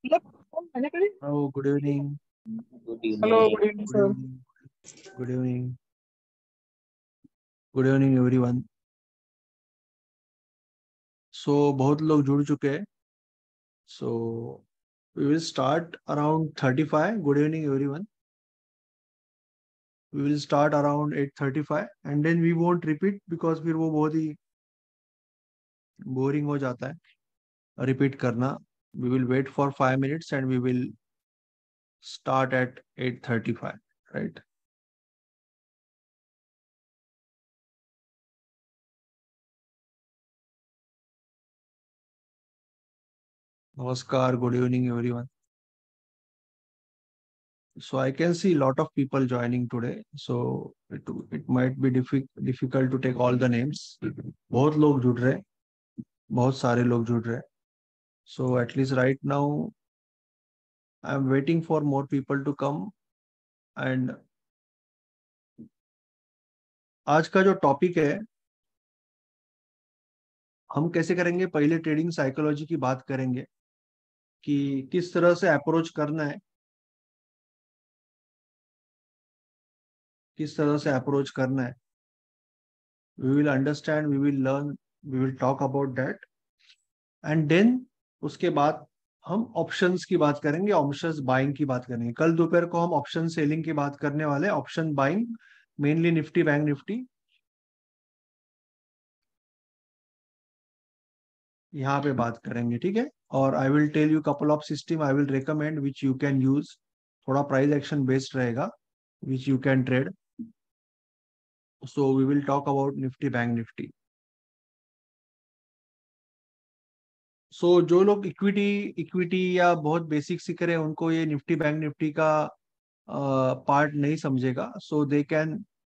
Oh, good evening. Good Hello, evening. good evening, Good sir. evening. Good evening. Good evening, everyone. So, बहुत लोग जुड़ चुके हैं. So, we will start around 35. Good evening, everyone. We will start around 8:35 and then we won't repeat because फिर वो बहुत ही boring हो जाता है repeat करना. We will wait for 5 minutes and we will start at 8:35. Right? Namaskar. Good evening, everyone. So I can see a lot of people joining today. So it might be difficult to take all the names. बहुत लोग जुड़ रहे हैं, बहुत सारे लोग जुड़ रहे हैं. So at least right now I'm waiting for more people to come. And आज का जो टॉपिक है, हम कैसे करेंगे, पहले ट्रेडिंग साइकोलॉजी की बात करेंगे कि किस तरह से अप्रोच करना है, किस तरह से अप्रोच करना है. We will understand, we will learn, we will talk about that. And then उसके बाद हम ऑप्शंस की बात करेंगे, ऑप्शंस बाइंग की बात करेंगे. कल दोपहर को हम ऑप्शन सेलिंग की बात करने वाले हैं, option buying mainly Nifty bank Nifty यहाँ पे बात करेंगे. ठीक है. और I will tell you couple of system I will recommend which you can use. थोड़ा प्राइस एक्शन बेस्ड रहेगा which you can trade. So we will talk about Nifty bank Nifty. So जो लोग इक्विटी इक्विटी या बहुत basic सीख रहे हैं उनको ये निफ्टी बैंक निफ्टी का पार्ट नहीं समझेगा. So they can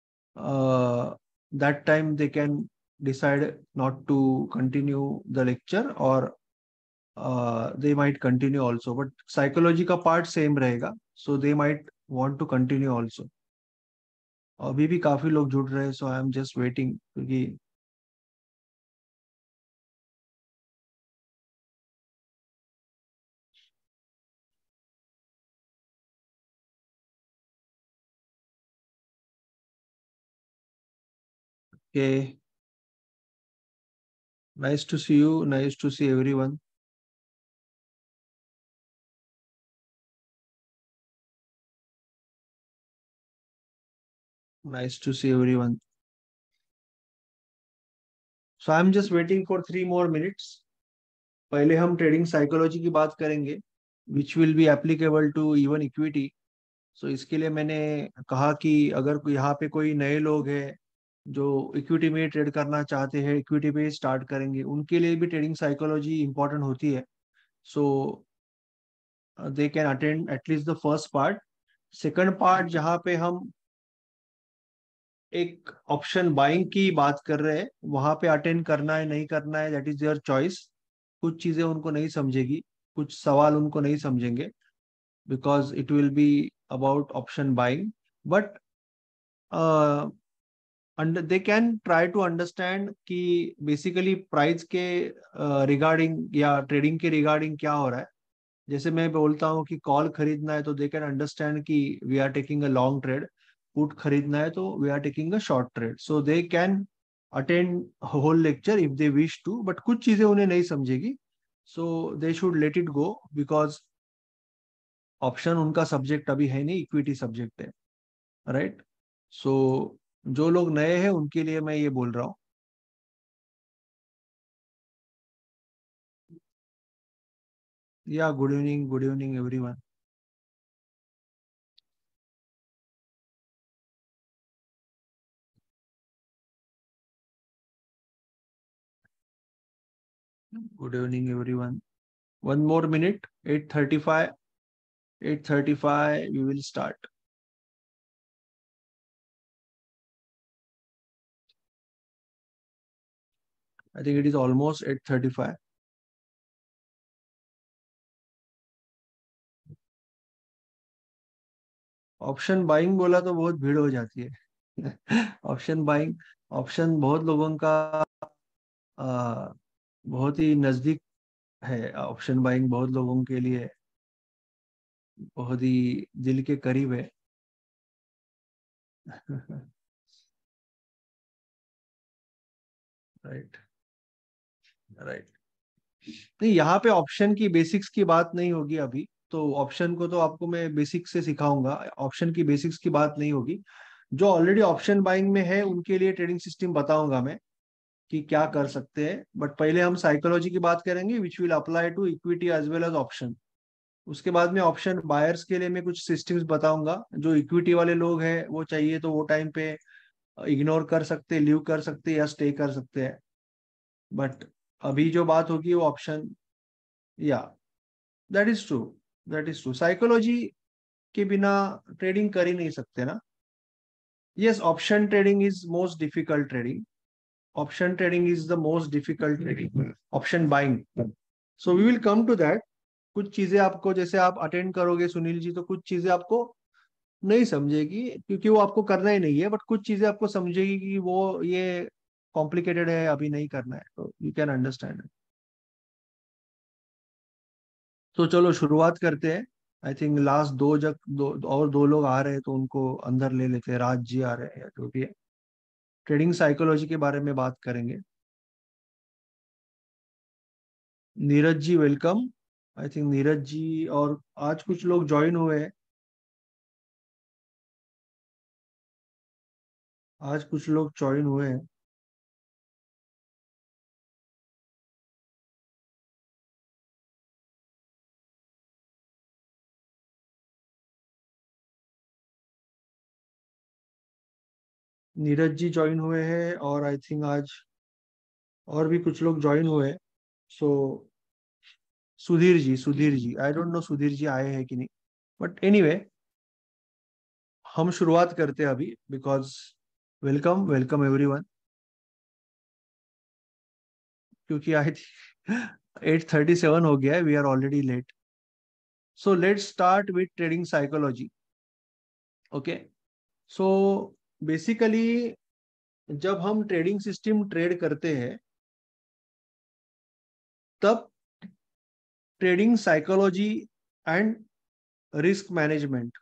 that time they can decide not to continue the lecture or they might continue also, but psychology का part same रहेगा, so they might want to continue also. अभी भी काफी लोग जुड़ रहे हैं, so I am just waiting क्योंकि okay, nice to see you, nice to see everyone. Nice to see everyone. So I am just waiting for 3 more minutes. पहले हम ट्रेडिंग साइकोलॉजी की बात करेंगे which will be applicable to even equity. So इसके लिए मैंने कहा कि अगर यहाँ पे कोई नए लोग हैं जो इक्विटी में ट्रेड करना चाहते हैं, इक्विटी पे स्टार्ट करेंगे, उनके लिए भी ट्रेडिंग साइकोलॉजी इंपॉर्टेंट होती है. So they can attend at least the first part. Second part जहाँ पे हम एक ऑप्शन बाइंग की बात कर रहे हैं, वहां पे अटेंड करना है नहीं करना है दैट इज देयर चॉइस. कुछ चीजें उनको नहीं समझेगी, कुछ सवाल उनको नहीं समझेंगे because it will be about option buying. But they can try to understand कि बेसिकली प्राइस के रिगार्डिंग या ट्रेडिंग के रिगार्डिंग क्या हो रहा है. जैसे मैं बोलता हूँ कि कॉल खरीदना है तो दे कैन अंडरस्टैंड कि we are taking a long trade. Put खरीदना है तो we are taking a short trade. So they can attend whole lecture if they wish to, but कुछ चीजें उन्हें नहीं समझेगी. So they should let it go because option उनका subject अभी है नहीं, इक्विटी सब्जेक्ट है. राइट. सो जो लोग नए हैं उनके लिए मैं ये बोल रहा हूँ. Yeah good evening everyone. Good evening everyone. One more minute. 8:35. 8:35. We will start. I think it is almost 8:35. Option buying बोला तो बहुत भीड़ हो जाती है. ऑप्शन बाइंग, ऑप्शन बहुत लोगों का बहुत ही नजदीक है. ऑप्शन बाइंग बहुत लोगों के लिए बहुत ही दिल के करीब है। Right, right. नहीं, यहाँ पे ऑप्शन की बेसिक्स की बात नहीं होगी अभी। तो ऑप्शन को तो आपको मैं बेसिक्स से सिखाऊंगा, ऑप्शन की बेसिक्स की बात नहीं होगी। जो ऑलरेडी ऑप्शन बाइंग में है उनके लिए ट्रेडिंग सिस्टम बताऊंगा मैं कि क्या कर सकते हैं। बट पहले हम साइकोलॉजी की बात करेंगे which will apply to equity as well as option. उसके बाद में ऑप्शन बायर्स के लिए मैं कुछ सिस्टम्स बताऊंगा। जो इक्विटी वाले लोग हैं वो चाहिए तो वो टाइम पे इग्नोर कर सकते, लीव कर सकते या स्टे कर सकते हैं। बट अभी जो बात होगी वो option. Yeah, that is true, that is true. Psychology के बिना ट्रेडिंग कर ही नहीं सकते ना। Yes, option trading is most difficult trading. Option trading is the most difficult trading, option buying. So we will come to that. कुछ चीजें आपको, जैसे आप अटेंड करोगे सुनील जी, तो कुछ चीजें आपको नहीं समझेगी क्योंकि वो आपको करना ही नहीं है। बट कुछ चीजें आपको समझेगी कि वो ये कॉम्प्लिकेटेड है, अभी नहीं करना है, तो यू कैन अंडरस्टैंड। तो चलो शुरुआत करते हैं। आई थिंक लास्ट दो लोग आ रहे हैं तो उनको अंदर ले लेते हैं। राज जी आ रहे हैं या जो भी है। ट्रेडिंग साइकोलॉजी के बारे में बात करेंगे। Neeraj ji welcome. I think Neeraj ji, और आज कुछ लोग ज्वाइन हुए हैं। आज कुछ लोग ज्वाइन हुए हैं। नीरज जी ज्वाइन हुए हैं और आई थिंक आज और भी कुछ लोग ज्वाइन हुए हैं। So Sudhir ji I don't know Sudhir ji आए हैं कि नहीं। बट एनीवे, हम शुरुआत करते हैं अभी, बिकॉज वेलकम वेलकम एवरीवन। क्योंकि आई थिंक 8:37 हो गया है, we are already late. So let's start with trading psychology. Okay. So basically जब हम ट्रेडिंग सिस्टम ट्रेड करते हैं तब trading psychology and risk management,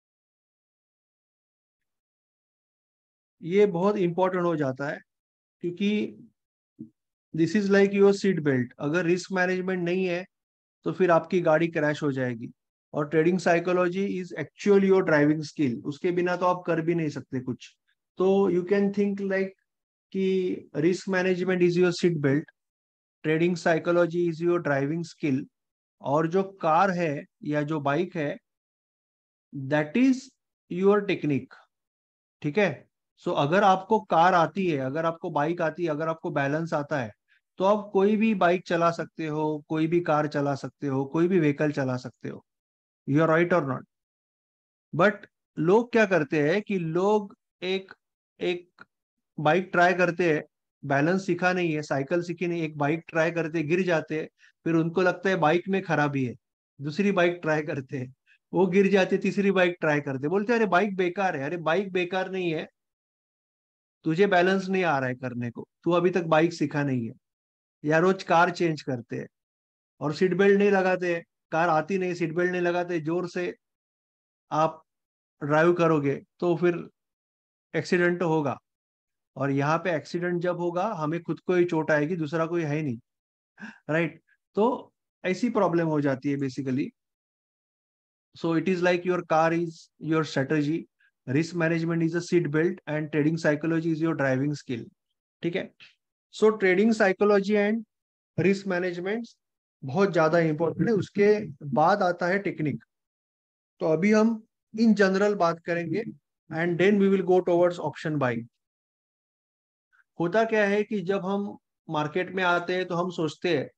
ये बहुत इंपॉर्टेंट हो जाता है। क्योंकि this is like your seat belt. अगर रिस्क मैनेजमेंट नहीं है तो फिर आपकी गाड़ी क्रैश हो जाएगी। और trading psychology is actually your driving skill, उसके बिना तो आप कर भी नहीं सकते कुछ। तो यू कैन थिंक लाइक कि risk management is your seat belt, trading psychology is your driving skill, और जो कार है या जो बाइक है दैट इज योर टेक्निक। ठीक है। सो अगर आपको कार आती है, अगर आपको बाइक आती है, अगर आपको बैलेंस आता है, तो आप कोई भी बाइक चला सकते हो, कोई भी कार चला सकते हो, कोई भी व्हीकल चला सकते हो। You are right or not? But लोग क्या करते हैं कि लोग एक एक बाइक ट्राई करते हैं, बैलेंस सीखा नहीं है, साइकिल सीखी नहीं, एक बाइक ट्राई करते गिर जाते हैं। फिर उनको लगता है बाइक में खराबी है, दूसरी बाइक ट्राई करते हैं, वो गिर जाते, तीसरी बाइक ट्राई करते, बोलते हैं, अरे बाइक बेकार है। अरे बाइक बेकार नहीं है, तुझे बैलेंस नहीं आ रहा है करने को, तू अभी तक बाइक सीखा नहीं है। या रोज कार चेंज करते हैं और सीट बेल्ट नहीं लगाते, कार आती नहीं, सीट बेल्ट नहीं लगाते, जोर से आप ड्राइव करोगे तो फिर एक्सीडेंट तो होगा। और यहाँ पे एक्सीडेंट जब होगा हमें खुद को ही चोट आएगी, दूसरा कोई है ही नहीं। राइट। तो ऐसी प्रॉब्लम हो जाती है basically. So it is like your car is your strategy, risk management is a seat belt, and trading psychology is your driving skill. ठीक है। So trading psychology and risk management बहुत ज्यादा important है। उसके बाद आता है टेक्निक। तो अभी हम इन जनरल बात करेंगे and then we will go towards option buying. होता क्या है कि जब हम मार्केट में आते हैं तो हम सोचते हैं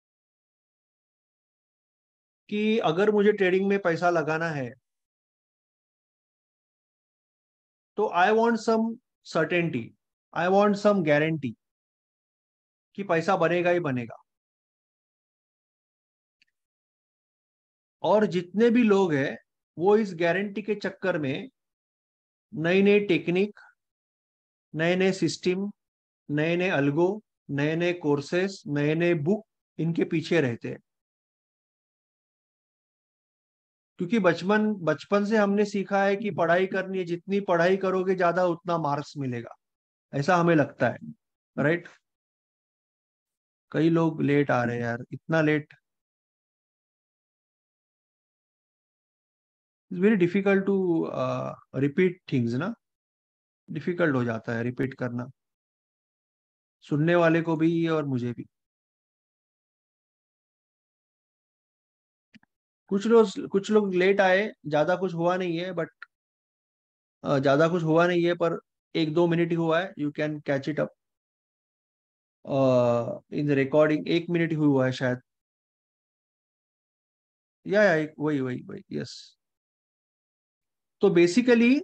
कि अगर मुझे ट्रेडिंग में पैसा लगाना है तो I want some certainty, I want some guarantee कि पैसा बनेगा ही बनेगा। और जितने भी लोग हैं वो इस गारंटी के चक्कर में नई नई टेक्निक, नए नए सिस्टम, नए नए अल्गो, नए नए कोर्सेस, नए नए बुक, इनके पीछे रहते हैं। क्योंकि बचपन बचपन से हमने सीखा है कि पढ़ाई करनी है, जितनी पढ़ाई करोगे ज्यादा उतना मार्क्स मिलेगा, ऐसा हमें लगता है, राइट। कई लोग लेट आ रहे हैं यार, इतना late. It's very difficult to repeat things ना, डिफिकल्ट हो जाता है रिपीट करना, सुनने वाले को भी और मुझे भी। कुछ लोग लेट आए, ज्यादा कुछ हुआ नहीं है, बट ज्यादा कुछ हुआ नहीं है, पर 1-2 मिनट ही हुआ है, you can catch it up in the recording. 1 minute ही हुआ है शायद। या वही वही वही, यस। तो बेसिकली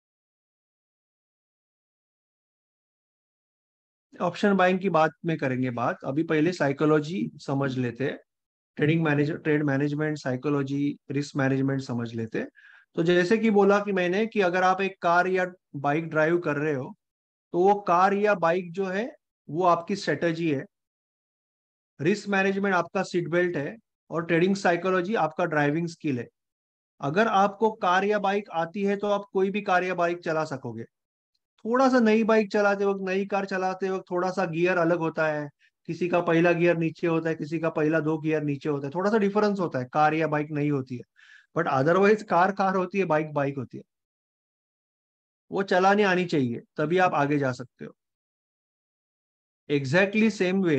ऑप्शन बाइंग की बात में करेंगे बात, अभी पहले साइकोलॉजी समझ लेते। Trade management, psychology, risk management समझ लेते। तो जैसे कि बोला कि मैंने कि अगर आप एक कार या बाइक ड्राइव कर रहे हो, तो वो कार या बाइक जो है वो आपकी स्ट्रेटेजी है, रिस्क मैनेजमेंट आपका सीट बेल्ट है, और ट्रेडिंग साइकोलॉजी आपका ड्राइविंग स्किल है। अगर आपको कार या बाइक आती है तो आप कोई भी कार या बाइक चला सकोगे। थोड़ा सा नई बाइक चलाते वक्त, नई कार चलाते वक्त थोड़ा सा गियर अलग होता है, किसी का पहला गियर नीचे होता है, किसी का पहला 2 गियर नीचे होता है, थोड़ा सा डिफरेंस होता है, कार या बाइक नहीं होती है। बट अदरवाइज कार कार होती है, बाइक बाइक होती है। वो चलानी आनी चाहिए, तभी आप आगे जा सकते हो। एग्जैक्टली सेम वे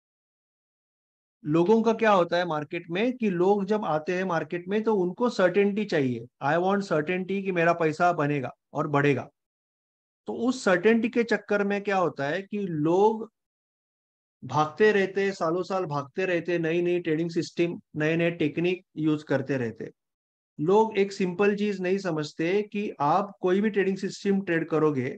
लोगों का क्या होता है मार्केट में, कि लोग जब आते हैं मार्केट में तो उनको सर्टेनिटी चाहिए। आई वांट सर्टेनिटी कि मेरा पैसा बनेगा और बढ़ेगा। तो उस सर्टेनिटी के चक्कर में क्या होता है कि लोग भागते रहते, सालों साल भागते रहते, नई नई ट्रेडिंग सिस्टम, नए नए टेक्निक यूज करते रहते। लोग एक सिंपल चीज नहीं समझते कि आप कोई भी ट्रेडिंग सिस्टम ट्रेड करोगे,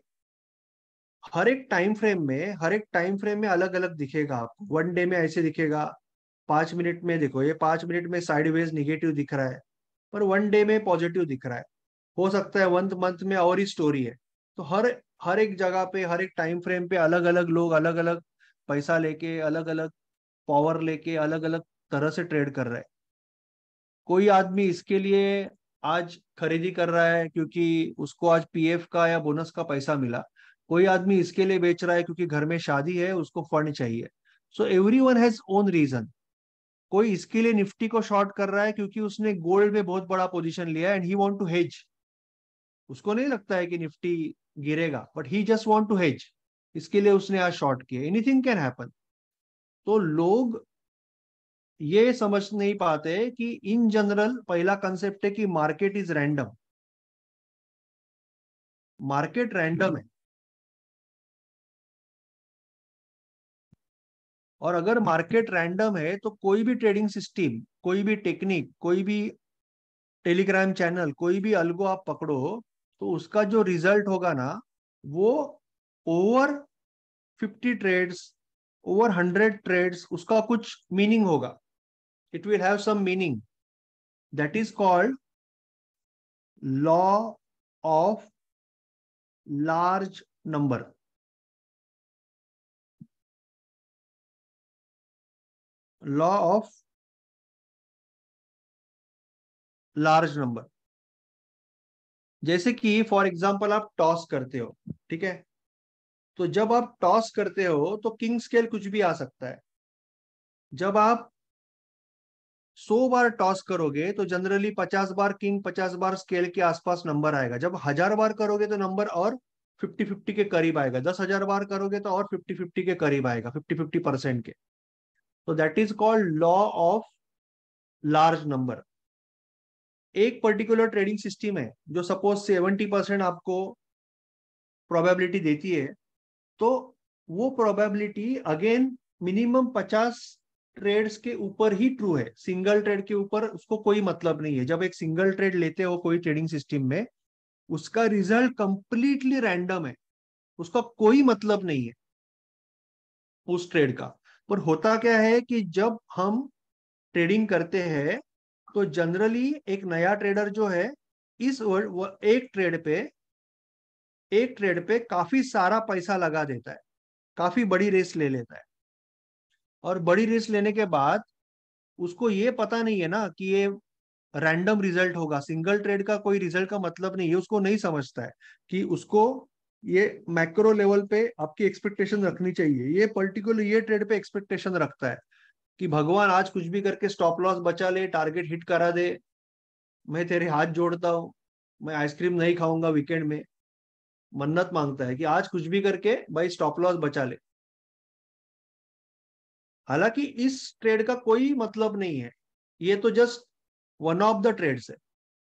हर एक टाइम फ्रेम में अलग अलग दिखेगा आपको। 1 डे में ऐसे दिखेगा, 5 मिनट में देखो, ये 5 मिनट में साइडवेज निगेटिव दिख रहा है, पर 1 डे में पॉजिटिव दिख रहा है। हो सकता है 1 मंथ में और ही स्टोरी है। तो हर हर एक जगह पे, हर एक टाइम फ्रेम पे अलग अलग लोग अलग अलग पैसा लेके, अलग अलग पावर लेके, अलग अलग तरह से ट्रेड कर रहे हैं। कोई आदमी इसके लिए आज खरीदी कर रहा है क्योंकि उसको आज पीएफ का या बोनस का पैसा मिला। कोई आदमी इसके लिए बेच रहा है क्योंकि घर में शादी है, उसको फंड चाहिए। So everyone has own reason. कोई इसके लिए निफ्टी को शॉर्ट कर रहा है क्योंकि उसने गोल्ड में बहुत बड़ा पोजीशन लिया and he want to hedge. उसको नहीं लगता है कि निफ्टी गिरेगा, but he just want to hedge, इसके लिए उसने आज शॉर्ट किया। Anything can happen. तो लोग ये समझ नहीं पाते कि इन जनरल पहला कंसेप्ट है कि market is random. Market random है। और अगर मार्केट रैंडम है तो कोई भी ट्रेडिंग सिस्टम, कोई भी टेक्निक, कोई भी टेलीग्राम चैनल, कोई भी अलगो आप पकड़ो, तो उसका जो रिजल्ट होगा ना, वो ओवर 50 ट्रेड्स, ओवर 100 ट्रेड्स, उसका कुछ मीनिंग होगा। It will have some meaning. That is called law of large number. Law of large number. जैसे कि फॉर एग्जांपल आप टॉस करते हो, ठीक है। तो जब आप टॉस करते हो तो किंग स्केल कुछ भी आ सकता है। जब आप 100 बार टॉस करोगे तो जनरली 50 बार किंग, 50 बार स्केल के आसपास नंबर आएगा। जब 1000 बार करोगे तो नंबर और 50-50 के करीब आएगा। 10,000 बार करोगे तो और 50-50 के करीब आएगा, 50-50% के। तो that is called law of large number. एक पर्टिकुलर ट्रेडिंग सिस्टम है जो सपोज 70% आपको प्रोबेबिलिटी देती है, तो वो प्रोबेबिलिटी अगेन मिनिमम 50 ट्रेड्स के ऊपर ही ट्रू है। सिंगल ट्रेड के ऊपर उसको कोई मतलब नहीं है। जब एक सिंगल ट्रेड लेते हो कोई ट्रेडिंग सिस्टम में, उसका रिजल्ट कंप्लीटली रैंडम है, उसका कोई मतलब नहीं है उस ट्रेड का। पर होता क्या है कि जब हम ट्रेडिंग करते हैं तो जनरली एक नया ट्रेडर जो है, वो एक ट्रेड पे काफी सारा पैसा लगा देता है, काफी बड़ी रिस्क ले लेता है। और बड़ी रिस्क लेने के बाद उसको ये पता नहीं है ना कि ये रैंडम रिजल्ट होगा। सिंगल ट्रेड का कोई रिजल्ट का मतलब नहीं, ये उसको नहीं समझता है कि उसको ये मैक्रो लेवल पे आपकी एक्सपेक्टेशन रखनी चाहिए। ये पर्टिकुलर ये ट्रेड पे एक्सपेक्टेशन रखता है कि भगवान आज कुछ भी करके स्टॉप लॉस बचा ले, टारगेट हिट करा दे, मैं तेरे हाथ जोड़ता हूँ, मैं आइसक्रीम नहीं खाऊंगा वीकेंड में। मन्नत मांगता है कि आज कुछ भी करके भाई स्टॉप लॉस बचा ले। हालांकि इस ट्रेड का कोई मतलब नहीं है, ये तो just one of the trades है।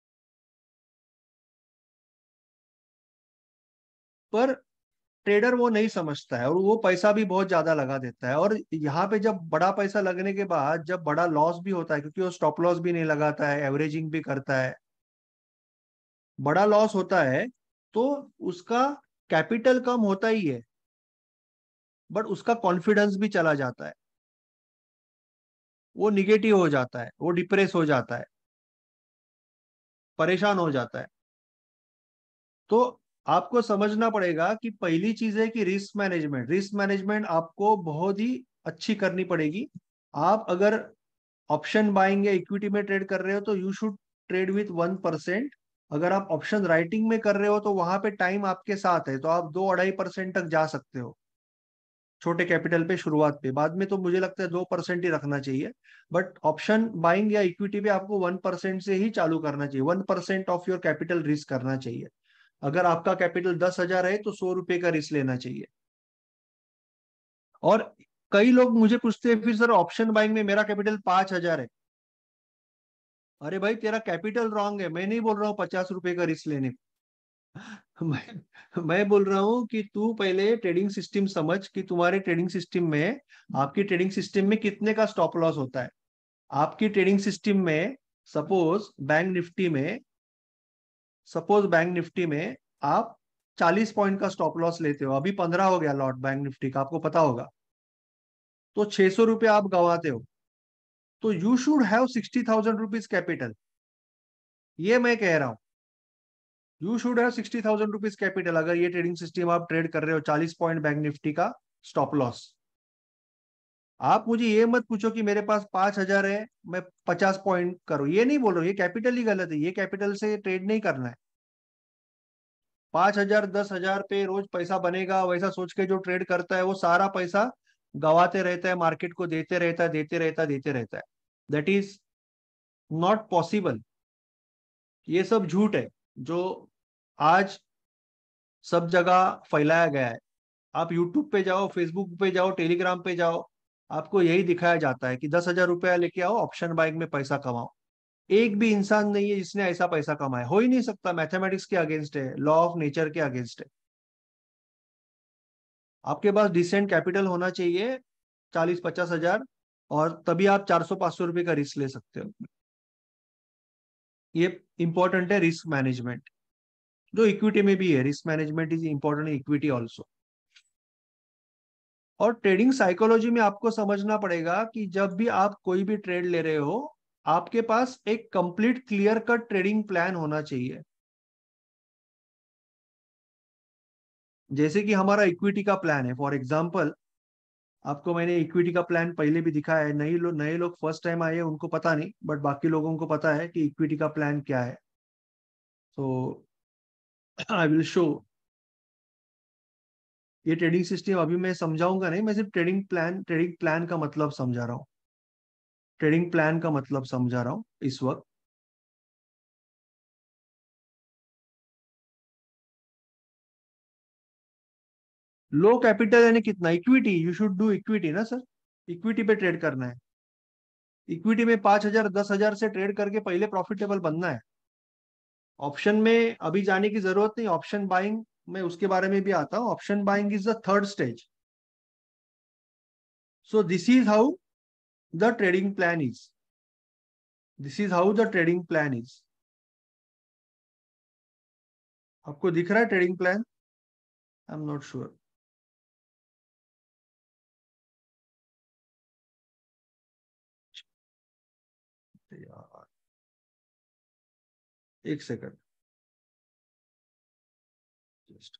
पर ट्रेडर वो नहीं समझता है और वो पैसा भी बहुत ज्यादा लगा देता है। और यहाँ पे जब बड़ा पैसा लगने के बाद जब बड़ा लॉस भी होता है, क्योंकि वो स्टॉप लॉस भी नहीं लगाता है, एवरेजिंग भी करता है, बड़ा लॉस होता है, तो उसका कैपिटल कम होता ही है, बट उसका कॉन्फिडेंस भी चला जाता है, वो निगेटिव हो जाता है, वो डिप्रेस हो जाता है, परेशान हो जाता है। तो आपको समझना पड़ेगा कि पहली चीज है कि रिस्क मैनेजमेंट, रिस्क मैनेजमेंट आपको बहुत ही अच्छी करनी पड़ेगी। आप अगर ऑप्शन बाइंग या इक्विटी में ट्रेड कर रहे हो तो यू शुड ट्रेड विथ 1%। अगर आप ऑप्शन राइटिंग में कर रहे हो तो वहां पे टाइम आपके साथ है, तो आप 2-2.5% तक जा सकते हो छोटे कैपिटल पे शुरुआत पे। बाद में तो मुझे लगता है 2% ही रखना चाहिए। बट ऑप्शन बाइंग या इक्विटी पे आपको 1% से ही चालू करना चाहिए, 1% ऑफ योर कैपिटल रिस्क करना चाहिए। अगर आपका कैपिटल 10,000 है तो 100 रुपए का रिस्क लेना चाहिए। और कई लोग मुझे पूछते हैं फिर सर ऑप्शन बाइंग में मेरा कैपिटल 5,000 है। अरे भाई तेरा कैपिटल रॉन्ग है, मैं नहीं बोल रहा हूँ 50 रुपए का रिस्क लेने को। मैं बोल रहा हूँ कि तू पहले ट्रेडिंग सिस्टम समझ कि तुम्हारे ट्रेडिंग सिस्टम में, आपकी ट्रेडिंग सिस्टम में कितने का स्टॉप लॉस होता है। आपकी ट्रेडिंग सिस्टम में सपोज बैंक निफ्टी में सपोज बैंक निफ्टी में आप 40 पॉइंट का स्टॉप लॉस लेते हो, अभी 15 हो गया लॉट बैंक निफ्टी का, आपको पता होगा, तो 600 रुपये आप गंवाते हो। तो you should have 60,000 rupees capital, ये मैं कह रहा हूँ। You should have 60,000 rupees capital अगर ये ट्रेडिंग सिस्टम आप ट्रेड कर रहे हो, 40 पॉइंट बैंक निफ्टी का स्टॉप लॉस। आप मुझे ये मत पूछो कि मेरे पास 5,000 है मैं 50 पॉइंट करूं, ये नहीं बोल रहा हूं, ये कैपिटल ही गलत है, ये कैपिटल से ट्रेड नहीं करना है। 5,000 10,000 पे रोज पैसा बनेगा वैसा सोच के जो ट्रेड करता है वो सारा पैसा गवाते रहता है, मार्केट को देते रहता है, देते रहता है, देते रहता है। That is not possible. ये सब झूठ है जो आज सब जगह फैलाया गया है। आप यूट्यूब पे जाओ, फेसबुक पे जाओ, टेलीग्राम पे जाओ, आपको यही दिखाया जाता है कि 10,000 रुपया लेके आओ, ऑप्शन बाइंग में पैसा कमाओ। एक भी इंसान नहीं है जिसने ऐसा पैसा कमाया, हो ही नहीं सकता, मैथमेटिक्स के अगेंस्ट है, लॉ ऑफ नेचर के अगेंस्ट है। आपके पास डिसेंट कैपिटल होना चाहिए, 40-50 हजार, और तभी आप 400-500 रुपये का रिस्क ले सकते हो। ये इंपॉर्टेंट है रिस्क मैनेजमेंट, जो इक्विटी में भी है, risk management is important equity also. और ट्रेडिंग साइकोलॉजी में आपको समझना पड़ेगा कि जब भी आप कोई भी ट्रेड ले रहे हो, आपके पास एक complete clear cut trading plan होना चाहिए। जैसे कि हमारा इक्विटी का प्लान है फॉर एग्जांपल, आपको मैंने इक्विटी का प्लान पहले भी दिखाया है, नए लोग फर्स्ट टाइम आए हैं उनको पता नहीं, बट बाकी लोगों को पता है कि इक्विटी का प्लान क्या है। तो आई विल शो। ये ट्रेडिंग सिस्टम अभी मैं समझाऊंगा नहीं, मैं सिर्फ ट्रेडिंग प्लान का मतलब समझा रहा हूँ, ट्रेडिंग प्लान का मतलब समझा रहा हूँ इस वक्त। लो कैपिटल यानी कितना, equity, you should do equity ना सर, इक्विटी पे ट्रेड करना है। इक्विटी में 5,000 10,000 से ट्रेड करके पहले प्रॉफिटेबल बनना है। ऑप्शन में अभी जाने की जरूरत नहीं, ऑप्शन बाइंग में उसके बारे में भी आता हूँ, option buying is the third stage. So this is how the trading plan is, this is how the trading plan is. आपको दिख रहा है trading plan? I am not sure. यार एक सेकंड, जस्ट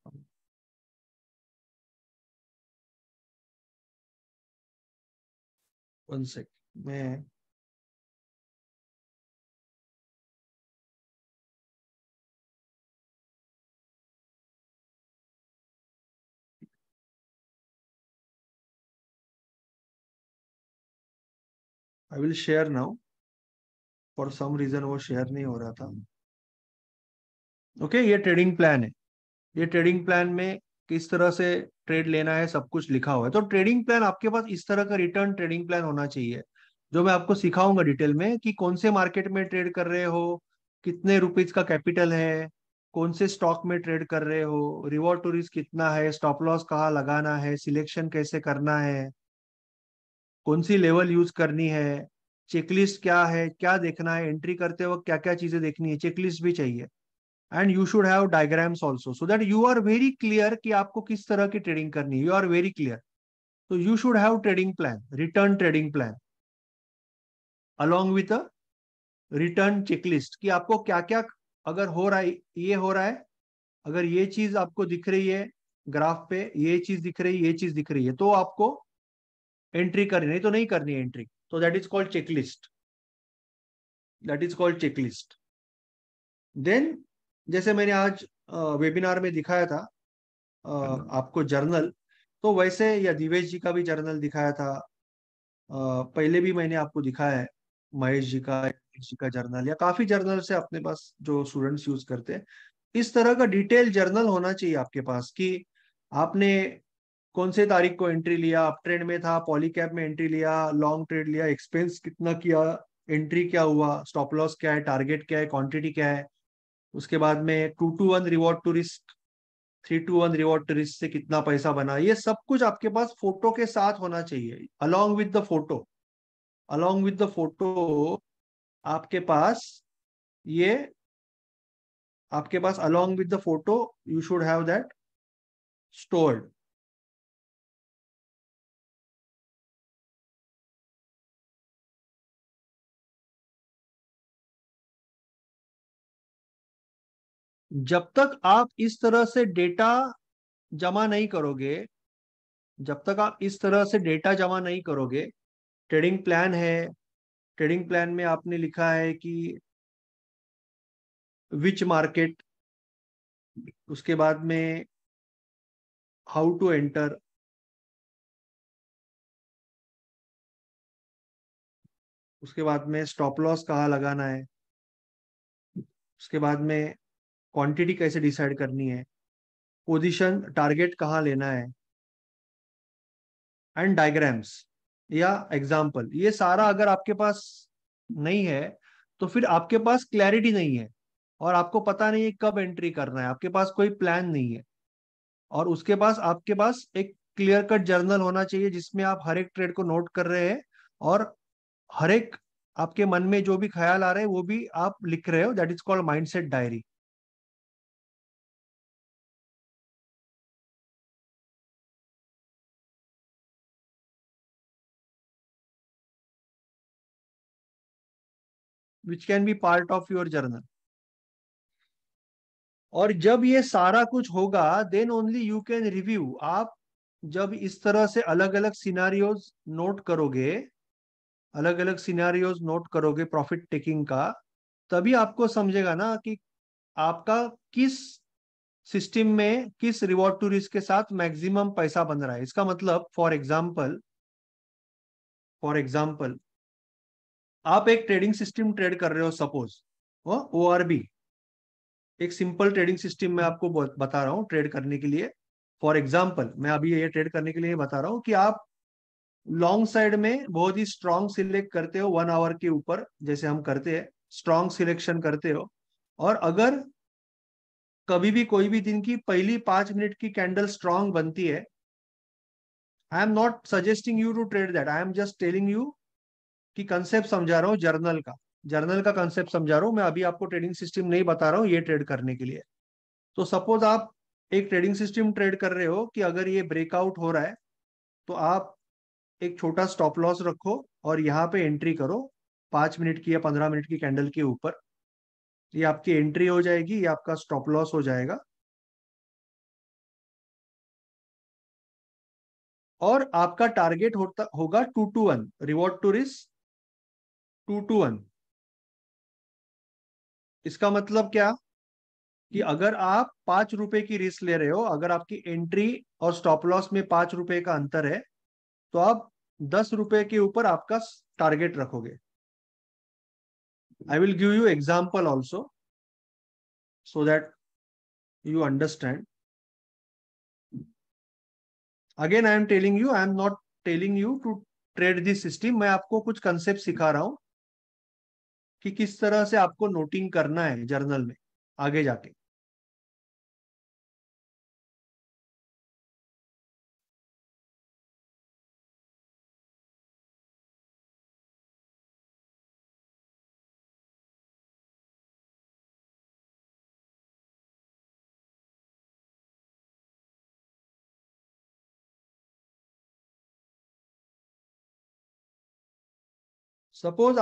1 सेकंड, मैं I will share now. For some reason वो share नहीं हो रहा था। ओके, ये ट्रेडिंग प्लान है। ये ट्रेडिंग प्लान में किस तरह से ट्रेड लेना है सब कुछ लिखा हुआ है। तो ट्रेडिंग प्लान आपके पास इस तरह का रिटर्न ट्रेडिंग प्लान होना चाहिए, जो मैं आपको सिखाऊंगा डिटेल में कि कौन से मार्केट में ट्रेड कर रहे हो, कितने रुपीज का कैपिटल है, कौन से स्टॉक में ट्रेड कर रहे हो, रिवॉर्ड टू रिस्क कितना है, स्टॉप लॉस कहाँ लगाना है, सिलेक्शन कैसे करना है, कौन सी लेवल यूज करनी है, चेकलिस्ट क्या है, क्या देखना है, एंट्री करते वक्त क्या क्या चीजें देखनी है, चेकलिस्ट भी चाहिए। And you should have diagrams also so that you are very clear कि आपको किस तरह की ट्रेडिंग करनी है, यू आर वेरी क्लियर। तो you should have trading plan, written trading plan along with a written checklist कि आपको क्या क्या, अगर हो रहा है, ये हो रहा है, अगर ये चीज आपको दिख रही है ग्राफ पे, ये चीज दिख रही है, ये चीज दिख रही है, तो आपको एंट्री करनी, नहीं तो नहीं करनी है एंट्री। तो that is called checklist, that is called checklist. Then जैसे मैंने आज वेबिनार में दिखाया था आपको जर्नल, तो वैसे या दिवेश जी का भी जर्नल दिखाया था, पहले भी मैंने आपको दिखाया है महेश जी का, महेश जी का जर्नल, या काफी जर्नल है अपने पास जो स्टूडेंट्स यूज करते हैं। इस तरह का डिटेल जर्नल होना चाहिए आपके पास कि आपने कौन से तारीख को एंट्री लिया, अप ट्रेंड में था, पॉलीकैप में एंट्री लिया, लॉन्ग ट्रेड लिया, एक्सपेंस कितना किया, एंट्री क्या हुआ, स्टॉप लॉस क्या है, टारगेट क्या है, क्वांटिटी क्या है। उसके बाद में 2-to-1 reward to risk, 3-to-1 reward to risk से कितना पैसा बना, ये सब कुछ आपके पास फोटो के साथ होना चाहिए, along with the photo. Along with the photo आपके पास ये, आपके पास along with the photo you should have that stored. जब तक आप इस तरह से डेटा जमा नहीं करोगे, जब तक आप इस तरह से डेटा जमा नहीं करोगे, ट्रेडिंग प्लान है, ट्रेडिंग प्लान में आपने लिखा है कि विच मार्केट, उसके बाद में हाउ टू एंटर, उसके बाद में स्टॉप लॉस कहाँ लगाना है, उसके बाद में क्वांटिटी कैसे डिसाइड करनी है, पोजीशन टारगेट कहाँ लेना है, एंड डायग्राम्स या एग्जाम्पल, ये सारा अगर आपके पास नहीं है तो फिर आपके पास क्लैरिटी नहीं है, और आपको पता नहीं है कब एंट्री करना है, आपके पास कोई प्लान नहीं है। और उसके पास आपके पास एक क्लियर कट जर्नल होना चाहिए जिसमें आप हर एक ट्रेड को नोट कर रहे हैं, और हर एक आपके मन में जो भी ख्याल आ रहे हैं वो भी आप लिख रहे हो, that is called mindset diary. Which can be part of your journal. और जब ये सारा कुछ होगा then only you can review. आप जब इस तरह से अलग अलग सिनारियोज नोट करोगे, अलग अलग सिनारियोज नोट करोगे प्रॉफिट टेकिंग का, तभी आपको समझेगा ना कि आपका किस सिस्टम में किस रिवॉर्ड टू रिस्क के साथ मैक्सिमम पैसा बन रहा है। इसका मतलब फॉर एग्जाम्पल आप एक ट्रेडिंग सिस्टम ट्रेड कर रहे हो, सपोज ओ आर बी, एक सिंपल ट्रेडिंग सिस्टम मैं आपको बता रहा हूँ ट्रेड करने के लिए। फॉर एग्जाम्पल मैं अभी ये ट्रेड करने के लिए बता रहा हूँ कि आप लॉन्ग साइड में बहुत ही स्ट्रॉन्ग सिलेक्ट करते हो 1 आवर के ऊपर, जैसे हम करते हैं स्ट्रॉन्ग सिलेक्शन करते हो। और अगर कभी भी कोई भी दिन की पहली 5 मिनट की कैंडल स्ट्रॉन्ग बनती है, I am not suggesting you to trade that, I am just telling you कि कंसेप्ट समझा रहा हूँ जर्नल का, जर्नल का कंसेप्ट समझा रहा हूँ मैं, अभी आपको ट्रेडिंग सिस्टम नहीं बता रहा हूँ ये ट्रेड करने के लिए। तो सपोज आप एक ट्रेडिंग सिस्टम ट्रेड कर रहे हो कि अगर ये ब्रेकआउट हो रहा है तो आप एक छोटा स्टॉप लॉस रखो और यहाँ पे एंट्री करो 5 मिनट की या 15 मिनट की कैंडल के ऊपर। ये आपकी एंट्री हो जाएगी, ये आपका स्टॉप लॉस हो जाएगा। और आपका टारगेट होता होगा 2-to-1 reward to risk, 2-to-1। इसका मतलब क्या कि अगर आप 5 रुपए की रिस्क ले रहे हो, अगर आपकी एंट्री और स्टॉप लॉस में 5 रुपए का अंतर है, तो आप ₹10 के ऊपर आपका टारगेट रखोगे। I will give you example also so that you understand. Again, I am telling you, I am not telling you to trade this system. मैं आपको कुछ कंसेप्ट सिखा रहा हूं कि किस तरह से आपको नोटिंग करना है जर्नल में आगे जाके। सपोज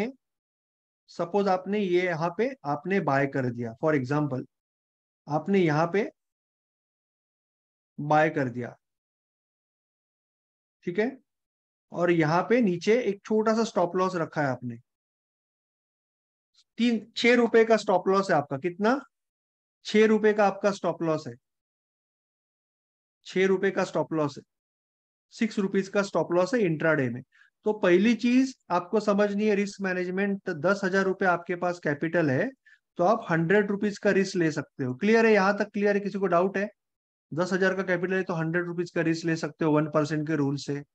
आपने ये यहाँ पे आपने बाय कर दिया, फॉर एग्जाम्पल आपने यहाँ पे बाय कर दिया, ठीक है, और यहाँ पे नीचे एक छोटा सा स्टॉप लॉस रखा है आपने। ₹6 का स्टॉप लॉस है आपका। कितना? ₹6 का आपका स्टॉप लॉस है। ₹6 का स्टॉप लॉस है। ₹6 का स्टॉप लॉस है इंट्राडे में। तो पहली चीज आपको समझनी है रिस्क मैनेजमेंट। ₹10,000 आपके पास कैपिटल है तो आप ₹100 का रिस्क ले सकते हो। क्लियर है? यहां तक क्लियर है? किसी को डाउट है? 10,000 का कैपिटल है तो ₹100 का रिस्क ले सकते हो 1% के रूल से।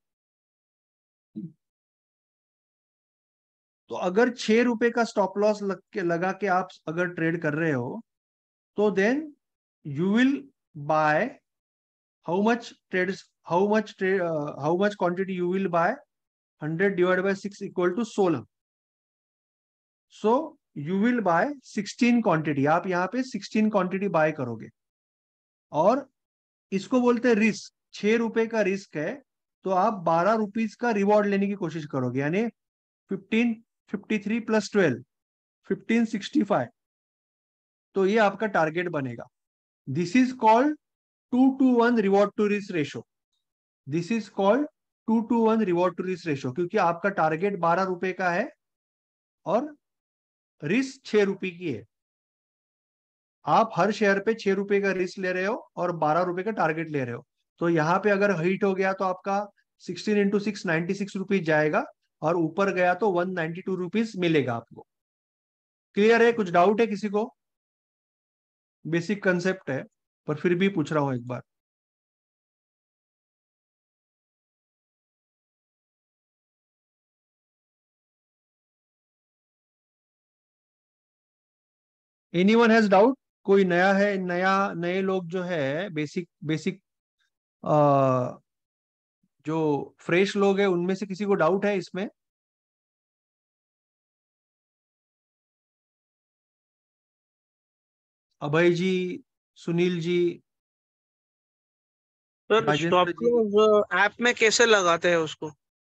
तो अगर ₹6 का स्टॉप लॉस लगा के आप अगर ट्रेड कर रहे हो तो then you will buy how much trades, how much quantity you will buy? 100 divide by 6 equal to 16। So you will buy 16 quantity. आप यहाँ पे 16 क्वांटिटी बाय करोगे और इसको बोलते हैं रिस्क। ₹6 का रिस्क है तो आप ₹12 का रिवॉर्ड लेने की कोशिश करोगे, यानी 1553 प्लस 12 1565। तो ये आपका टारगेट बनेगा। This is called 2:1 reward to risk ratio. This is called 2:1 reward to risk ratio, क्योंकि आपका टारगेट ₹12 का है और रिस्क ₹6 की है। आप हर शेयर पे ₹6 का रिस्क ले रहे हो और ₹12 का टारगेट ले रहे हो। तो यहाँ पे अगर हिट हो गया तो आपका 16 इंटू 6 ₹96 जाएगा और ऊपर गया तो ₹192 मिलेगा आपको। क्लियर है? कुछ डाउट है किसी को? बेसिक कंसेप्ट है पर फिर भी पूछ रहा हूं एक बार। Anyone has doubt? कोई नया है? नए लोग जो है, बेसिक बेसिक जो फ्रेश लोग हैं उनमें से किसी को डाउट है इसमें? Abhay ji, Sunil ji, sir stop Rajendra ji. Loss app में कैसे लगाते हैं उसको?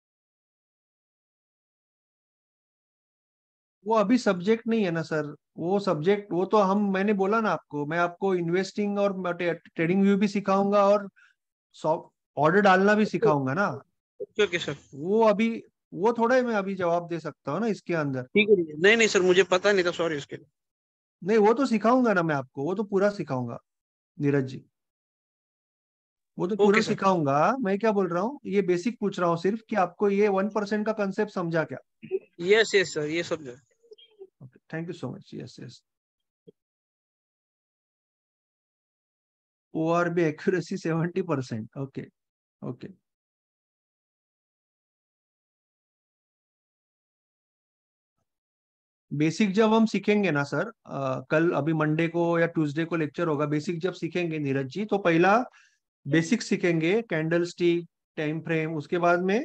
वो अभी सब्जेक्ट नहीं है ना सर। वो सब्जेक्ट, वो तो हम, मैंने बोला ना आपको, मैं आपको इन्वेस्टिंग और ट्रेडिंग व्यू भी सिखाऊंगा और ऑर्डर डालना भी सिखाऊंगा ना। Okay okay sir. वो अभी, वो थोड़ा ही मैं अभी जवाब दे सकता हूँ ना इसके अंदर। ठीक है, नहीं नहीं सर, मुझे पता नहीं था, सॉरी उसके लिए। नहीं, वो तो सिखाऊंगा ना मैं आपको, वो तो पूरा सिखाऊंगा नीरज जी। वो तो पूरा ओके सर। सिखाऊंगा। मैं क्या बोल रहा हूँ, ये बेसिक पूछ रहा हूँ सिर्फ कि आपको ये 1% का कंसेप्ट समझा क्या? यस यस सर, ये सब जो thank you so much. Yes yes. O R B accuracy 70%। Okay okay. Basic जब हम सीखेंगे ना सर, कल अभी मंडे को या ट्यूसडे को लेक्चर होगा, बेसिक जब सीखेंगे नीरज जी, तो पहला बेसिक सीखेंगे कैंडल स्टिक, टाइम फ्रेम। उसके बाद में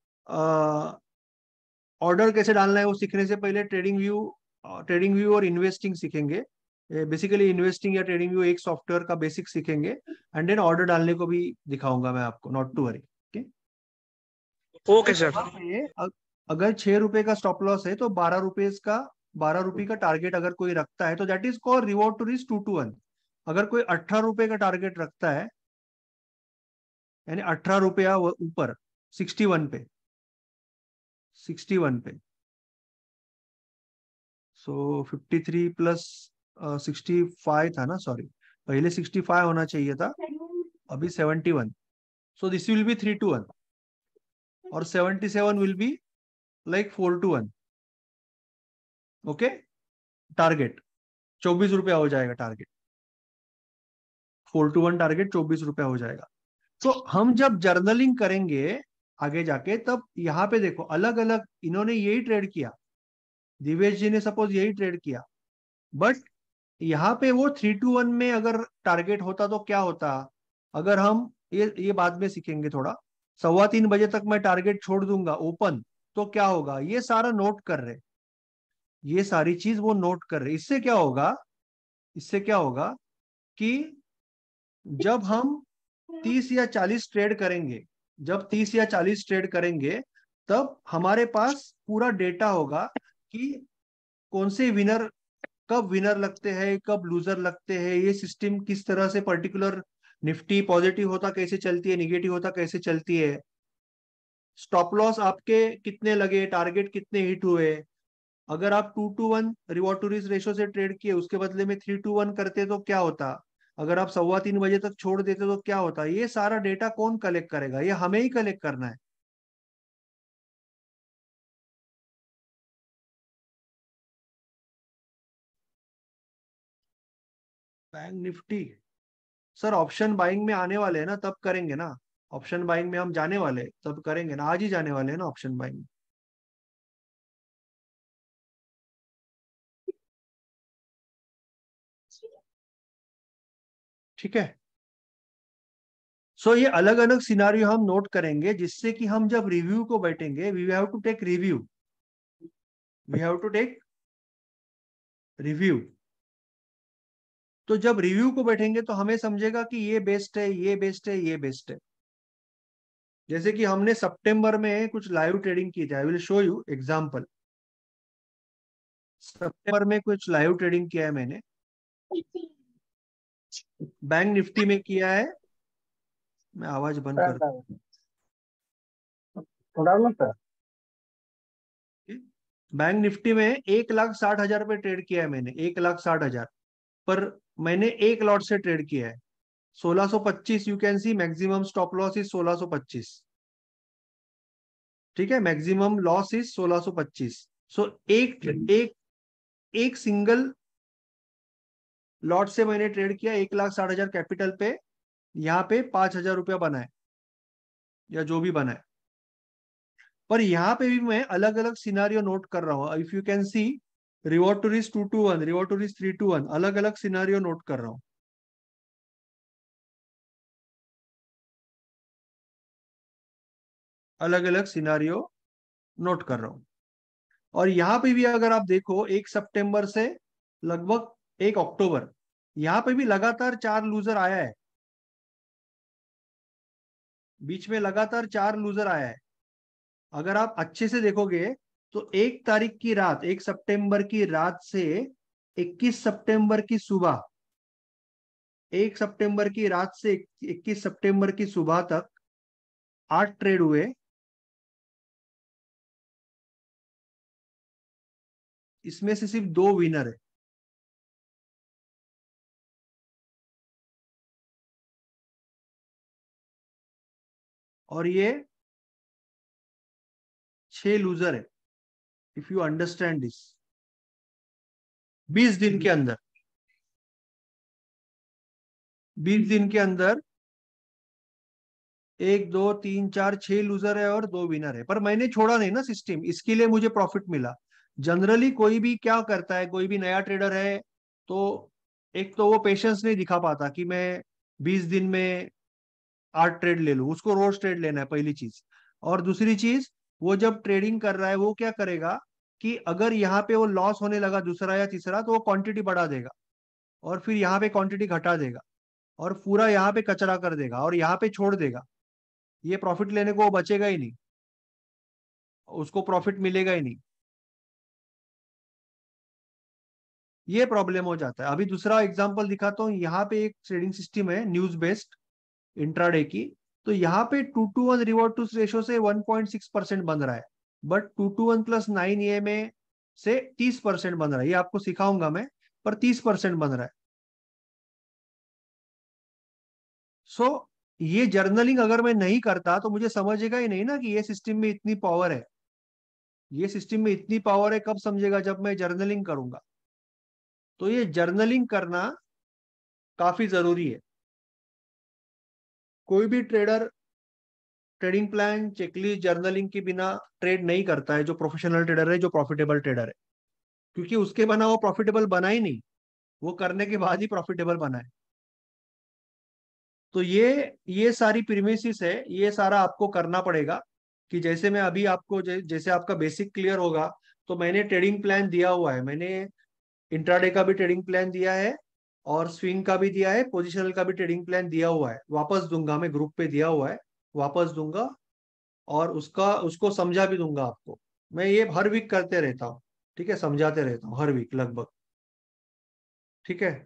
ऑर्डर कैसे डालना है वो सीखने से पहले ट्रेडिंग व्यू और इन्वेस्टिंग सीखेंगे। बेसिकली इन्वेस्टिंग या ट्रेडिंग व्यू एक सॉफ्टवेयर का बेसिक सीखेंगे एंड देन ऑर्डर डालने को भी दिखाऊंगा मैं आपको, not to worry. Okay then sir. यहाँ पे अगर ₹6 का स्टॉप लॉस है तो ₹12 का टारगेट अगर कोई रखता है तो that is called reward to risk 2:1। अगर कोई ₹18 का टारगेट रखता है, यानी ₹18 ऊपर, 61 पे, 61 पे, सो 53 प्लस 65 था ना, सॉरी, पहले 65 होना चाहिए था, अभी 71। So this will be 3:1। और 77 will be like 4-1. Okay, target 24 रुपया हो जाएगा. टारगेट 4-1 टारगेट 24 रुपया हो जाएगा. तो हम जब जर्नलिंग करेंगे आगे जाके, तब यहाँ पे देखो अलग अलग इन्होंने यही ट्रेड किया. दिवेश जी ने सपोज यही ट्रेड किया, बट यहाँ पे वो 3-1 में अगर टारगेट होता तो क्या होता. अगर हम ये बाद में सीखेंगे थोड़ा. 3:15 बजे तक मैं टारगेट छोड़ दूंगा ओपन, तो क्या होगा. ये सारा नोट कर रहे, ये सारी चीज वो नोट कर रहे. इससे क्या होगा, इससे क्या होगा कि जब हम 30 या 40 ट्रेड करेंगे, जब 30 या 40 ट्रेड करेंगे, तब हमारे पास पूरा डेटा होगा कि कौन से विनर, कब विनर लगते हैं, कब लूजर लगते हैं, ये सिस्टम किस तरह से पर्टिकुलर, निफ्टी पॉजिटिव होता कैसे चलती है, निगेटिव होता कैसे चलती है, स्टॉप लॉस आपके कितने लगे, टारगेट कितने हिट हुए. अगर आप 2-1 रिवॉर्ड टू रिस्क रेशो से ट्रेड किए, उसके बदले में 3-1 करते तो क्या होता. अगर आप 3:15 बजे तक छोड़ देते तो क्या होता. ये सारा डेटा कौन कलेक्ट करेगा, ये हमें ही कलेक्ट करना है. Bank Nifty, sir option buying में आने वाले हैं ना, तब करेंगे ना. ऑप्शन बाइंग में हम जाने वाले हैं, तब करेंगे ना. आज ही जाने वाले हैं ना ऑप्शन बाइंग. ठीक है. सो ये अलग अलग सिनारियो हम नोट करेंगे, जिससे कि हम जब रिव्यू को बैठेंगे, we have to take review, we have to take review. तो जब रिव्यू को बैठेंगे तो हमें समझेगा कि ये बेस्ट है, ये बेस्ट है, ये बेस्ट है. जैसे कि हमने सितंबर में कुछ लाइव ट्रेडिंग की थी. I will show you example. सितंबर में कुछ लाइव ट्रेडिंग किया है मैंने. बैंक निफ्टी में किया है. मैं आवाज बंद कर. बैंक निफ्टी में 1,60,000 पे ट्रेड किया है मैंने. 1,60,000 पर मैंने एक लॉट से ट्रेड किया है. 1625, you can see maximum stop loss is 1625. ठीक है, मैक्सिमम लॉस इज 1625. सो एक एक एक सिंगल लॉट से मैंने ट्रेड किया. 1,60,000 कैपिटल पे, यहाँ पे 5,000 रुपया बना है, या जो भी बना है. पर यहाँ पे भी मैं अलग अलग सिनारियो नोट कर रहा हूँ. If you can see, reward to risk 2-1, reward to risk 3-1, अलग अलग सिनारियो नोट कर रहा हूँ. अलग अलग सिनारियो नोट कर रहा हूँ. और यहाँ पे भी अगर आप देखो, 1 सितंबर से लगभग 1 अक्टूबर, यहाँ पे भी लगातार 4 लूजर आया है. बीच में लगातार 4 लूजर आया है. अगर आप अच्छे से देखोगे तो 1 तारीख की रात, 1 सितंबर की रात से 21 सितंबर की सुबह, 1 सितंबर की रात से 21 सितंबर की सुबह तक 8 ट्रेड हुए. इसमें से सिर्फ 2 विनर है. और ये 6 लूजर है. इफ यू अंडरस्टैंड दिस, 20 दिन के अंदर, 20 दिन के अंदर 1, 2, 3, 4, 6 लूजर है और 2 विनर है. पर मैंने छोड़ा नहीं ना सिस्टम, इसके लिए मुझे प्रॉफिट मिला. जनरली कोई भी क्या करता है, कोई भी नया ट्रेडर है, तो एक तो वो पेशेंस नहीं दिखा पाता कि मैं 20 दिन में 8 ट्रेड ले लूं. उसको रोज ट्रेड लेना है, पहली चीज. और दूसरी चीज, वो जब ट्रेडिंग कर रहा है, वो क्या करेगा कि अगर यहाँ पे वो लॉस होने लगा दूसरा या तीसरा, तो वो क्वांटिटी बढ़ा देगा, और फिर यहाँ पे क्वांटिटी घटा देगा, और पूरा यहाँ पे कचरा कर देगा, और यहाँ पे छोड़ देगा. ये प्रॉफिट लेने को वो बचेगा ही नहीं, उसको प्रॉफिट मिलेगा ही नहीं. ये प्रॉब्लम हो जाता है. अभी दूसरा एग्जांपल दिखाता हूँ. यहाँ पे एक ट्रेडिंग सिस्टम है न्यूज बेस्ड इंट्राडे की. तो यहाँ पे 2-1 रिवॉर्ड टू रेशो से 1.6% बन रहा है. बट 2-1 प्लस 9 EMA से 30% बन रहा है. ये आपको सिखाऊंगा मैं, पर 30% बन रहा है. सो ये जर्नलिंग अगर मैं नहीं करता तो मुझे समझेगा ही नहीं ना कि ये सिस्टम में इतनी पावर है। ये सिस्टम में इतनी पावर है कब समझेगा, जब मैं जर्नलिंग करूंगा। तो ये जर्नलिंग करना काफी जरूरी है। कोई भी trader trading plan, checklist, journaling के बिना ट्रेड नहीं करता है, जो प्रोफेशनल ट्रेडर है, जो प्रॉफिटेबल ट्रेडर है। क्योंकि उसके बना वो प्रॉफिटेबल बना ही नहीं, वो करने के बाद ही प्रॉफिटेबल बना है। तो ये सारी प्रीमिसिस है, ये सारा आपको करना पड़ेगा। कि जैसे मैं अभी आपको जैसे आपका बेसिक क्लियर होगा, तो मैंने ट्रेडिंग प्लान दिया हुआ है। मैंने इंट्राडे का भी ट्रेडिंग प्लान दिया है, और स्विंग का भी दिया है, पोजिशनल का भी ट्रेडिंग प्लान दिया हुआ है। वापस दूंगा, मैं ग्रुप पे दिया हुआ है, वापस दूंगा। और उसको समझा भी दूंगा आपको। मैं ये हर वीक करते रहता हूँ, ठीक है, समझाते रहता हूँ हर वीक लगभग। ठीक है।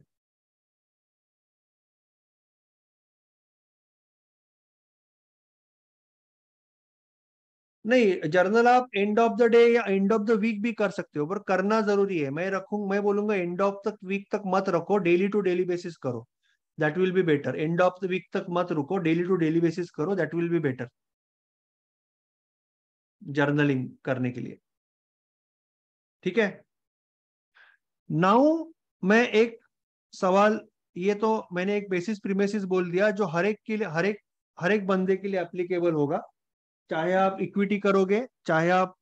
नहीं, जर्नल आप एंड ऑफ द डे या एंड ऑफ द वीक भी कर सकते हो, पर करना जरूरी है। मैं बोलूंगा एंड ऑफ तक वीक तक मत रखो, डेली टू डेली बेसिस करो। That will be better. End of the week तक मत रुको, डेली टू डेली बेसिस करो, that will be better journaling करने के लिए। ठीक है। नाउ मैं एक सवाल, ये तो मैंने एक बेसिस प्रीमिसिस बोल दिया जो हर एक के लिए, हर एक बंदे के लिए एप्लीकेबल होगा। चाहे आप इक्विटी करोगे, चाहे आप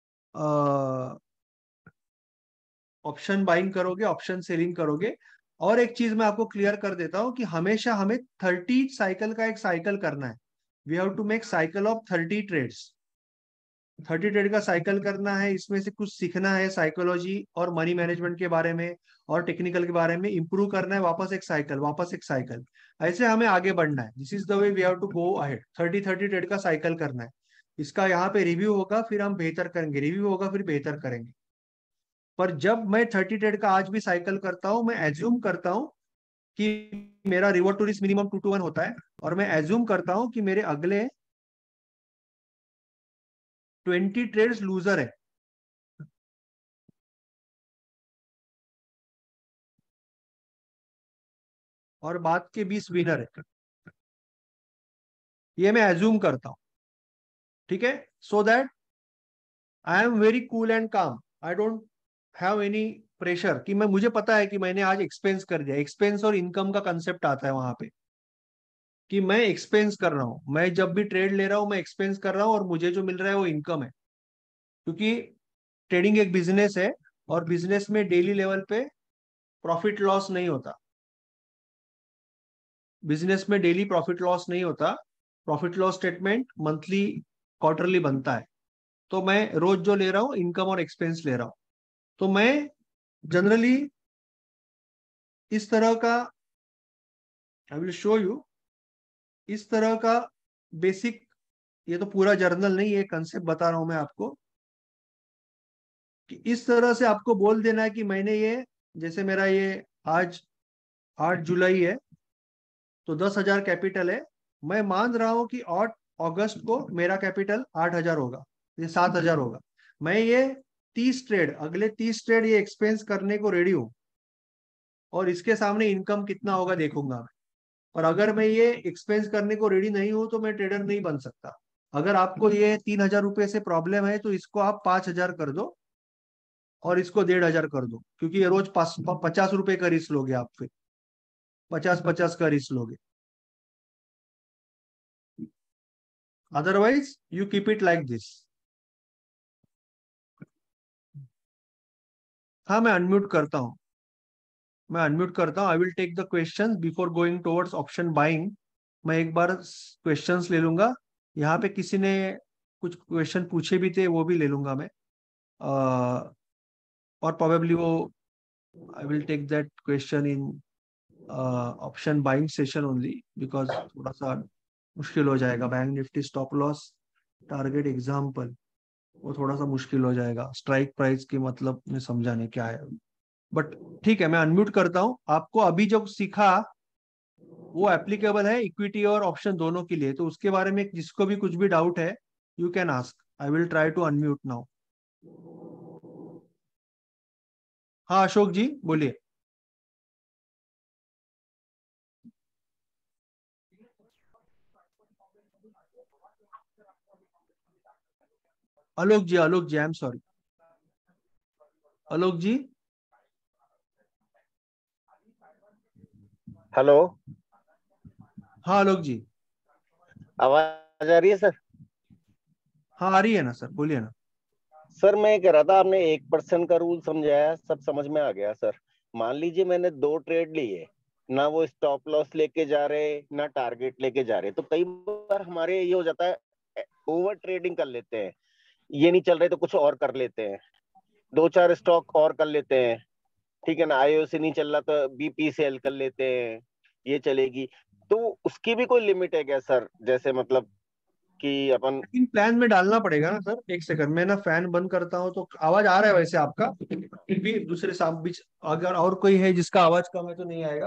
ऑप्शन बाइंग करोगे, ऑप्शन सेलिंग करोगे। और एक चीज मैं आपको क्लियर कर देता हूं कि हमेशा हमें 30 साइकिल का एक साइकिल करना है। We have to make cycle of 30 trades. 30 trade का साइकिल करना है, इसमें से कुछ सीखना है साइकोलॉजी और मनी मैनेजमेंट के बारे में, और टेक्निकल के बारे में इंप्रूव करना है। वापस एक साइकिल, वापस एक साइकिल, ऐसे हमें आगे बढ़ना है। This is the way we have to go ahead. 30 trade का साइकिल करना है। इसका यहाँ पे रिव्यू होगा, फिर हम बेहतर करेंगे, रिव्यू होगा फिर बेहतर करेंगे। पर जब मैं 30 ट्रेड का आज भी साइकिल करता हूं, मैं एज्यूम करता हूं कि मेरा reward to risk minimum 2 to 1 होता है। और मैं एज्यूम करता हूं कि मेरे अगले 20 ट्रेड्स लूजर है, और बाद के 20 विनर है। ये मैं एज्यूम करता हूं। ठीक है। So that I am very cool and calm. I don't have any pressure कि मैं, मुझे पता है कि मैंने आज एक्सपेंस कर दिया। एक्सपेंस और इनकम का कंसेप्ट आता है वहां पे, कि मैं एक्सपेंस कर रहा हूं। मैं जब भी ट्रेड ले रहा हूं, मैं एक्सपेंस कर रहा हूं, और मुझे जो मिल रहा है वो इनकम है। क्योंकि ट्रेडिंग एक बिजनेस है, और बिजनेस में डेली लेवल पे प्रॉफिट लॉस नहीं होता। बिजनेस में डेली प्रॉफिट लॉस नहीं होता। Profit loss statement monthly, quarterly बनता है। तो मैं रोज जो ले रहा हूँ, इनकम और एक्सपेंस ले रहा हूँ। तो मैं जनरली इस तरह का, आई विल शो यू, इस तरह का बेसिक, ये तो पूरा जर्नल नहीं, ये कंसेप्ट बता रहा हूं मैं आपको, कि इस तरह से आपको बोल देना है कि मैंने ये, जैसे मेरा ये आज 8 जुलाई है, तो 10,000 कैपिटल है। मैं मान रहा हूं कि 8 अगस्त को मेरा कैपिटल 8,000 होगा, ये 7,000 होगा। मैं ये 30 ट्रेड, अगले 30 ट्रेड ये एक्सपेंस करने को रेडी हूँ, और इसके सामने इनकम कितना होगा देखूंगा मैं। और अगर मैं ये एक्सपेंस करने को रेडी नहीं हूं, तो मैं ट्रेडर नहीं बन सकता। अगर आपको ये 3,000 रुपये से प्रॉब्लम है, तो इसको आप 5,000 कर दो, और इसको 1,500 कर दो। क्योंकि ये रोज 50 रुपए का रिस्क लोगे आप, फिर 50-50 का रिस्क लोगे। Otherwise you keep it like this. हाँ, मैं अनम्यूट करता हूँ। मैं अनम्यूट करता हूँ। I will take the questions before going towards option buying. मैं एक बार क्वेश्चंस ले लूंगा। यहाँ पे किसी ने कुछ क्वेश्चन पूछे भी थे, वो भी ले लूंगा मैं। और प्रोबेबली वो, I will take that question in option buying session only, because थोड़ा सा मुश्किल हो जाएगा। Bank Nifty stop loss target example, वो थोड़ा सा मुश्किल हो जाएगा। स्ट्राइक प्राइस की मतलब में समझाने क्या है। बट ठीक है, मैं अनम्यूट करता हूँ। आपको अभी जो सीखा वो एप्लीकेबल है इक्विटी और ऑप्शन दोनों के लिए। तो उसके बारे में जिसको भी कुछ भी डाउट है, you can ask. I will try to unmute now. हाँ अशोक जी, बोलिए। Alok ji, I am sorry, Alok ji. Hello. हाँ आलोक जी। आवाज आ रही है सर? हाँ आ रही है ना सर, बोलिए ना। सर मैं ये कह रहा था, आपने 1% का रूल समझाया, सब समझ में आ गया सर। मान लीजिए मैंने 2 ट्रेड लिए, ना वो स्टॉप लॉस लेके जा रहे ना टारगेट लेके जा रहे, तो कई बार हमारे ये हो जाता है, ओवर ट्रेडिंग कर लेते हैं। ये नहीं चल रहे तो कुछ और कर लेते हैं, 2-4 स्टॉक और कर लेते हैं। ठीक है ना, आईओसी नहीं चल रहा तो बीपी सेल कर लेते हैं, ये चलेगी। तो उसकी भी कोई लिमिट है क्या सर? जैसे मतलब कि अपन। लेकिन प्लान में डालना पड़ेगा ना सर। एक सेकंड, मैं ना फैन बंद करता हूँ, तो आवाज आ रहा है वैसे आपका, फिर भी दूसरे साथ बीच अगर और कोई है जिसका आवाज कम है तो नहीं आएगा।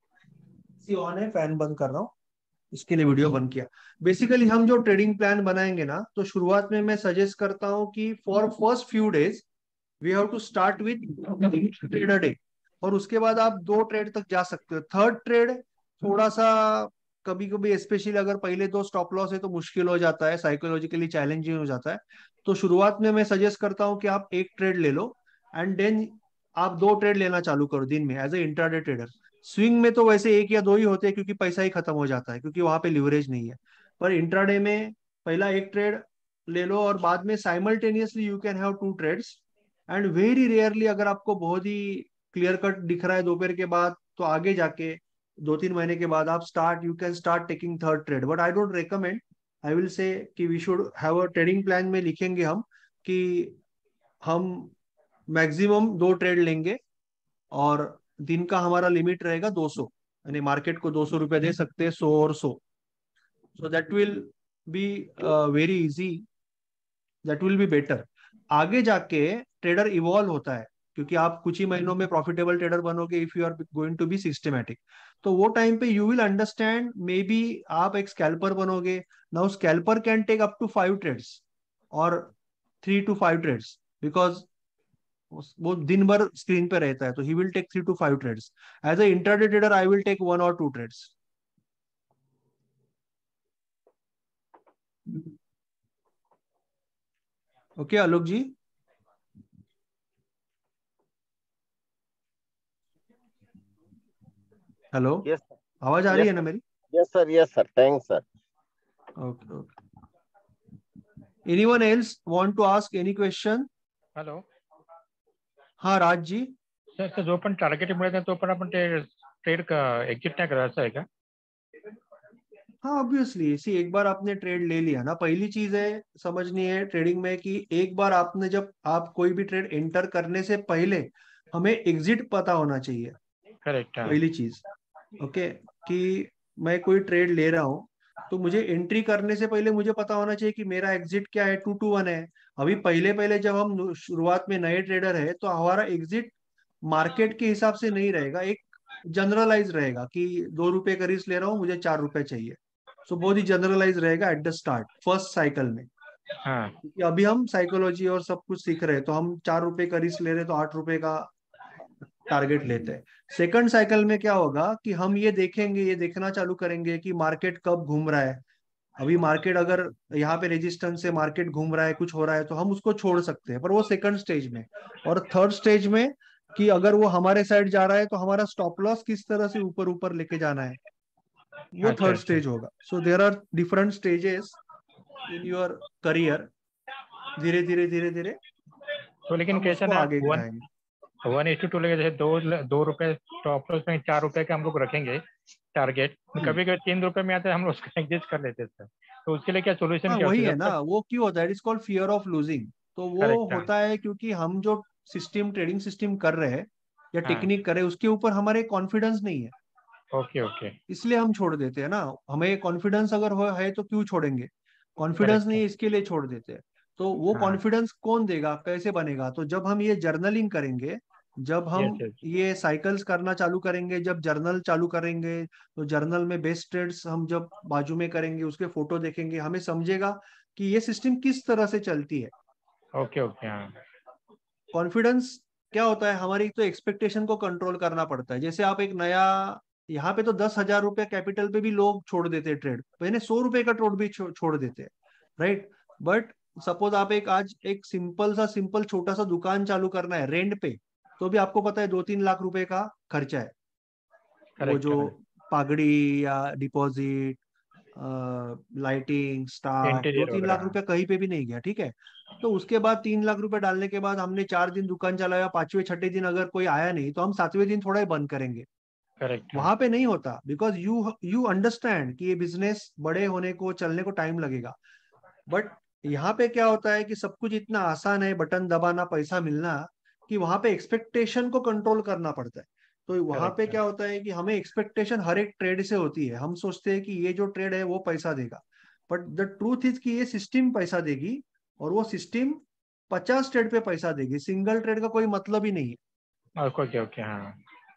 सी ऑन है, फैन बंद कर रहा हूँ, इसके लिए वीडियो बंद किया। बेसिकली हम जो ट्रेडिंग प्लान बनाएंगे ना, तो शुरुआत में मैं सजेस्ट करता हूँ कि for first few days we have to start with trade a day, और उसके बाद आप 2 ट्रेड तक जा सकते हो। थर्ड ट्रेड थोड़ा सा कभी कभी, स्पेशली अगर पहले 2 स्टॉप लॉस है तो मुश्किल हो जाता है, साइकोलॉजिकली चैलेंजिंग हो जाता है। तो शुरुआत में मैं सजेस्ट करता हूँ कि आप 1 ट्रेड ले लो, एंड देन आप 2 ट्रेड लेना चालू करो दिन में as a intraday trader. Swing में तो वैसे 1 या 2 ही होते हैं, क्योंकि पैसा ही खत्म हो जाता है, क्योंकि वहां पे लिवरेज नहीं है। पर इंट्राडे में पहला 1 ट्रेड ले लो, और बाद में simultaneously you can have 2 trades. And very rarely अगर आपको बहुत ही क्लियर कट दिख रहा है दोपहर के बाद, तो आगे जाके 2-3 महीने के बाद आप you can start taking third trade, but I don't recommend. I will say कि we should have a trading plan में लिखेंगे हम कि हम मैक्सिमम 2 ट्रेड लेंगे, और दिन का हमारा लिमिट रहेगा 200, यानी मार्केट को 200 रुपये दे सकते हैं, 100 और 100। So that will be very easy, that will be better. आगे जाके ट्रेडर इवॉल्व होता है, क्योंकि आप कुछ ही महीनों में प्रॉफिटेबल ट्रेडर बनोगे if you are going to be systematic. तो वो टाइम पे you will understand, maybe आप एक स्कैल्पर बनोगे। Now scalper can take up to 5 trades और 3 to 5 ट्रेड्स, बिकॉज वो दिन भर स्क्रीन पे रहता है, तो he will take 3 to 5 trades. As a intraday trader I will take 1 or 2 trades. Okay Alok ji. Hello, yes आवाज आ रही यस है ना सर। मेरी? Yes sir, yes sir, thanks sir. Okay okay. Anyone else want to ask any question? Hello हाँ राज जी। Sir, तर जो पण टार्गेट मिळत नाही तो पण आपण ते ट्रेड एक्झिट नाही करायचं आहे का? हाँ ऑब्वियसली, इसी एक बार आपने ट्रेड ले लिया ना, पहली चीज है समझनी है ट्रेडिंग में कि एक बार आपने, जब आप कोई भी ट्रेड एंटर करने से पहले हमें एग्जिट पता होना चाहिए। करेक्ट, हाँ. पहली चीज, ओके, कि मैं कोई ट्रेड ले रहा हूँ, तो मुझे एंट्री करने से पहले मुझे पता होना चाहिए कि मेरा एग्जिट क्या है, 2 to 1 है। अभी पहले पहले जब हम शुरुआत में नए ट्रेडर है, तो हमारा एग्जिट मार्केट के हिसाब से नहीं रहेगा, एक जनरलाइज रहेगा कि 2 रुपए का रिस्क ले रहा हूँ, मुझे 4 रुपए चाहिए। सो बहुत ही जनरलाइज रहेगा at the start first cycle में, हाँ. क्योंकि अभी हम साइकोलॉजी और सब कुछ सीख रहे हैं, तो हम 4 रुपए का रिस्क ले रहे हैं, तो 8 रुपए का टारगेट लेते हैं। सेकंड साइकिल में क्या होगा कि हम ये देखेंगे, ये देखना चालू करेंगे कि मार्केट कब घूम रहा है। अभी मार्केट अगर यहाँ पे रेजिस्टेंस से मार्केट घूम रहा है, कुछ हो रहा है, तो हम उसको छोड़ सकते हैं, पर वो सेकंड स्टेज में। और थर्ड स्टेज में कि अगर वो हमारे साइड जा रहा है, तो हमारा स्टॉप लॉस किस तरह से ऊपर ऊपर लेके जाना है, वो अच्छा थर्ड अच्छा. स्टेज होगा। So there are different stages in your career. धीरे धीरे धीरे धीरे तो लेकिन हम कैसा उसको ना, आगे वन बढ़ाएंगे। 1:2 लेके जैसे दो रुपए स्टॉप लॉस में 4 रुपए का हम लोग रखेंगे टारगेट, हम्म। कभी कभी 3 रुपए में आते हैं हम लोग उसको एडजस्ट कर लेते हैं सर. तो उसके लिए क्या सोल्यूशन हाँ क्या होता वही है है जब ना, तक? वो क्यों होता है, it is called fear of losing. तो वो करेक्ट, हाँ. होता है क्योंकि हम जो सिस्टम, ट्रेडिंग सिस्टम कर रहे हैं या हाँ. टेक्निक कर रहे हैं, उसके ऊपर हमारे कॉन्फिडेंस नहीं है, ओके ओके. इसलिए हम छोड़ देते हैं ना। हमें कॉन्फिडेंस अगर हो है तो क्यों छोड़ेंगे, कॉन्फिडेंस करेक्ट, नहीं है इसके लिए छोड़ देते हैं। तो वो हाँ. कॉन्फिडेंस कौन देगा, कैसे बनेगा? तो जब हम ये जर्नलिंग करेंगे, जब हम यस यस. ये साइकिल्स करना चालू करेंगे, जब जर्नल चालू करेंगे, तो जर्नल में बेस्ट ट्रेड्स हम जब बाजू में करेंगे, उसके फोटो देखेंगे, हमें समझेगा कि ये सिस्टम किस तरह से चलती है। ओके ओके, हाँ. कॉन्फिडेंस क्या होता है, हमारी तो एक्सपेक्टेशन को कंट्रोल करना पड़ता है। जैसे आप एक नया, यहाँ पे तो 10,000 रुपये कैपिटल पे भी लोग छोड़ देते हैं ट्रेड, पहले 100 रुपए का ट्रेड भी छोड़ देते हैं, राइट? बट सपोज आप आज एक सिंपल छोटा सा दुकान चालू करना है रेंट पे, तो भी आपको पता है 2-3 लाख रुपए का खर्चा है। वो करेक्ट जो पगड़ी या डिपॉजिट, लाइटिंग, स्टाफ, दो इंटीरियर तीन लाख वगैरह। रुपए कहीं पे भी नहीं गया, ठीक है। तो उसके बाद 3 लाख रुपए डालने के बाद हमने 4 दिन दुकान चलाया, 5वें 6ठे दिन अगर कोई आया नहीं तो हम 7वें दिन थोड़ा ही बंद करेंगे। करेक्ट है। वहां पे नहीं होता, बिकॉज यू अंडरस्टैंड कि ये बिजनेस बड़े होने को, चलने को टाइम लगेगा। बट यहाँ पे क्या होता है कि सब कुछ इतना आसान है, बटन दबाना, पैसा मिलना, कि वहां पे एक्सपेक्टेशन को कंट्रोल करना पड़ता है। तो वहां पे करेक्ट है। क्या होता है कि हमें एक्सपेक्टेशन हर एक ट्रेड से होती है। हम सोचते हैं कि ये जो ट्रेड है वो पैसा देगा, बट द ट्रूथ इज कि ये सिस्टम पैसा देगी, और वो सिस्टम 50 ट्रेड पे पैसा देगी, सिंगल ट्रेड का कोई मतलब ही नहीं है। ओके ओके हाँ।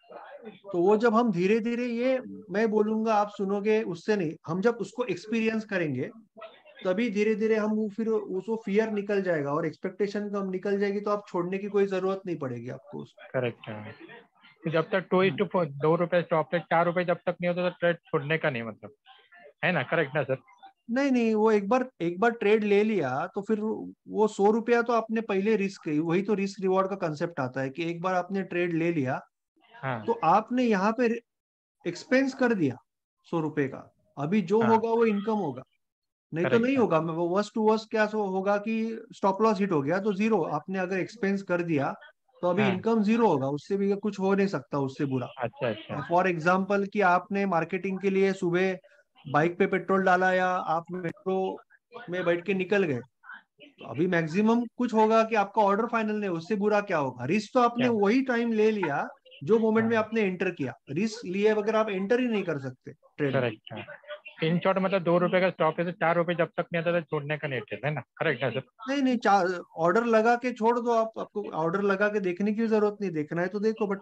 तो वो जब हम धीरे धीरे, ये मैं बोलूंगा आप सुनोगे उससे नहीं, हम जब उसको एक्सपीरियंस करेंगे तभी धीरे धीरे हम वो फिर उसको फियर निकल जाएगा और एक्सपेक्टेशन कम निकल जाएगी, तो आप छोड़ने की कोई जरूरत नहीं पड़ेगी आपको उसको। करेक्ट है। तो जब तक 2:4 2 रुपए स्टॉप पे 4 रुपए जब तक नहीं होता तो ट्रेड छोड़ने का नहीं मतलब, है ना? करेक्ट ना सर? नहीं नहीं, वो एक बार ट्रेड ले लिया तो फिर वो 100 रुपया तो आपने पहले रिस्क, वही तो रिस्क रिवॉर्ड का कंसेप्ट आता है कि एक बार आपने ट्रेड ले लिया हाँ। तो आपने यहाँ पे एक्सपेंस कर दिया 100 रुपए का, अभी जो हाँ। होगा वो इनकम होगा, नहीं तो नहीं करेक्ट है। होगा। वो वर्स्ट टू वर्स्ट क्या सो होगा कि स्टॉप लॉस हिट हो गया तो जीरो, आपने अगर एक्सपेंस कर दिया तो अभी हाँ। इनकम जीरो होगा, उससे भी कुछ हो नहीं सकता उससे बुरा। अच्छा अच्छा। फॉर एग्जाम्पल कि आपने मार्केटिंग के लिए सुबह बाइक पे पेट्रोल डाला या आप मेट्रो में बैठ के निकल गए, तो अभी मैक्सिमम कुछ होगा कि आपका ऑर्डर फाइनल नहीं, उससे बुरा क्या होगा। रिस्क तो आपने क्या? वही टाइम ले लिया जो मोमेंट में हाँ। आपने एंटर किया, रिस्क लिए बगैर आप एंटर ही नहीं कर सकते ट्रेड में। करेक्ट है। इन शॉर्ट मतलब 2 रुपए का स्टॉप है तो 4 रुपए जब तक नहीं आता तो छोड़ने का नहीं है ना? करेक्ट है सर? नहीं नहीं, ऑर्डर लगा के छोड़ दो आप, आपको ऑर्डर लगा के देखने की जरूरत नहीं, देखना है तो देखो, बट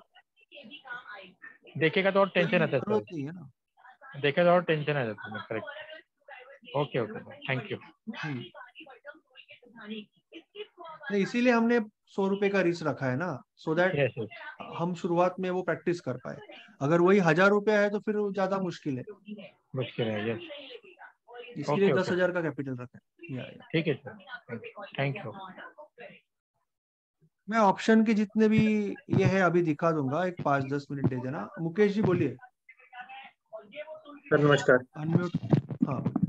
देखेगा तो और टेंशन आता है जरूरत सर, नहीं है ना। देखेगा तो और टेंशन आ जाता है। Correct. Okay okay sir, thank you. हम्म। नहीं, इसीलिए हमने 100 रुपए का रिस्क रखा है ना, सो दैट यस यस। हम शुरुआत में वो प्रैक्टिस कर पाए। अगर वही 1000 रुपया है तो फिर वो ज्यादा मुश्किल है, मुश्किल है, यस। इसके लिए ओके दस ओके, हजार का कैपिटल रखा है। या। ठीक है सर, थैंक यू। मैं ऑप्शन के जितने भी ये है अभी दिखा दूंगा, एक 5-10 मिनट दे देना। मुकेश जी बोलिए, सर नमस्कार। अनम्यूट। हाँ बोलिए।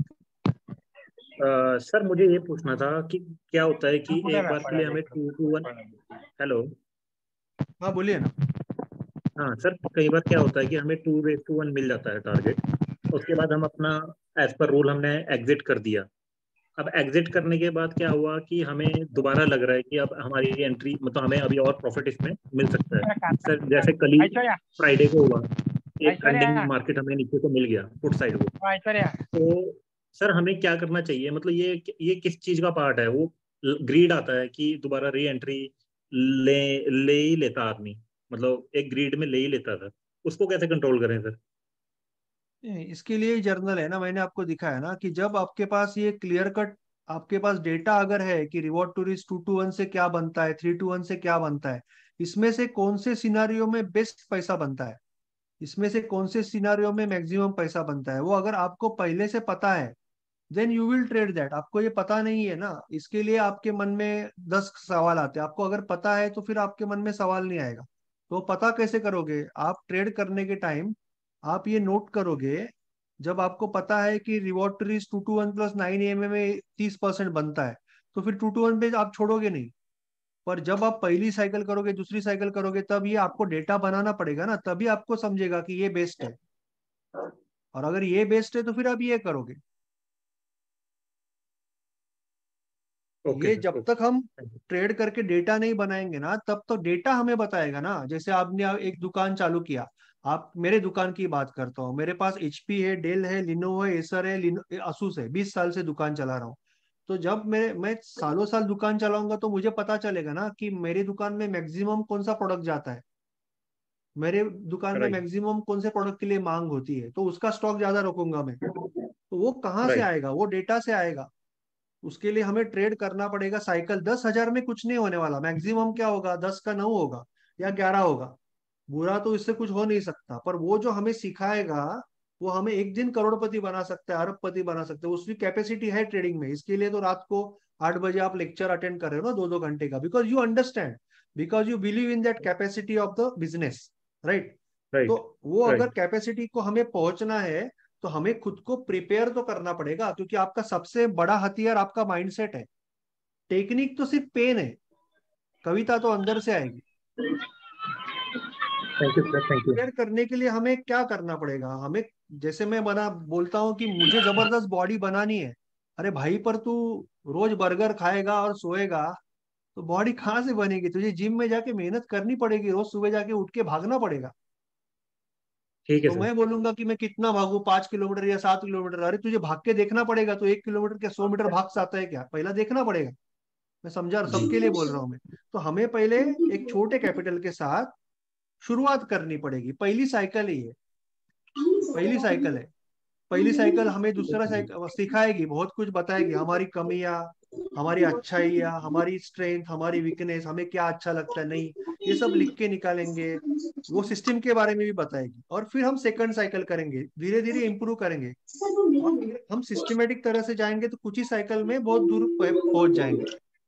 सर मुझे ये पूछना था कि क्या होता है कि एक बार के लिए हमें 2 to 1। हेलो। हाँ बोलिए ना। हाँ सर, कई बार क्या होता है कि हमें 2:1 मिल जाता है टारगेट, उसके बाद हम अपना एज पर रूल हमने एग्जिट कर दिया। अब एग्जिट करने के बाद क्या हुआ कि हमें दोबारा लग रहा है कि अब हमारी एंट्री मतलब हमें अभी और प्रॉफिट इसमें मिल सकता है। सर जैसे कल ही ऐश्वर्या, फ्राइडे को हुआ, एक ट्रेंडिंग ऐश्वर्या, मार्केट हमें नीचे को मिल गया पुट साइड को। ऐश्वर्या। तो सर हमें क्या करना चाहिए, मतलब ये किस चीज का पार्ट है? वो ग्रीड आता है कि दोबारा री एंट्री ले ले ही लेता आदमी, मतलब एक ग्रीड में ले ही लेता था, उसको कैसे कंट्रोल करें सर? इसके लिए जर्नल है ना, मैंने आपको दिखाया ना कि जब आपके पास ये क्लियर कट, आपके पास डेटा अगर है कि रिवॉर्ड टू रिस्क 2-1 से क्या बनता है, 3-1 से क्या बनता है, इसमें से कौन से सिनारियो में बेस्ट पैसा बनता है, इसमें से कौन से सिनारियो में मैक्सिमम पैसा बनता है, वो अगर आपको पहले से पता है then you will trade that. आपको ये पता नहीं है ना, इसके लिए आपके मन में 10 सवाल आते हैं। आपको अगर पता है तो फिर आपके मन में सवाल नहीं आएगा। तो पता कैसे करोगे आप? ट्रेड करने के टाइम आप ये नोट करोगे, जब आपको पता है कि रिवॉर्ड टू रिस्क 2-1 प्लस 9 में 30% बनता है, तो फिर 2-1 पे आप छोड़ोगे नहीं। पर जब आप पहली साइकिल करोगे, दूसरी साइकिल करोगे, तब ये आपको डेटा बनाना पड़ेगा ना, तभी आपको समझेगा कि ये बेस्ट है। और अगर ये बेस्ट है तो फिर आप ये करोगे। ओके ये सर, जब ओके। तक हम थैंक यू। ट्रेड करके डेटा नहीं बनाएंगे ना, तब तक डेटा हमें बताएगा ना। जैसे आपने एक दुकान चालू किया, आप, मेरे दुकान की बात करता हूँ, मेरे पास एचपी है, डेल है, लिनोवो है, एसर है, असूस है, 20 साल से दुकान चला रहा हूँ। तो जब मैं सालों साल दुकान चलाऊंगा तो मुझे पता चलेगा ना कि मेरी दुकान में मैक्सिमम कौन सा प्रोडक्ट जाता है, मेरे दुकान में राइट। मैक्सिमम कौन से प्रोडक्ट के लिए मांग होती है, तो उसका स्टॉक ज्यादा रखूंगा मैं। तो वो कहाँ से राइट। आएगा? वो डेटा से आएगा। उसके लिए हमें ट्रेड करना पड़ेगा साइकिल। 10,000 में कुछ नहीं होने वाला, मैक्सिमम क्या होगा, 10 का 9 होगा या 11 होगा। बुरा तो इससे कुछ हो नहीं सकता, पर वो जो हमें सिखाएगा वो हमें एक दिन करोड़पति बना सकता है, अरबपति बना सकता है, उसकी कैपेसिटी है ट्रेडिंग में। इसके लिए तो रात को 8 बजे आप लेक्चर अटेंड कर रहे हो ना 2-2 घंटे का, because you understand, because you believe in that capacity of the business, right. Right तो वो अगर राइट कैपेसिटी को हमें पहुंचना है तो हमें खुद को प्रिपेयर तो करना पड़ेगा, क्योंकि आपका सबसे बड़ा हथियार आपका माइंडसेट है। टेक्निक तो सिर्फ पेन है, कविता तो अंदर से आएगी। Thank you sir, thank you. Prepare करने के लिए हमें क्या करना पड़ेगा, हमें जैसे मैं बोलता हूँ कि मुझे जबरदस्त बॉडी बनानी है। अरे भाई, पर तू रोज बर्गर खाएगा और सोएगा तो बॉडी कहाँ से बनेगी? तुझे जिम में जाके मेहनत करनी पड़ेगी, रोज सुबह जाके उठ के भागना पड़ेगा। ठीक है तो सर। मैं बोलूंगा कि मैं कितना भागू, 5 किलोमीटर या 7 किलोमीटर? अरे तुझे भाग के देखना पड़ेगा, तो 1 किलोमीटर के 100 मीटर भाग सकता है क्या? पहला देखना पड़ेगा। मैं समझा, जी सबके लिए बोल रहा हूँ मैं। तो हमें पहले एक छोटे कैपिटल के साथ शुरुआत करनी पड़ेगी। पहली साइकिल ही है, पहली साइकिल है। पहली साइकिल हमें दूसरा साइकिल सिखाएगी, बहुत कुछ बताएगी, हमारी कमियां, हमारी अच्छाइयाँ, हमारी स्ट्रेंथ, हमारी वीकनेस, हमें क्या अच्छा लगता है नहीं, ये सब लिख के निकालेंगे। वो सिस्टम के बारे में भी बताएगी। और फिर हम सेकंड साइकिल करेंगे, धीरे धीरे इंप्रूव करेंगे। और अगर हम सिस्टमेटिक तरह से जाएंगे तो कुछ ही साइकिल में बहुत दूर पहुंच जाएंगे।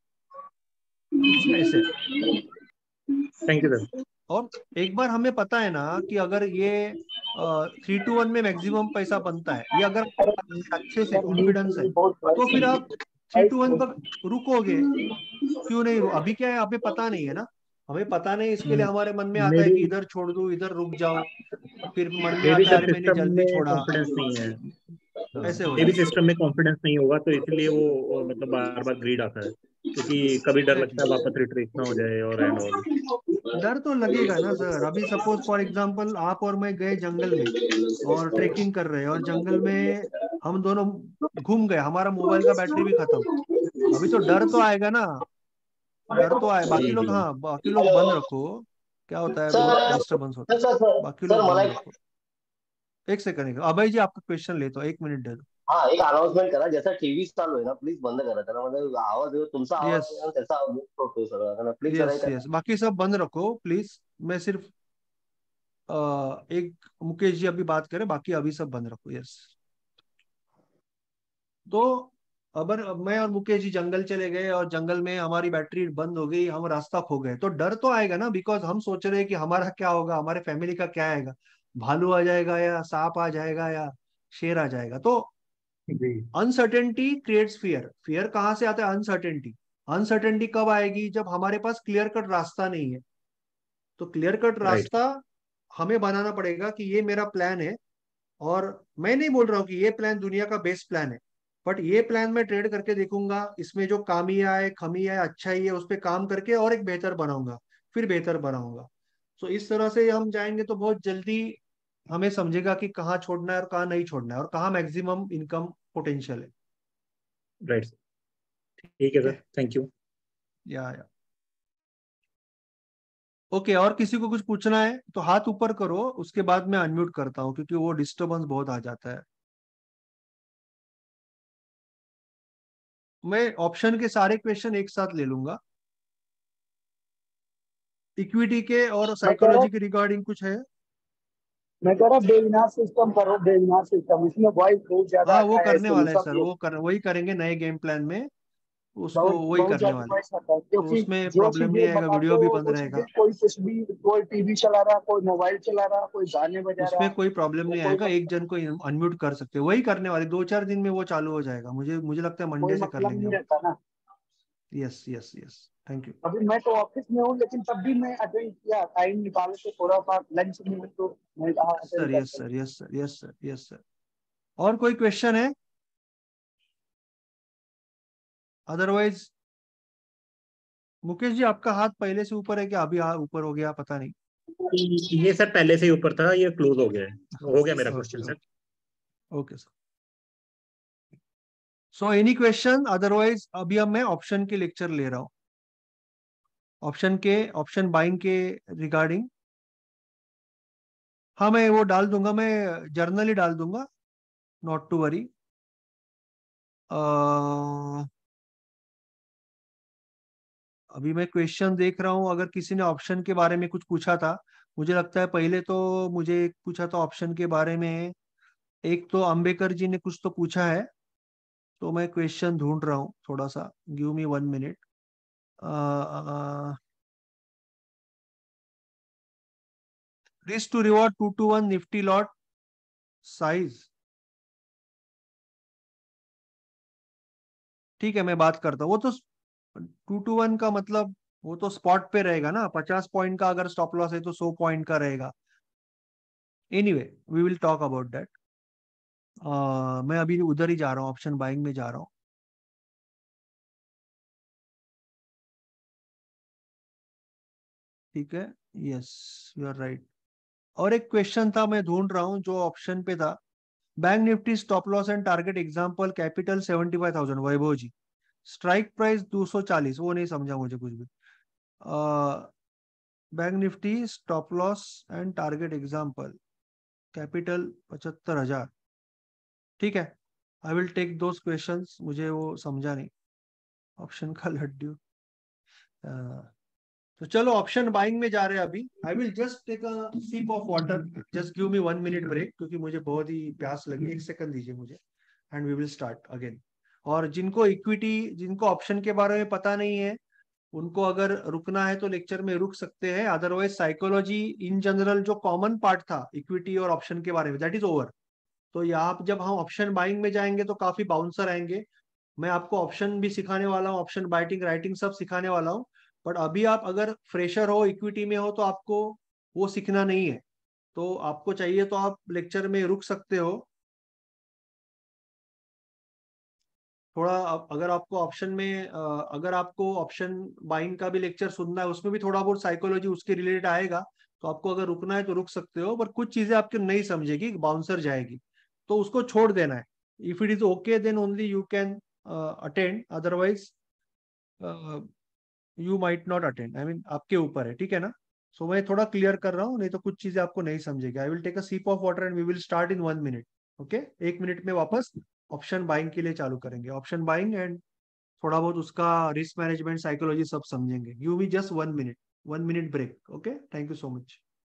ऐसे। Thank you sir. और एक बार हमें पता है ना कि अगर ये 3-1 में मैक्सिमम पैसा बनता है, ये अगर अच्छे से कॉन्फिडेंस है, तो फिर आप 3-1 पर रुकोगे। क्यों नहीं अभी क्या है, हमें पता नहीं है ना, हमें पता नहीं, इसके लिए हमारे मन में आता है मेरी कि इधर छोड़ दूं, इधर रुक जाओ। फिर मन में मेरी आता है सर अरे मैंने सिस्टम जल्दी में छोड़ा। कॉन्फिडेंस नहीं है। ऐसे हो मे भी जाता सिस्टम में कॉन्फिडेंस नहीं होगा, तो इसलिए वो मतलब बार बार ग्रीड आता है, क्योंकि कभी डर है। लगता है वापस रिट्रेस ना हो जाए और एंड ऑल। डर तो लगेगा ना सर। अभी सपोज फॉर एग्जांपल आप और मैं गए जंगल में और ट्रेकिंग कर रहे हैं, और जंगल में हम दोनों घूम गए, हमारा मोबाइल का बैटरी भी खत्म। अभी तो डर तो आएगा ना, डर तो आए। जी बाकी लोग, जी। हाँ बाकी लोग बंद रखो, क्या होता है बहुत सर डिस्टरबेंस होता सर है। सर सर बाकी सर लोग मला बंद एक, रखो। एक सेकंड, अभय जी आपका क्वेश्चन लेता हूँ, 1 मिनट दे दो। हा एक अनाउन्समेंट करा, जैसा टीव्ही चालू आहे ना प्लीज बंद करा त्याला, म्हणजे आवाज येतो, तुमचा आवाज यस आहे आणि त्याचा आवाज होतो सगळं, प्लीज जरा यस यस, बाकी सब बंद रखो प्लीज। मैं सिर्फ एक मुकेश जी अभी बात करें, बाकी अभी सब बंद रखो। यस। तो अगर मैं और मुकेश जी जंगल चले गए और जंगल में हमारी बैटरी बंद हो गई, हम रास्ता खो गए, तो डर तो आएगा ना, बिकॉज हम सोच रहे हैं कि हमारा क्या होगा, हमारे फैमिली का क्या आएगा, भालू आ जाएगा या सांप आ जाएगा या शेर आ जाएगा। तो जी अनसर्टेनिटी क्रिएट्स फियर। फियर कहाँ से आता है? अनसर्टेनिटी। अनसर्टेनिटी कब आएगी? जब हमारे पास क्लियर कट रास्ता नहीं है। तो क्लियर कट राइट रास्ता हमें बनाना पड़ेगा कि ये मेरा प्लान है। और मैं नहीं बोल रहा हूँ कि ये प्लान दुनिया का बेस्ट प्लान है, बट ये प्लान मैं ट्रेड करके देखूंगा, इसमें जो खामियां है, अच्छाई है, उस पर काम करके और एक बेहतर बनाऊंगा, फिर बेहतर बनाऊंगा। तो इस तरह से हम जाएंगे तो बहुत जल्दी हमें समझेगा कि कहाँ छोड़ना है और कहाँ नहीं छोड़ना है, और कहाँ मैक्सिमम इनकम पोटेंशियल है। राइट। ठीक है ठीक सर, है। Thank you. या ओके, और किसी को कुछ पूछना है तो हाथ ऊपर करो, उसके बाद मैं अनम्यूट करता हूँ, क्योंकि वो डिस्टरबेंस बहुत आ जाता है। मैं ऑप्शन के सारे क्वेश्चन एक साथ ले लूंगा। इक्विटी के और मैं कह रहा साइकोलॉजी के रिगार्डिंग कुछ है? मैं कह रहा बेबिनार सिस्टम करो, बेबिनार सिस्टम, इसमें वॉइस बहुत ज्यादा हाँ वो आता है, करने वाला है सोल्यूशन सर, भी वो वही करेंगे नए गेम प्लान में, उसको बहुत वही बहुत करने ज्यादा वाले। वॉइस आता है, तो क्योंकि उसमें जो प्रॉब्लम नहीं चीजें आएगा, बताते वीडियो भी हो बंद वो चीजें रहेगा। कोई कुछ भी, कोई टीवी चला रहा, कोई मोबाइल चला रहा, कोई गाने बजा रहा, उसमें कोई प्रॉब्लम तो नहीं कोई आएगा, एक जन को अनम्यूट कर सकते हो, वही करने वाले। 2-4 दिन में वो चालू हो जाएगा, मुझे लगता है कोई मंडे से कर मतलब लेंगे नहीं वो। रहता ना। Yes yes yes, thank you. अभी मैं तो ऑफिस में हूँ, लेकिन तब भी मैं अटेंड किया, टाइम निकाल के थोड़ा सा लंच में हूँ, तो मैं कहा यस अटेंड सर यस करते हैं। Sir yes sir yes sir yes sir. और कोई क्वेश्चन है? अदरवाइज मुकेश जी आपका हाथ पहले से ऊपर है क्या? अभी ऊपर हो गया, पता नहीं। ये सर पहले से ही ऊपर था, ये क्लोज हो गया है। हो गया मेरा okay question sir. Okay okay sir. So any question? Otherwise अभी अब मैं ऑप्शन के लेक्चर ले रहा हूँ, ऑप्शन बाइंग के रिगार्डिंग। हाँ मैं वो डाल दूंगा, मैं जर्नल ही डाल दूंगा, नॉट टू वरी। अभी मैं क्वेश्चन देख रहा हूँ, अगर किसी ने ऑप्शन के बारे में कुछ पूछा था, मुझे लगता है पहले तो मुझे एक पूछा था ऑप्शन के बारे में। एक तो अंबेकर जी ने कुछ तो पूछा है, तो मैं क्वेश्चन ढूंढ रहा हूँ थोड़ा सा, give me 1 minute. Risk to reward 2 to 1 Nifty lot size. ठीक है, मैं बात करता हूँ। वो तो 2 to 1 का मतलब वो तो स्पॉट पे रहेगा ना, 50 पॉइंट का अगर स्टॉप लॉस है तो 100 पॉइंट का रहेगा। Anyway we will talk about that. मैं अभी उधर ही जा रहा हूँ, ऑप्शन बाइंग में जा रहा हूँ। ठीक है, यस यू आर राइट। और एक क्वेश्चन था मैं ढूंढ रहा हूँ जो ऑप्शन पे था। Bank Nifty stop loss and target example capital 75,000 Vaibhav ji, strike price 240, वो नहीं समझा मुझे कुछ भी। Bank Nifty stop loss and target example capital 75,000। ठीक है, I will take those questions, मुझे वो समझा नहीं ऑप्शन का लड्डू। तो चलो ऑप्शन बाइंग में जा रहे हैं अभी। I will just take a sip of water, just give me 1 minute break, क्योंकि मुझे बहुत ही प्यास लगी। 1 सेकंड दीजिए मुझे, and we will start again. और जिनको इक्विटी, जिनको ऑप्शन के बारे में पता नहीं है, उनको अगर रुकना है तो लेक्चर में रुक सकते हैं। अदरवाइज साइकोलॉजी इन जनरल जो कॉमन पार्ट था इक्विटी और ऑप्शन के बारे में, दैट इज ओवर। तो यहाँ जब हम ऑप्शन बाइंग में जाएंगे तो काफी बाउंसर आएंगे। मैं आपको ऑप्शन भी सिखाने वाला हूँ, ऑप्शन बाइटिंग राइटिंग सब सिखाने वाला हूँ। बट अभी आप अगर फ्रेशर हो, इक्विटी में हो, तो आपको वो सीखना नहीं है। तो आपको चाहिए तो आप लेक्चर में रुक सकते हो थोड़ा। अगर आपको ऑप्शन में अगर आपको ऑप्शन बाइंग का भी लेक्चर सुनना है, उसमें भी थोड़ा बहुत साइकोलॉजी उसके रिलेटेड आएगा, तो आपको अगर रुकना है तो रुक सकते हो। पर कुछ चीजें आपकी नहीं समझेगी, बाउंसर जाएगी, तो उसको छोड़ देना है। If it is okay then only you can attend, otherwise you might not attend. I mean आपके ऊपर है, ठीक है ना। सो मैं थोड़ा क्लियर कर रहा हूँ, नहीं तो कुछ चीजें आपको नहीं समझेगी। I will take a sip of water and we will start in 1 minute. Okay, 1 minute में वापस ऑप्शन बाइंग के लिए चालू करेंगे, ऑप्शन बाइंग, एंड थोड़ा बहुत उसका रिस्क मैनेजमेंट साइकोलॉजी सब समझेंगे। Give me just 1 minute, 1 minute break. Okay, thank you so much.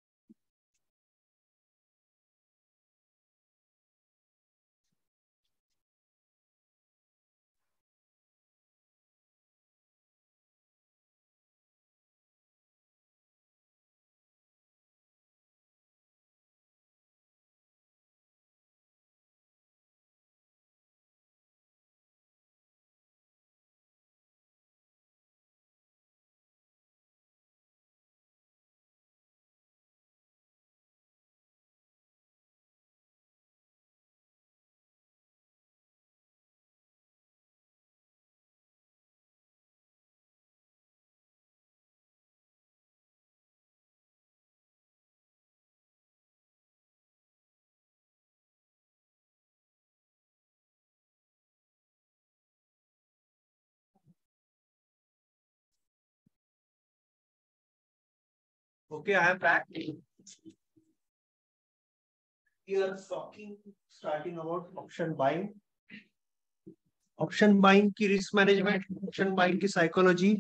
Okay, I am back. We are talking, starting about option buying. Option buying की रिस्क मैनेजमेंट, ऑप्शन बाइंग की psychology,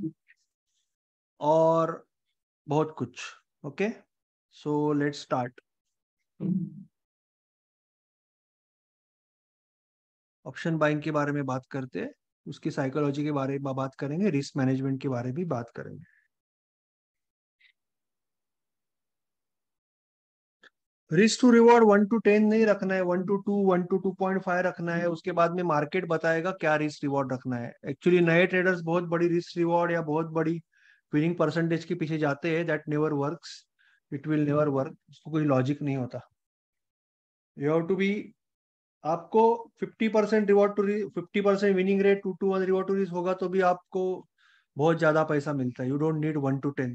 और बहुत कुछ। Okay, so let's start. Option buying के बारे में बात करते हैं, उसकी साइकोलॉजी के बारे में बात करेंगे, रिस्क मैनेजमेंट के बारे में भी बात करेंगे। रिस्क टू रिवॉर्ड 1 to 10 नहीं रखना है, 1 to 2, 1 to 2.5 रखना है। उसके बाद में मार्केट बताएगा क्या रिस्क रिवॉर्ड रखना है। एक्चुअली नए ट्रेडर्स बहुत बड़ी रिस्क रिवॉर्ड या बहुत बड़ी विनिंग परसेंटेज के पीछे जाते हैं, that never works, it will never work, उसको कोई लॉजिक नहीं होता। यू हैव टू बी, आपको 50% reward to 50% winning rate, 2 to 1 reward to risk होगा तो भी आपको बहुत ज्यादा पैसा मिलता है। You don't need 1 to 10।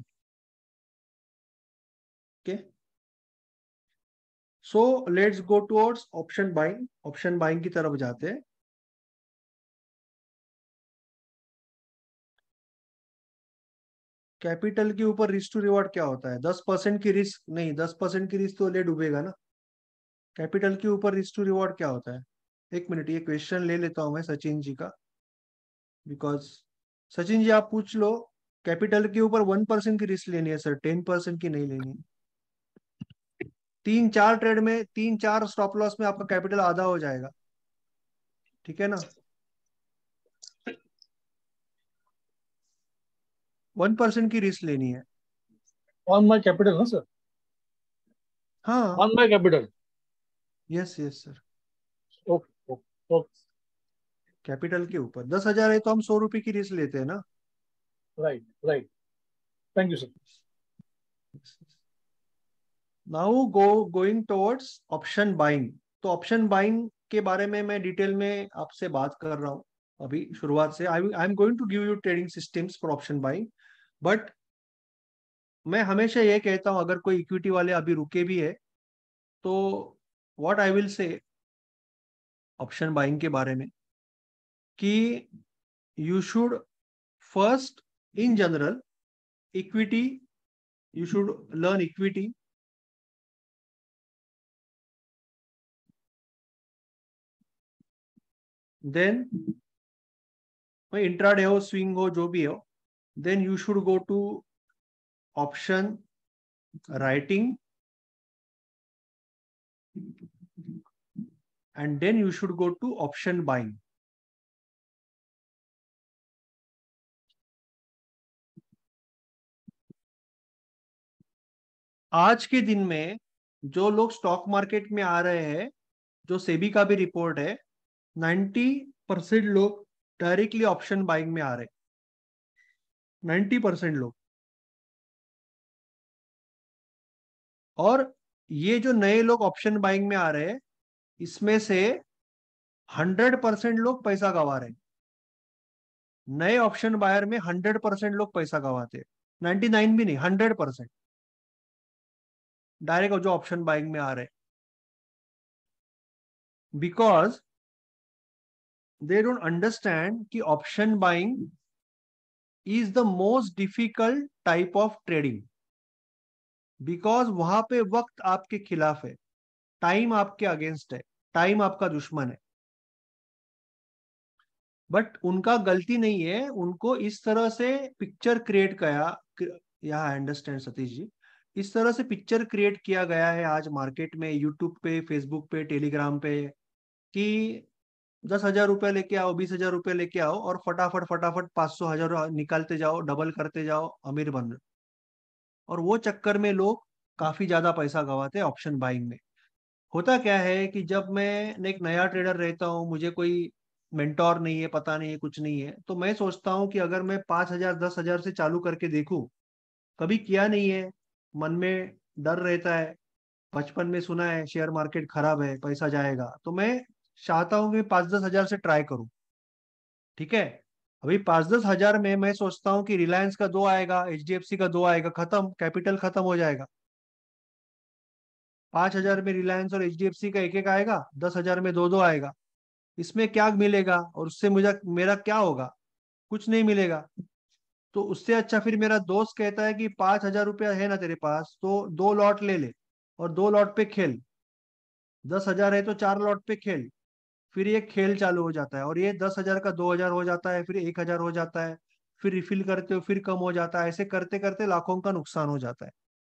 Okay, so let's go towards option buying. Option buying की तरफ जाते हैं। कैपिटल के ऊपर रिस्क टू रिवॉर्ड क्या होता है? 10% की रिस्क नहीं, 10% की रिस्क तो ले डूबेगा ना। कैपिटल के ऊपर रिस्क टू रिवॉर्ड क्या होता है? 1 मिनट, ये क्वेश्चन ले लेता हूं मैं सचिन जी का, बिकॉज सचिन जी आप पूछ लो। कैपिटल के ऊपर 1% की रिस्क लेनी है सर, 10% की नहीं लेनी। 3-4 ट्रेड में, 3-4 स्टॉप लॉस में आपका कैपिटल आधा हो जाएगा, ठीक है ना। 1% की रिस्क लेनी है। ऑन माय कैपिटल ना सर? हाँ, on my capital. Yes yes sir, okay okay okay, capital के ऊपर 10,000 है तो हम 100 रुपए की रिस्क लेते हैं ना। Right right, thank you sir. Now going towards option buying. तो ऑप्शन बाइंग के बारे में मैं डिटेल में आपसे बात कर रहा हूँ अभी शुरुआत से। I am going to give you trading systems for option buying, but मैं हमेशा ये कहता हूँ अगर कोई इक्विटी वाले अभी रुके भी है तो what I will say option buying के बारे में कि you should first in general equity, you should learn equity, then intraday हो, स्विंग हो, जो भी हो, then you should go to option writing and then you should go to option buying. आज के दिन में जो लोग स्टॉक मार्केट में आ रहे हैं, जो सेबी का भी रिपोर्ट है, 90% लोग डायरेक्टली ऑप्शन बाइंग में आ रहे हैं, 90% लोग। और ये जो नए लोग ऑप्शन बाइंग में आ रहे हैं, इसमें से 100% लोग पैसा गंवा रहे हैं। नए ऑप्शन बायर में 100% लोग पैसा गंवाते हैं, 99 भी नहीं, 100% डायरेक्ट जो ऑप्शन बाइंग में आ रहे हैं, बिकॉज दे डोंट अंडरस्टैंड कि option buying is the most difficult type of trading, because वहां पे वक्त आपके खिलाफ है, टाइम आपके अगेंस्ट है, टाइम आपका दुश्मन है। बट उनका गलती नहीं है, उनको इस तरह से पिक्चर क्रिएट किया, या आई अंडरस्टैंड सतीश जी, इस तरह से पिक्चर क्रिएट किया गया है आज मार्केट में, यूट्यूब पे, फेसबुक पे, टेलीग्राम पे, कि 10,000 रुपए लेके आओ, 20,000 रुपए लेके आओ और फटाफट फटाफट 500 हजार निकालते जाओ, डबल करते जाओ, अमीर बन रहे। और वो चक्कर में लोग काफी ज्यादा पैसा गंवाते हैं ऑप्शन बाइंग में। होता क्या है कि जब मैं एक नया ट्रेडर रहता हूँ, मुझे कोई मेंटोर नहीं है, पता नहीं है, कुछ नहीं है, तो मैं सोचता हूँ कि अगर मैं 5,000 10,000 से चालू करके देखूं, कभी किया नहीं है, मन में डर रहता है, बचपन में सुना है शेयर मार्केट खराब है, पैसा जाएगा, तो मैं चाहता हूँ कि 5-10 हजार से ट्राई करूं। ठीक है, अभी 5-10 हजार में मैं सोचता हूँ कि रिलायंस का 2 आएगा, HDFC का 2 आएगा, खत्म, कैपिटल खत्म हो जाएगा। 5,000 में रिलायंस और HDFC का एक एक आएगा, 10,000 में 2-2 आएगा, इसमें क्या मिलेगा और उससे मुझे मेरा क्या होगा? कुछ नहीं मिलेगा। तो उससे अच्छा फिर मेरा दोस्त कहता है कि 5,000 रुपया है ना तेरे पास, तो 2 लॉट ले ले और 2 लॉट पे खेल, 10,000 है तो 4 लॉट पे खेल। फिर ये खेल चालू हो जाता है और ये 10,000 का 2,000 हो जाता है, फिर 1,000 हो जाता है, फिर रिफिल करते हो, फिर कम हो जाता है, ऐसे करते करते लाखों का नुकसान हो जाता है।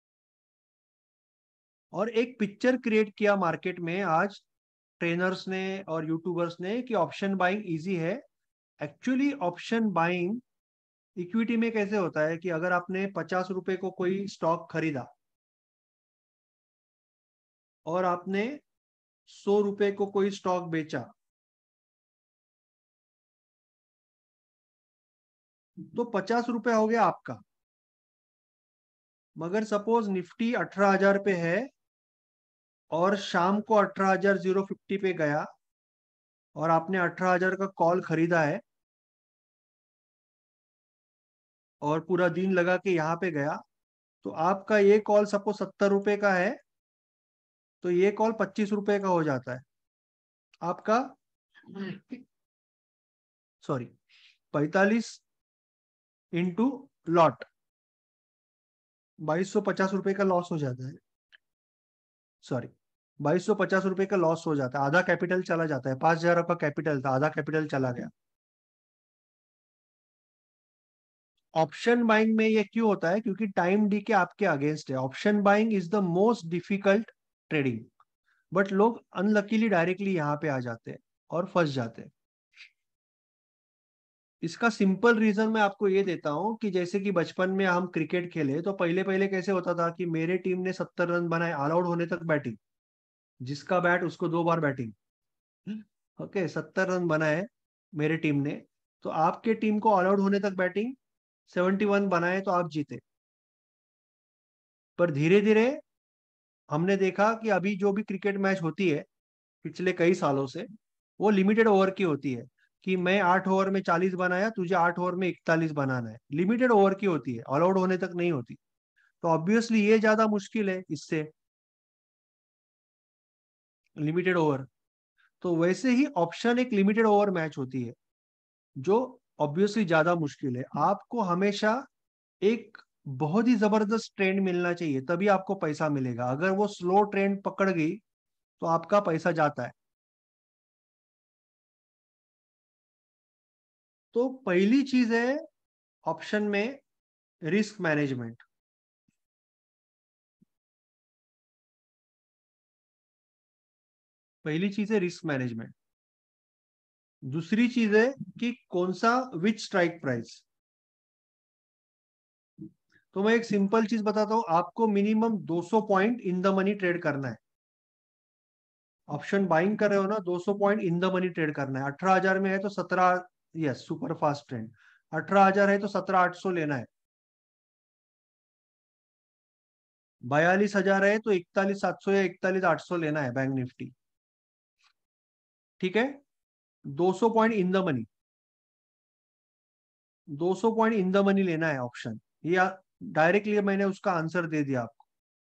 और एक पिक्चर क्रिएट किया मार्केट में आज ट्रेनर्स ने और यूट्यूबर्स ने कि ऑप्शन बाइंग इजी है। एक्चुअली ऑप्शन बाइंग इक्विटी में कैसे होता है कि अगर आपने 50 रुपए को कोई स्टॉक खरीदा और आपने 100 रुपए को कोई स्टॉक बेचा, तो 50 रुपए हो गया आपका। मगर सपोज निफ्टी 18,000 पे है और शाम को 18,050 पे गया और आपने 18,000 का कॉल खरीदा है और पूरा दिन लगा के यहाँ पे गया, तो आपका ये कॉल सपोज 70 रुपए का है, तो ये कॉल 25 रुपए का हो जाता है आपका, सॉरी 45 इंटू लॉट, 2,250 रुपए का लॉस हो जाता है। सॉरी, 2,250 रुपए का लॉस हो जाता है, आधा कैपिटल चला जाता है। 5,000 आपका कैपिटल था, आधा कैपिटल चला गया। ऑप्शन बाइंग में ये क्यों होता है? क्योंकि टाइम डी के आपके अगेंस्ट है। Option buying is the most difficult trading, but लोग अनलकीली डायरेक्टली यहाँ पे आ जाते हैं और फंस जाते हैं। इसका सिंपल रीजन मैं आपको ये देता हूँ कि जैसे कि बचपन में हम क्रिकेट खेले तो पहले पहले कैसे होता था कि मेरे टीम ने 70 रन बनाए, ऑल आउट होने तक बैटिंग, जिसका बैट उसको 2 बार बैटिंग। ओके, 70 रन बनाए मेरे टीम ने, तो आपके टीम को ऑल आउट होने तक बैटिंग, 71 बनाए तो आप जीते। पर धीरे धीरे हमने देखा कि अभी जो भी क्रिकेट मैच होती है पिछले कई सालों से, वो लिमिटेड ओवर की होती है कि मैं 8 ओवर में 40 बनाया, तुझे 8 ओवर में 41 बनाना है। लिमिटेड ओवर की होती है, ऑल आउट होने तक नहीं होती। तो ऑब्वियसली ये ज्यादा मुश्किल है इससे, लिमिटेड ओवर। तो वैसे ही ऑप्शन एक लिमिटेड ओवर मैच होती है जो ऑब्वियसली ज्यादा मुश्किल है। आपको हमेशा एक बहुत ही जबरदस्त ट्रेंड मिलना चाहिए, तभी आपको पैसा मिलेगा। अगर वो स्लो ट्रेंड पकड़ गई तो आपका पैसा जाता है। तो पहली चीज है ऑप्शन में रिस्क मैनेजमेंट। पहली चीज है रिस्क मैनेजमेंट। दूसरी चीज है कि कौन सा विच स्ट्राइक प्राइस। तो मैं एक सिंपल चीज बताता हूं, आपको minimum 200 point in the money trade करना है। ऑप्शन बाइंग कर रहे हो ना, 200 point in the money trade करना है। 18,000 में है तो 17, यस सुपर फास्ट ट्रेंड। 18,000 है तो 17,800 लेना है। 42,000 है तो 41,700 या 41,800 लेना है बैंक निफ्टी। ठीक है, 200 point in the money, 200 point in the money लेना है ऑप्शन। ये डायरेक्टली मैंने उसका आंसर दे दिया आपको।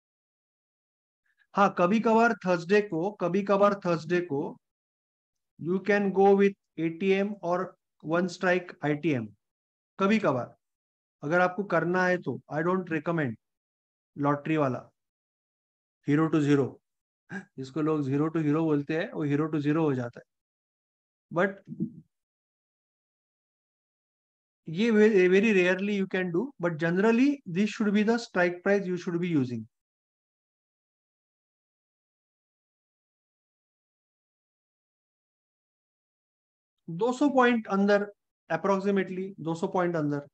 हाँ, कभी कभार थर्सडे को you can go with ATM और वन स्ट्राइक आईटीएम। कभी कभार अगर आपको करना है तो आई डोंट रिकमेंड लॉटरी वाला हीरो टू जीरो, जिसको लोग जीरो टू हीरो बोलते हैं, वो हीरो टू जीरो हो जाता है। बट ये very rarely you can do, but generally this should be the strike price you should be using. दो सौ पॉइंट अंदर, अप्रोक्सीमेटली 200 पॉइंट अंदर,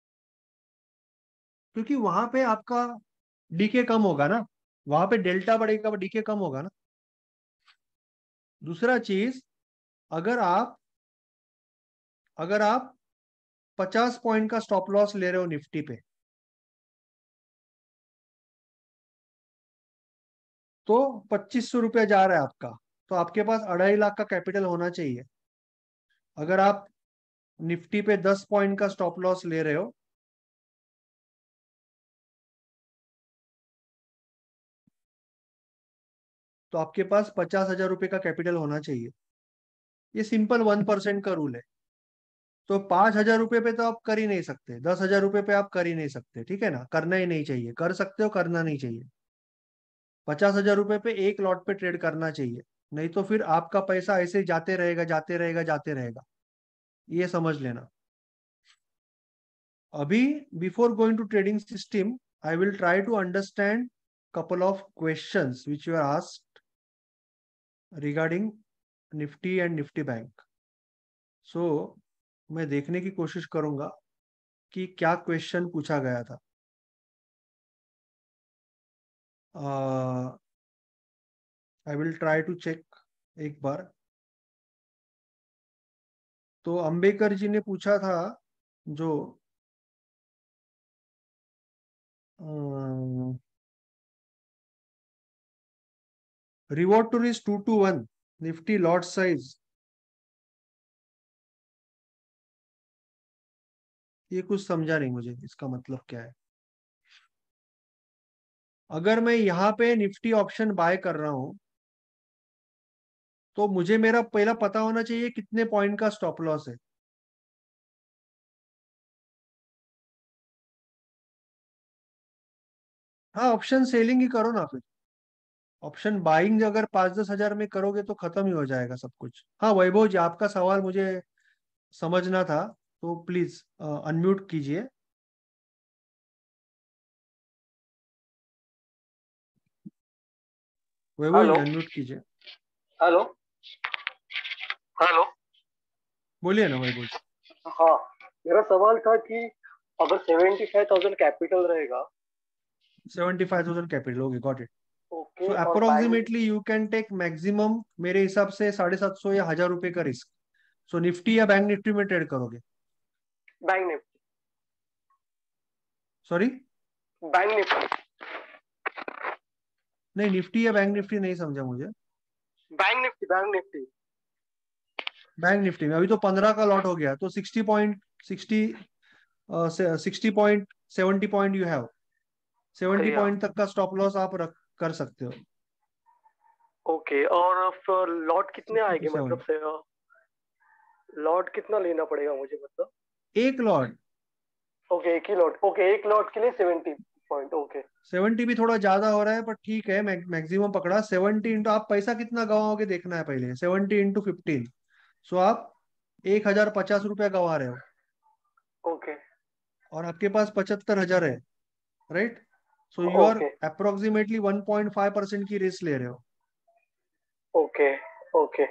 क्योंकि वहां पे आपका डीके कम होगा ना, वहां पे डेल्टा बढ़ेगा, डीके कम होगा ना। दूसरा चीज, अगर आप अगर आप 50 पॉइंट का स्टॉप लॉस ले रहे हो निफ्टी पे, तो 2,500 रुपया जा रहा है आपका, तो आपके पास 2.5 लाख का कैपिटल होना चाहिए। अगर आप निफ्टी पे 10 पॉइंट का स्टॉप लॉस ले रहे हो, तो आपके पास 50,000 रुपये का कैपिटल होना चाहिए। ये सिंपल 1% का रूल है। तो 5,000 रुपये पे तो आप कर ही नहीं सकते, 10,000 रुपये पे आप कर ही नहीं सकते, ठीक है ना, करना ही नहीं चाहिए। कर सकते हो, करना नहीं चाहिए। 50,000 रुपये पे एक लॉट पे ट्रेड करना चाहिए, नहीं तो फिर आपका पैसा ऐसे जाते रहेगा, जाते रहेगा, जाते रहेगा। ये समझ लेना। अभी before going to trading system, I will try to understand couple of questions which you are asked regarding Nifty and Nifty bank. So मैं देखने की कोशिश करूंगा कि क्या क्वेश्चन पूछा गया था। I will try to check एक बार। तो अंबेकर जी ने पूछा था जो reward to rich 2 to 1 Nifty lot size, ये कुछ समझा नहीं मुझे, इसका मतलब क्या है। अगर मैं यहाँ पे निफ्टी ऑप्शन बाय कर रहा हूं तो मुझे मेरा पहला पता होना चाहिए कितने पॉइंट का स्टॉप लॉस है। हाँ, ऑप्शन सेलिंग ही करो ना फिर। ऑप्शन बाइंग अगर 5-10 हजार में करोगे तो खत्म ही हो जाएगा सब कुछ। हाँ वैभव जी, आपका सवाल मुझे समझना था, तो प्लीज अनम्यूट कीजिए। वैभव हेलो जी अनम्यूट कीजिए। Hello hello. बोलिए ना वैभव जी। हाँ, मेरा सवाल था कि अगर 75,000 कैपिटल रहेगा, 75,000 capital, okay got it. Okay, so और approximately you can take maximum मेरे हिसाब से 750 या 1000 रुपए का रिस्क। सो निफ्टी या बैंक निफ्टी में ट्रेड करोगे? Bank Nifty, sorry, bank Nifty, नहीं निफ्टी या बैंक निफ्टी नहीं समझा मुझे। Bank Nifty, bank Nifty. Bank Nifty में अभी तो 15 का लॉट हो गया, तो 70 पॉइंट यू हैव, 70 बढ़िया। पॉइंट तक का स्टॉप लॉस आप रख कर सकते हो। ओके, और फिर लॉट कितने आएंगे, 67 मतलब से लॉट कितना लेना पड़ेगा मुझे, मतलब? एक लॉट, ओके, एक ही लॉट, ओके, एक लॉट के लिए 70 पॉइंट, ओके। 70 भी थोड़ा ज्यादा हो रहा है पर ठीक है, मैक्सिमम पकड़ा। 70 इंटू, आप पैसा कितना गवाओगे देखना है पहले। 70 इंटू 15, सो आप 1050 रुपया गवा रहे हो, ओके, और आपके पास 75,000 है, right? So you are okay, approximately 1.5% की रिस्क ले रहे हो। Okay, okay,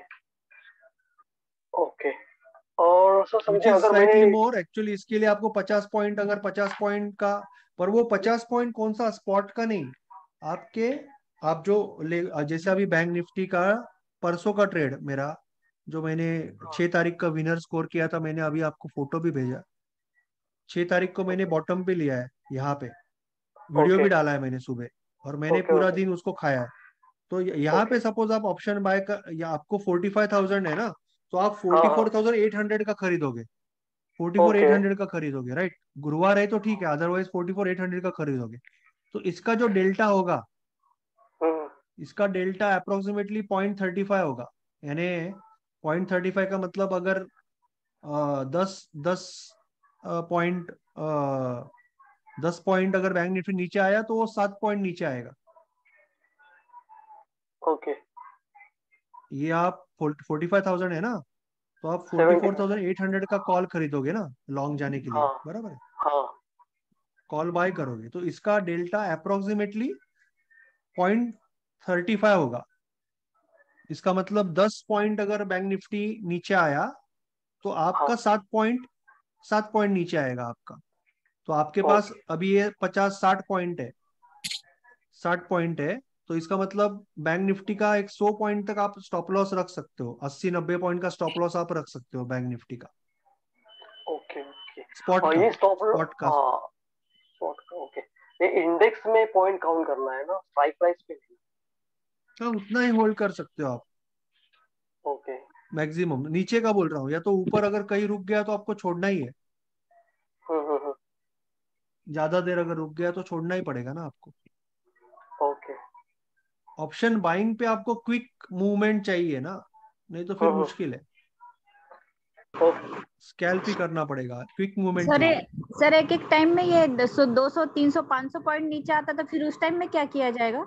okay. और सर विच समझे, इज अगर स्लाइटली मैंने, मोर, एक्चुअली इसके लिए आपको 50 पॉइंट, अगर 50 पॉइंट का, पर वो 50 पॉइंट कौन सा, स्पॉट का नहीं, आपके, आप जो ले, जैसे अभी बैंक निफ्टी का परसों का ट्रेड मेरा, जो मैंने 6 तारीख का विनर स्कोर किया था, मैंने अभी आपको फोटो भी भेजा। 6 तारीख को मैंने बॉटम पे लिया है, यहाँ पे वीडियो ओके, भी डाला है मैंने सुबह, और मैंने ओके, पूरा ओके, दिन उसको खाया है। तो यहाँ ओके, पे सपोज आप ऑप्शन बाय का, या आपको 45,000 है ना, तो आप हाँ, हाँ, 44,800 का खरीदोगे, 44 ओके, 800 का खरीदोगे, राइट? गुरुवार है तो ठीक है, अदरवाइज 44 800 का खरीदोगे। तो इसका जो डेल्टा होगा, हम्म, इसका डेल्टा अप्रोक्सीमेटली 0.35 होगा। यानी 0.35 का मतलब, अगर 10 पॉइंट 10 पॉइंट अगर बैंक निफ्टी नीचे आया, तो वो 7 पॉइंट नीचे आएगा। ओके, ये आप 45,000 है ना, तो आप 70, 44,800 का कॉल खरीदोगे ना, लॉन्ग जाने के लिए, हाँ, बराबर है? हाँ, कॉल बाय करोगे, तो इसका डेल्टा अप्रोक्सीमेटली 0.35 होगा। इसका मतलब 10 पॉइंट अगर बैंक निफ्टी नीचे आया, तो हाँ, आपका 7 पॉइंट नीचे आएगा आपका। तो आपके पास ओके, अभी ये 50-60 पॉइंट है, 60 पॉइंट है, तो इसका मतलब बैंक निफ्टी का एक 100 पॉइंट तक आप स्टॉप लॉस रख सकते हो, 80-90 पॉइंट का स्टॉप लॉस आप रख सकते हो बैंक निफ्टी का, ओके, ओके। स्पॉट और का, ये स्टॉप लॉस, स्पॉट का। हाँ, स्पॉट का, ओके। ये इंडेक्स में पॉइंट काउंट करना है ना, स्ट्राइक प्राइस पे नहीं? हाँ, उतना ही होल्ड कर सकते हो आप, ओके, मैक्सिमम। नीचे का बोल रहा हूँ, या तो ऊपर अगर कहीं रुक गया तो आपको छोड़ना ही है, हम्म, ज्यादा देर अगर रुक गया तो छोड़ना ही पड़ेगा ना आपको। ओके, ऑप्शन बाइंग पे आपको क्विक मूवमेंट चाहिए ना, नहीं तो फिर हम्म, मुश्किल है, ओके। स्कैल्प ही करना पड़ेगा, क्विक मूवमेंट सर चाहिए। सर एक एक टाइम में ये 200 200 300 500 पॉइंट नीचे आता तो फिर उस टाइम में क्या किया जाएगा?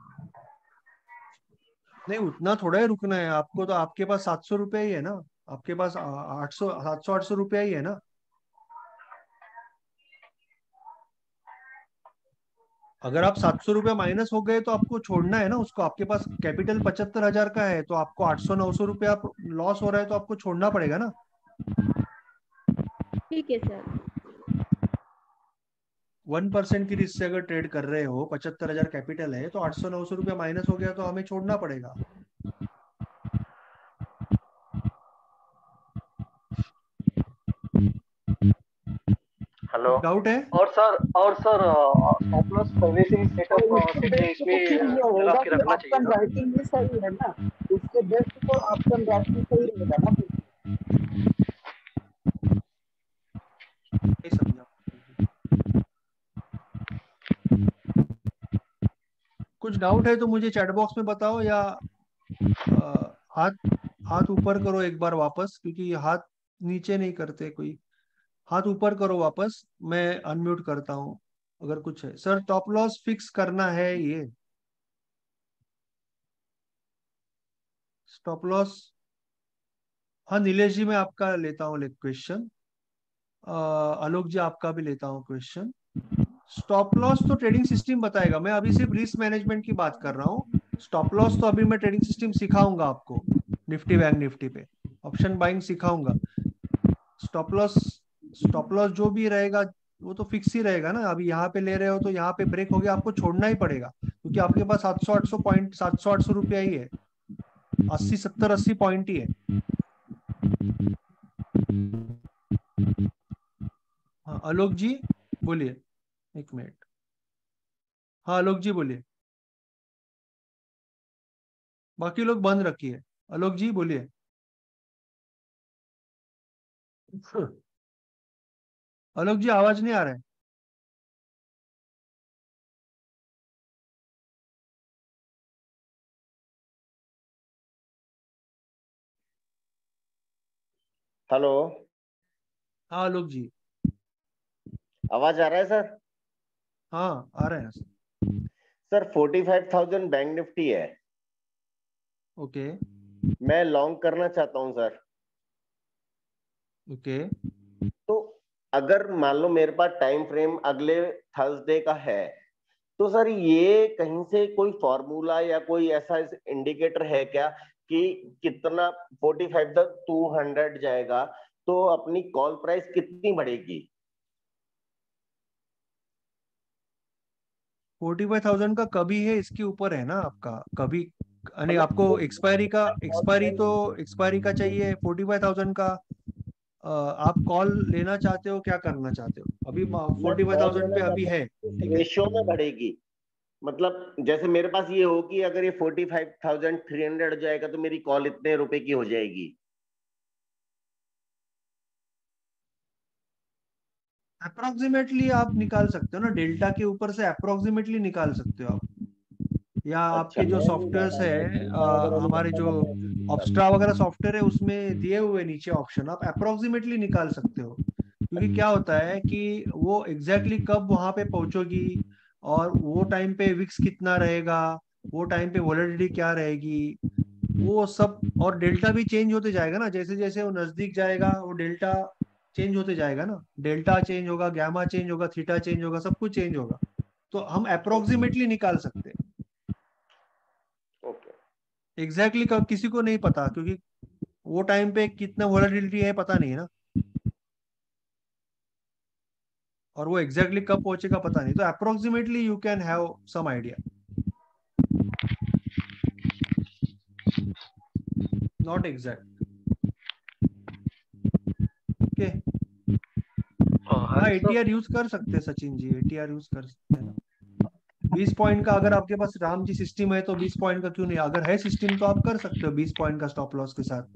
नहीं, उतना थोड़ा ही रुकना है आपको, तो आपके पास 700 रुपया ही है ना, आपके पास 800 700 800 रुपया ही है ना। अगर आप 700 रुपया माइनस हो गए तो आपको छोड़ना है ना उसको। आपके पास कैपिटल 75,000 का है, तो आपको 800-900 रुपया लॉस हो रहा है, तो आपको छोड़ना पड़ेगा ना। ठीक है सर। 1% की रिस्क से अगर ट्रेड कर रहे हो, 75,000 कैपिटल है, तो 800-900 रुपया माइनस हो गया तो हमें छोड़ना पड़ेगा। हेलो। डाउट है? और सर स्टॉप लॉस पहले से ही सेट इसमें लगा होगा के कि रखना चाहिए ऑप्शन ना? राइटिंग भी सही है ना, उसके बेस्ट तो ऑप्शन राइटिंग सही रहेगा ना फिर। नहीं समझा। कुछ डाउट है तो मुझे चैट बॉक्स में बताओ, या हाथ हाथ ऊपर करो एक बार वापस, क्योंकि हाथ नीचे नहीं करते कोई। हाथ ऊपर करो वापस, मैं अनम्यूट करता हूँ अगर कुछ है। सर टॉप लॉस फिक्स करना है, ये स्टॉप लॉस। हाँ नीलेश जी, मैं आपका लेता हूँ क्वेश्चन। आलोक जी, आपका भी लेता हूँ क्वेश्चन। स्टॉप लॉस तो ट्रेडिंग सिस्टम बताएगा, मैं अभी सिर्फ रिस्क मैनेजमेंट की बात कर रहा हूँ। स्टॉप लॉस तो अभी मैं ट्रेडिंग सिस्टम सिखाऊंगा आपको, निफ्टी बैंक निफ्टी पे ऑप्शन बाइंग सिखाऊंगा। स्टॉप लॉस स्टॉप लॉस जो भी रहेगा वो तो फिक्स ही रहेगा ना। अभी यहाँ पे ले रहे हो तो यहाँ पे ब्रेक हो गया, आपको छोड़ना ही पड़ेगा, क्योंकि आपके पास 700-800 पॉइंट, 700-800 रुपया ही है, 80-70-80 पॉइंट ही है। हाँ आलोक जी बोलिए, एक मिनट। हाँ आलोक जी बोलिए, बाकी लोग बंद रखिए। आलोक जी बोलिए। आलोक जी आवाज नहीं आ रहा है। हेलो, हाँ आलोक जी। आवाज आ रहा है सर? हाँ आ रहा है सर। सर 45,000 बैंक निफ्टी है, ओके मैं लॉन्ग करना चाहता हूं सर। ओके। तो अगर मान लो मेरे पास टाइम फ्रेम अगले थर्सडे का है, तो सर ये कहीं से कोई फॉर्मूला या कोई ऐसा इंडिकेटर है क्या कि कितना 45 तक 200 जाएगा तो अपनी कॉल प्राइस कितनी बढ़ेगी? 45,000 का कभी है इसके ऊपर है ना आपका, कभी यानी मतलब आपको एक्सपायरी का, कॉल एक्सपायरी तो प्राइस एक्सपायरी का चाहिए 45,000 का। आप कॉल लेना चाहते हो, क्या करना चाहते हो? अभी मैं कॉल 45,000 लेना पे चाहता अभी है, हूं, ठीक है। रेशियो में बढ़ेगी। मतलब जैसे मेरे पास ये हो कि अगर ये 45,300 जाएगा तो मेरी कॉल इतने रुपए की हो जाएगी। अप्रोक्सीमेटली आप निकाल सकते हो ना, डेल्टा के ऊपर से अप्रोक्सीमेटली निकाल सकते हो आप। या अच्छा, आपके जो मैं सॉफ्टवेयर्स है, डेल्टा वगैरह हमारे निकालने जो का प्रोसेस बता दूं। ऑब्स्ट्रा वगैरह सॉफ्टवेयर है उसमें दिए हुए नीचे ऑप्शन, आप अप्रोक्सीमेटली निकाल सकते हो। क्योंकि क्या होता है कि वो एग्जैक्टली कब वहां पे पहुंचोगी, और वो टाइम पे विक्स कितना रहेगा, वो टाइम पे वोलेटिलिटी क्या रहेगी, वो सब, और डेल्टा भी चेंज होते जाएगा ना, जैसे जैसे वो नजदीक जाएगा वो डेल्टा चेंज होते जाएगा ना। डेल्टा चेंज होगा, गामा चेंज होगा, थीटा चेंज होगा, सब कुछ चेंज होगा। तो हम अप्रोक्सीमेटली निकाल सकते हैं। ओके। एग्जैक्टली कब किसी को नहीं पता, क्योंकि वो टाइम पे कितना वोलेटिलिटी है पता नहीं है ना, और वो एग्जैक्टली कब पहुंचेगा पता नहीं। तो approximately you can have some idea, not exact. Okay. हाँ हेलो सर। एटीआर यूज कर सकते हैं सचिन जी, एटीआर यूज कर सकते हैं ना। 20 पॉइंट का अगर आपके पास राम जी सिस्टम है तो 20 पॉइंट का क्यों नहीं, अगर है सिस्टम तो आप कर सकते हो 20 पॉइंट का स्टॉप लॉस के साथ।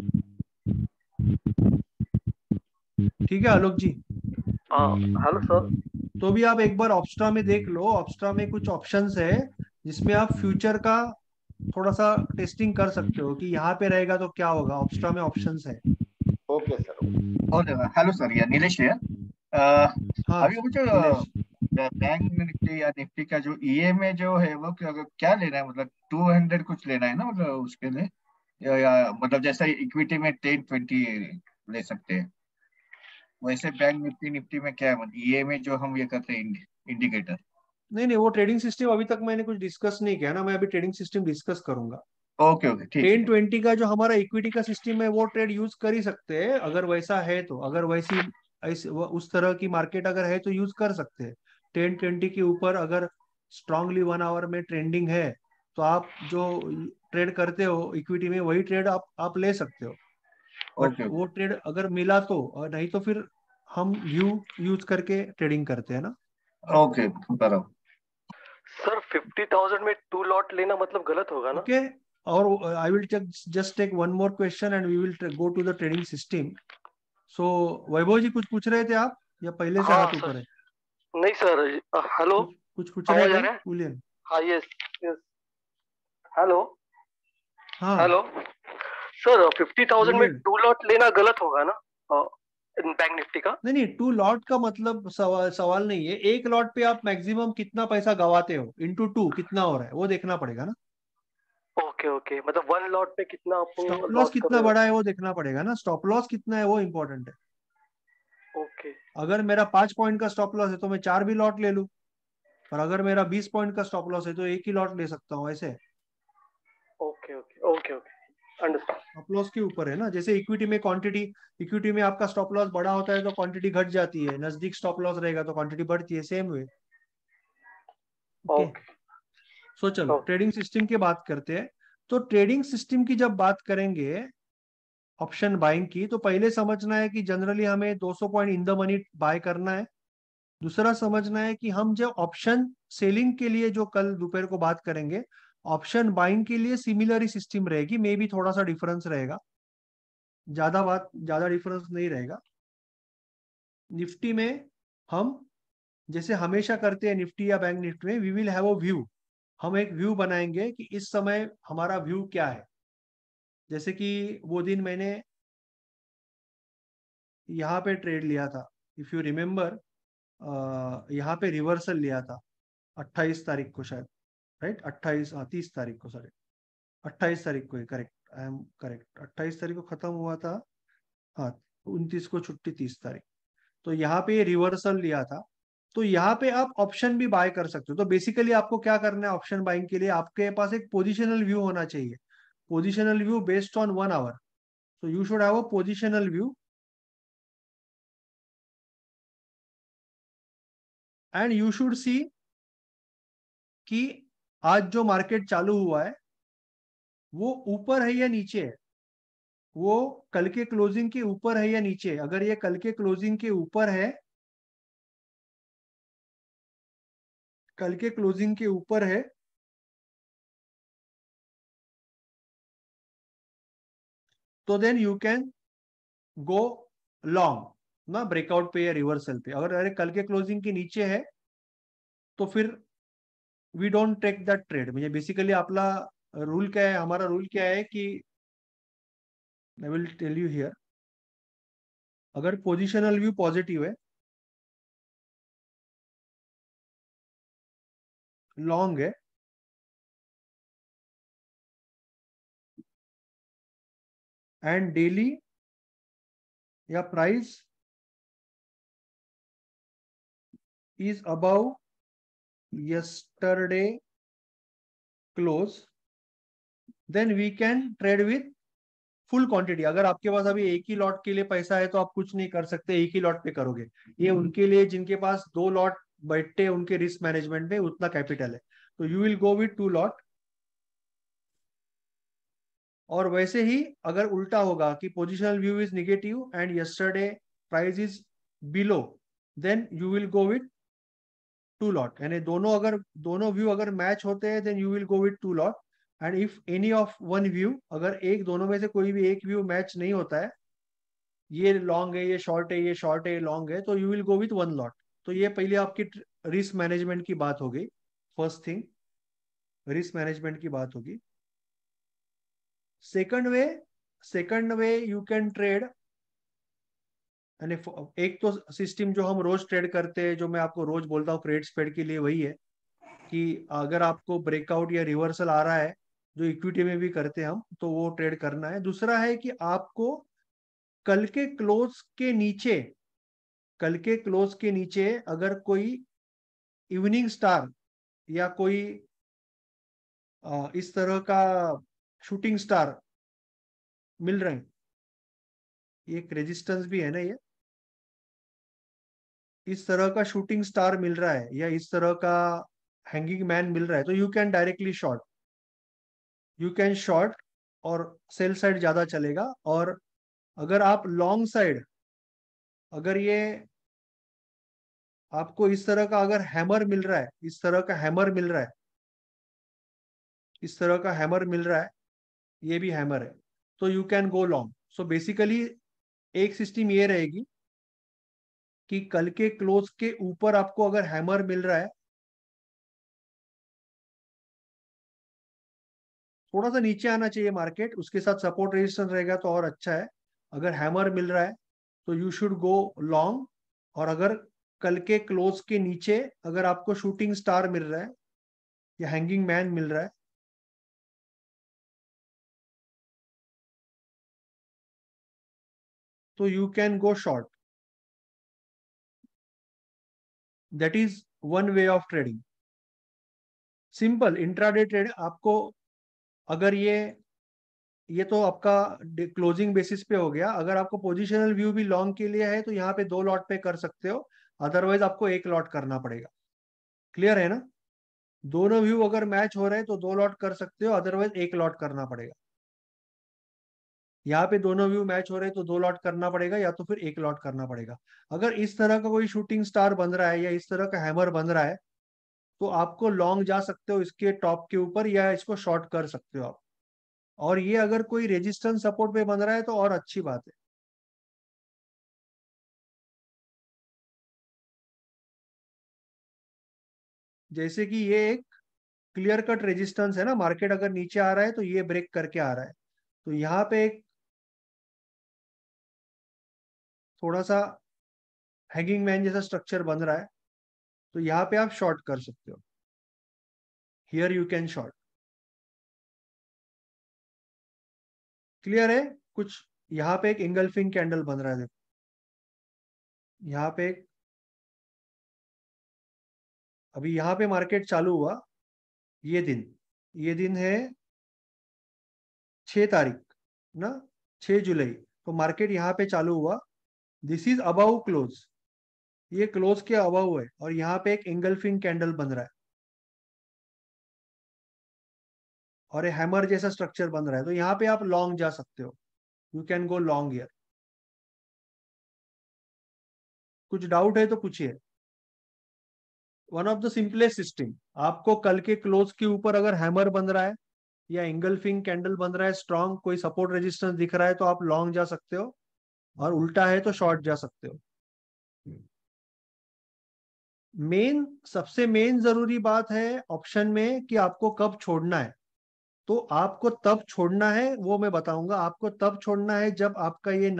ठीक है आलोक जी। Hello sir. तो भी आप एक बार ऑब्स्ट्रा में देख लो, ऑब्स्ट्रा में कुछ ऑप्शंस है जिसमें आप फ्यूचर का थोड़ा सा टेस्टिंग कर सकते हो कि यहाँ पे रहेगा तो क्या होगा, ऑब्स्ट्रा में ऑप्शंस है। Okay sir. और हेलो सर, या नीलेश है। हाँ अभी मुझे नीलेश। बैंक निफ्टी या निफ्टी का जो ईएमए जो है वो क्या लेना है, मतलब 200 कुछ लेना है ना, मतलब उसके लिए, या मतलब जैसा इक्विटी में 10-20 ले सकते हैं, वैसे बैंक निफ्टी निफ्टी में क्या है, मतलब ईएमए जो हम ये करते हैं इंडिकेटर। नहीं नहीं, वो ट्रेडिंग सिस्टम अभी तक मैंने कुछ डिस्कस नहीं किया ना, मैं अभी ट्रेडिंग सिस्टम डिस्कस करूंगा। ओके ओके, ठीक है। 10-20 का जो हमारा इक्विटी का सिस्टम है वो ट्रेड यूज कर ही सकते हैं, अगर वैसा है तो, अगर वैसी उस तरह की मार्केट अगर है तो यूज कर सकते हैं। 10-20 के ऊपर अगर स्ट्रांगली 1 आवर में ट्रेंडिंग है तो आप जो ट्रेड करते हो इक्विटी में वही ट्रेड आप ले सकते हो। बट ओके वो ट्रेड अगर मिला तो, और नहीं तो फिर हम व्यू यूज करके ट्रेडिंग करते हैं ना। ओके, बराबर। सर 50,000 में 2 लॉट लेना मतलब गलत होगा ना? ओके। और I will just take one more question and we will go to the trading system. So Vaibhav ji कुछ पूछ रहे थे आप, या पहले से हाँ हाथ सर। ऊपर है? नहीं सर। हेलो। कुछ पूछ रहे आवाज आ थे रहा है? विलियम? हाँ, यस यस। हेलो। हाँ हेलो। सर 50,000 में बोलिए। 2 लॉट लेना गलत होगा ना? बैंक निफ्टी का? नहीं नहीं, 2 लॉट का मतलब सवाल नहीं है। एक लॉट पे आप मैक्सिमम कितना पैसा गवाते हो, इंटू 2 कितना हो रहा है वो देखना पड़ेगा ना। ओके ओके, मतलब 1 लॉट पे कितना आप स्टॉप लॉस लॉस कर कितना रहे हो? बड़ा है वो देखना पड़ेगा ना, स्टॉप लॉस कितना है वो इम्पोर्टेंट है। ओके अगर मेरा 5 पॉइंट का स्टॉप लॉस है तो मैं 4 भी लॉट ले लूं, और अगर मेरा 20 पॉइंट का स्टॉप लॉस है तो एक ही लॉट ले सकता हूँ, ऐसे। Okay okay okay okay. Understand. Stop loss के ऊपर है ना। जैसे इक्विटी में क्वांटिटी, इक्विटी में आपका स्टॉप लॉस बड़ा होता है तो क्वांटिटी घट जाती है, नजदीक स्टॉप लॉस रहेगा तो क्वांटिटी बढ़ती है, सेम वे। ओके, सो चलो ट्रेडिंग सिस्टम की बात करते हैं। तो ट्रेडिंग सिस्टम की जब बात करेंगे ऑप्शन बाइंग की, तो पहले समझना है कि जनरली हमें 200 point in the money buy करना है। दूसरा समझना है कि हम जब ऑप्शन सेलिंग के लिए जो कल दोपहर को बात करेंगे, ऑप्शन बाइंग के लिए सिमिलर ही सिस्टम रहेगी, मे भी थोड़ा सा डिफरेंस रहेगा, ज्यादा डिफरेंस नहीं रहेगा। निफ्टी में हम जैसे हमेशा करते हैं, निफ्टी या बैंक निफ्टी में, we will have a view. हम एक व्यू बनाएंगे कि इस समय हमारा व्यू क्या है। जैसे कि वो दिन मैंने यहाँ पे ट्रेड लिया था, इफ यू रिमेम्बर, यहाँ पे रिवर्सल लिया था 28 तारीख को शायद, राइट, 28, 30 तारीख को, सॉरी 28 तारीख को, करेक्ट, आई एम करेक्ट, 28 तारीख को खत्म हुआ था, हाँ 29 को छुट्टी, 30 तारीख। तो यहाँ पे रिवर्सल लिया था, तो यहाँ पे आप ऑप्शन भी बाय कर सकते हो। तो बेसिकली आपको क्या करना है ऑप्शन बाइंग के लिए, आपके पास एक पोजिशनल व्यू होना चाहिए, positional view based on 1 hour. so you should have a positional view and you should see कि आज जो मार्केट चालू हुआ है वो ऊपर है या नीचे है, वो कल के क्लोजिंग के ऊपर है या नीचे है। अगर ये कल के क्लोजिंग के ऊपर है, कल के क्लोजिंग के ऊपर है, तो then you can go long ना, ब्रेकआउट पे या रिवर्सल पे। अगर अरे कल के क्लोजिंग के नीचे है तो फिर we don't take that trade. म्हणजे बेसिकली आपला रूल क्या है, हमारा रूल क्या है कि I will tell you here, अगर पोजिशनल व्यू पॉजिटिव है, लॉन्ग है, एंड डेली या price is above yesterday close, then we can trade with full quantity. अगर आपके पास अभी एक ही लॉट के लिए पैसा है तो आप कुछ नहीं कर सकते, एक ही लॉट पे करोगे। ये उनके लिए जिनके पास 2 लॉट बैठते हैं, उनके रिस्क मैनेजमेंट में उतना कैपिटल है, तो you will go with 2 lot. और वैसे ही अगर उल्टा होगा कि positional view is negative and yesterday price is below, then you will go with 2 lot. यानी दोनों व्यू अगर मैच होते हैं, then you will go with 2 lot. And if any of one view, अगर एक दोनों में से कोई भी एक व्यू मैच नहीं होता है, ये लॉन्ग है, ये शॉर्ट है, ये शॉर्ट है, ये लॉन्ग है, तो you will go with 1 lot. तो ये पहले आपकी रिस्क मैनेजमेंट की बात हो गई, फर्स्ट थिंग रिस्क मैनेजमेंट की बात होगी। Second way you can trade, यानी एक तो सिस्टम जो हम रोज ट्रेड करते हैं, जो मैं आपको रोज बोलता हूँ क्रेडिट स्प्रेड के लिए, वही है कि अगर आपको ब्रेकआउट या रिवर्सल आ रहा है, जो इक्विटी में भी करते हैं हम, तो वो ट्रेड करना है। दूसरा है कि आपको कल के क्लोज के नीचे, कल के क्लोज के नीचे अगर कोई इवनिंग स्टार या कोई इस तरह का शूटिंग स्टार मिल रहे हैं, एक रेजिस्टेंस भी है ना, ये इस तरह का शूटिंग स्टार मिल रहा है या इस तरह का हैंगिंग मैन मिल रहा है, तो you can directly short, you can short, और सेल साइड ज्यादा चलेगा। और अगर आप लॉन्ग साइड, अगर ये आपको इस तरह का अगर हैमर मिल रहा है, इस तरह का हैमर मिल रहा है, इस तरह का हैमर मिल रहा है, ये भी हैमर है, तो you can go long. So basically एक सिस्टम ये रहेगी कि कल के क्लोज के ऊपर आपको अगर हैमर मिल रहा है, थोड़ा सा नीचे आना चाहिए मार्केट, उसके साथ सपोर्ट रेजिस्टेंस रहेगा तो और अच्छा है। अगर हैमर मिल रहा है तो यू शुड गो लॉन्ग। और अगर कल के क्लोज के नीचे अगर आपको शूटिंग स्टार मिल रहा है या हैंगिंग मैन मिल रहा है, तो you can go short. That is one way of trading, simple intraday trade. आपको अगर ये ये तो आपका क्लोजिंग बेसिस पे हो गया। अगर आपको पोजिशनल व्यू भी लॉन्ग के लिए है तो यहाँ पे 2 लॉट पे कर सकते हो, अदरवाइज आपको 1 लॉट करना पड़ेगा। क्लियर है ना? दोनों व्यू अगर मैच हो रहे हैं तो 2 लॉट कर सकते हो, अदरवाइज 1 लॉट करना पड़ेगा। यहाँ पे दोनों व्यू मैच हो रहे हैं तो 2 लॉट करना पड़ेगा, या तो फिर 1 लॉट करना पड़ेगा। अगर इस तरह का कोई शूटिंग स्टार बन रहा है या इस तरह का हैमर बन रहा है तो आपको लॉन्ग जा सकते हो इसके टॉप के ऊपर, या इसको शॉर्ट कर सकते हो आप। और ये अगर कोई रेजिस्टेंस सपोर्ट पे बन रहा है तो और अच्छी बात है। जैसे कि ये एक क्लियर कट रेजिस्टेंस है ना, मार्केट अगर नीचे आ रहा है तो ये ब्रेक करके आ रहा है, तो यहाँ पे एक थोड़ा सा हैंगिंग मैन जैसा स्ट्रक्चर बन रहा है, तो यहाँ पे आप शॉर्ट कर सकते हो। Here you can short. Clear है? कुछ यहाँ पे एक इंगल्फिंग कैंडल बन रहा है, देखो यहाँ पे एक, अभी यहाँ पे मार्केट चालू हुआ, ये दिन है 6 तारीख ना, 6 जुलाई। तो मार्केट यहाँ पे चालू हुआ, दिस इज अबाउ क्लोज, ये क्लोज के अबाउ है, और यहाँ पे एक इंगल्फिंग कैंडल बन रहा है और ये हैमर जैसा स्ट्रक्चर बन रहा है, तो यहाँ पे आप लॉन्ग जा सकते हो, you can go long here. कुछ डाउट है तो पूछिए। One of the simplest system, आपको कल के क्लोज के ऊपर अगर हैमर बन रहा है या इंगल्फिंग कैंडल बन रहा है, स्ट्रॉन्ग कोई सपोर्ट रेजिस्टेंस दिख रहा है तो आप लॉन्ग जा सकते हो, और उल्टा है तो शॉर्ट जा सकते हो। सबसे मेन जरूरी बात है ऑप्शन में कि आपको कब छोड़ना है। तो आपको तब छोड़ना है, वो मैं बताऊंगा। आपको तब छोड़ना है जब आपका ये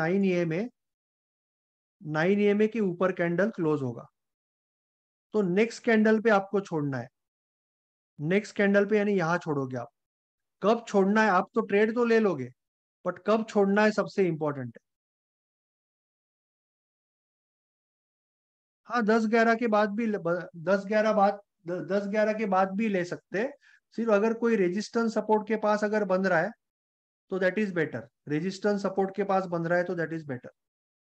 9 EMA के ऊपर कैंडल क्लोज होगा, तो नेक्स्ट कैंडल पे आपको छोड़ना है। नेक्स्ट कैंडल पे यानी यहां छोड़ोगे आप। कब छोड़ना है? आप तो ट्रेड तो ले लोगे, बट कब छोड़ना है सबसे इंपॉर्टेंट है। हाँ, 10-11 के बाद भी 10-11 के बाद भी ले सकते हैं। सिर्फ अगर कोई रेजिस्टेंस सपोर्ट के पास अगर बन रहा है तो that is better. Resistance support के पास बन रहा है तो दैट इज बेटर।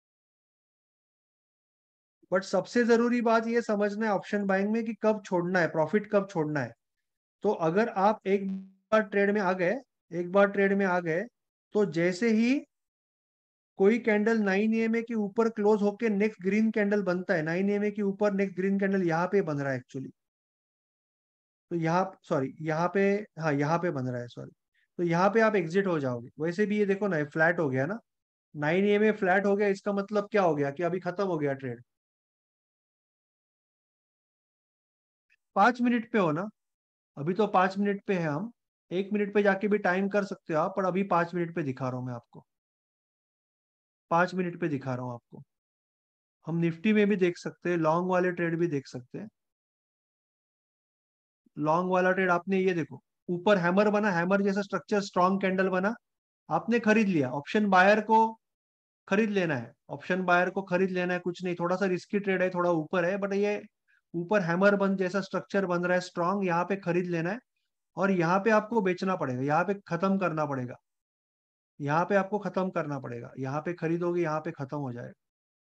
बट सबसे जरूरी बात ये समझना है ऑप्शन बाइंग में कि कब छोड़ना है, प्रॉफिट कब छोड़ना है। तो अगर आप एक बार ट्रेड में आ गए तो जैसे ही कोई कैंडल 9 EMA के ऊपर क्लोज होके नेक्स्ट ग्रीन कैंडल बनता है, 9 EMA के ऊपर नेक्स्ट ग्रीन कैंडल यहाँ पे बन रहा है एक्चुअली, तो यहाँ पे, हाँ यहाँ पे बन रहा है, सॉरी। तो यहाँ पे आप एग्जिट हो जाओगे। वैसे भी ये देखो ना, फ्लैट हो गया ना, 9 EMA फ्लैट हो गया, इसका मतलब क्या हो गया कि अभी खत्म हो गया ट्रेड। 5 मिनट पे हो ना, अभी तो 5 मिनट पे है हम। 1 मिनट पे जाके भी टाइम कर सकते हो आप, पर अभी 5 मिनट पे दिखा रहा हूँ मैं आपको। 5 मिनट पे दिखा रहा हूँ आपको। हम निफ्टी में भी देख सकते हैं, लॉन्ग वाले ट्रेड भी देख सकते हैं। लॉन्ग वाला ट्रेड आपने ये देखो, ऊपर हैमर बना, हैमर जैसा स्ट्रक्चर, स्ट्रॉन्ग कैंडल बना, आपने खरीद लिया। ऑप्शन बायर को खरीद लेना है, ऑप्शन बायर को खरीद लेना है, कुछ नहीं, थोड़ा सा रिस्की ट्रेड है, थोड़ा ऊपर है, बट ये ऊपर हैमर बन जैसा स्ट्रक्चर बन रहा है स्ट्रॉन्ग, यहाँ पे खरीद लेना है। और यहाँ पे आपको बेचना पड़ेगा, यहाँ पे खत्म करना पड़ेगा, यहाँ पे आपको खत्म करना पड़ेगा। यहाँ पे खरीदोगे, यहाँ पे खत्म हो जाएगा।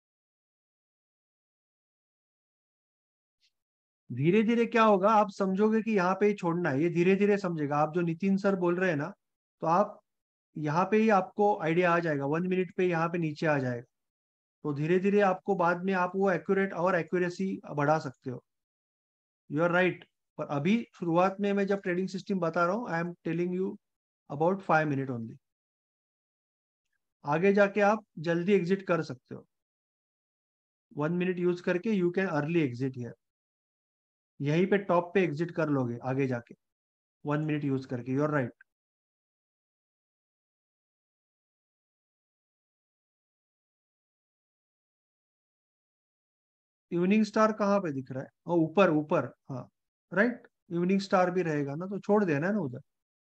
धीरे धीरे क्या होगा, आप समझोगे कि यहाँ पे ही छोड़ना है, ये धीरे धीरे समझेगा। आप जो नितिन सर बोल रहे हैं ना, तो आप यहाँ पे ही आपको आइडिया आ जाएगा, 1 मिनट पे यहाँ पे नीचे आ जाएगा। तो धीरे धीरे आपको बाद में आप वो एक्यूरेट और एक्यूरेसी बढ़ा सकते हो। You are right. पर अभी शुरुआत में मैं जब ट्रेडिंग सिस्टम बता रहा हूँ, I am telling you about 5 minute only. आगे जाके आप जल्दी एग्जिट कर सकते हो। 1 मिनट यूज करके you can early exit here. यहीं पे टॉप पे एग्जिट कर लोगे आगे जाके, 1 मिनट यूज करके। You are right. Evening star कहाँ पे दिख रहा है? ऊपर ऊपर, हाँ राइट। इवनिंग स्टार भी रहेगा ना, तो छोड़ देना है ना उधर।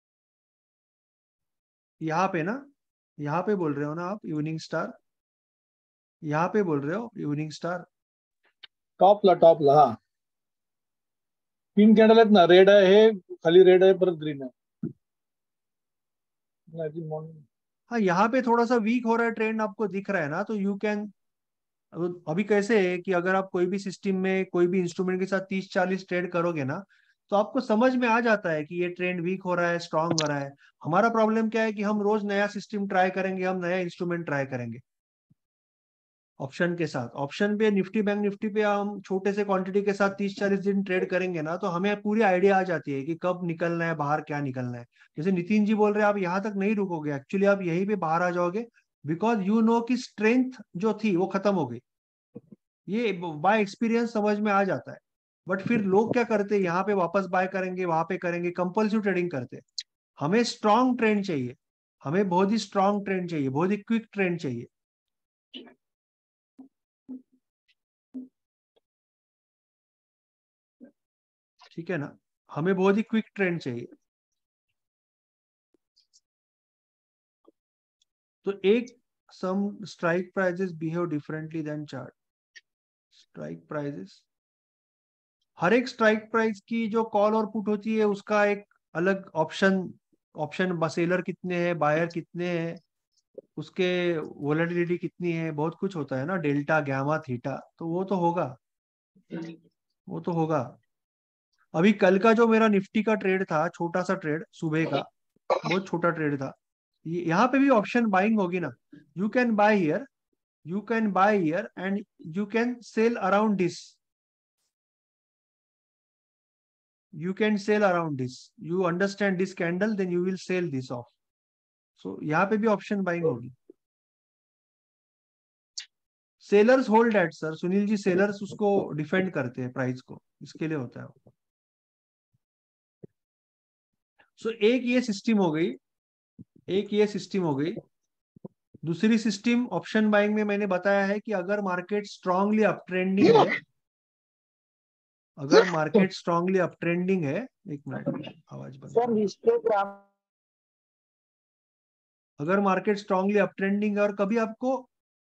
यहाँ पे ना, यहाँ पे बोल रहे हो ना आप इवनिंग स्टार, यहाँ पे बोल रहे हो इवनिंग स्टार। टॉपला हा 3 कॅन्डल आहेत ना, रेड आहे, हे खाली रेड आहे, परत ग्रीन आहे. Early morning. हाँ, यहाँ पे थोड़ा सा वीक हो रहा है ट्रेंड, आपको दिख रहा है ना, तो यू कैन। अभी कैसे है कि अगर आप कोई भी सिस्टम में कोई भी इंस्ट्रूमेंट के साथ 30-40 ट्रेड करोगे ना, तो आपको समझ में आ जाता है कि ये ट्रेंड वीक हो रहा है, स्ट्रांग हो रहा है। हमारा प्रॉब्लम क्या है कि हम रोज नया सिस्टम ट्राई करेंगे, हम नया इंस्ट्रूमेंट ट्राई करेंगे ऑप्शन के साथ। ऑप्शन पे निफ्टी बैंक निफ्टी पे हम छोटे से क्वांटिटी के साथ 30-40 दिन ट्रेड करेंगे ना, तो हमें पूरी आइडिया आ जाती है कि कब निकलना है बाहर, क्या निकलना है। जैसे नितिन जी बोल रहे हैं, आप यहाँ तक नहीं रुकोगे, एक्चुअली आप यहीं पे बाहर आ जाओगे, बिकॉज यू नो की स्ट्रेंथ जो थी वो खत्म हो गई। ये बाय एक्सपीरियंस समझ में आ जाता है। बट फिर लोग क्या करते हैं, यहाँ पे वापस बाय करेंगे, वहां पे करेंगे, कंपल्सिव ट्रेडिंग करते हैं। हमें स्ट्रांग ट्रेंड चाहिए, हमें बहुत ही स्ट्रांग ट्रेंड चाहिए, बहुत ही क्विक ट्रेंड चाहिए। ठीक है ना, हमें बहुत ही क्विक ट्रेंड चाहिए। तो एक some strike prices behave differently then chart. Strike prices, हर एक स्ट्राइक प्राइस की जो कॉल और पुट होती है उसका एक अलग ऑप्शन, ऑप्शन सेलर कितने हैं, बायर कितने हैं, उसके वोलेटिलिटी कितनी है, बहुत कुछ होता है ना, डेल्टा गामा थीटा, तो वो तो होगा, वो तो होगा। अभी कल का जो मेरा निफ्टी का ट्रेड था, छोटा सा ट्रेड सुबह का, बहुत छोटा ट्रेड था, यहाँ पे भी ऑप्शन बाइंग होगी ना। You can buy here, you can buy here and you can sell around this, you can sell around this, you understand this candle, then you will sell this off. So यहाँ पे भी option buying होगी। Sellers hold at, sir Sunil ji, sellers उसको defend करते हैं price को, इसके लिए होता है वो। सो एक ये सिस्टम हो गई, एक ये सिस्टम हो गई। दूसरी सिस्टम ऑप्शन बाइंग में मैंने बताया है कि अगर मार्केट स्ट्रांगली अप ट्रेंडिंग है, अगर मार्केट स्ट्रांगली अप ट्रेंडिंग है, एक मिनट आवाज बंद, सर हिस्टोग्राम, अगर मार्केट स्ट्रांगली अप ट्रेंडिंग है और कभी आपको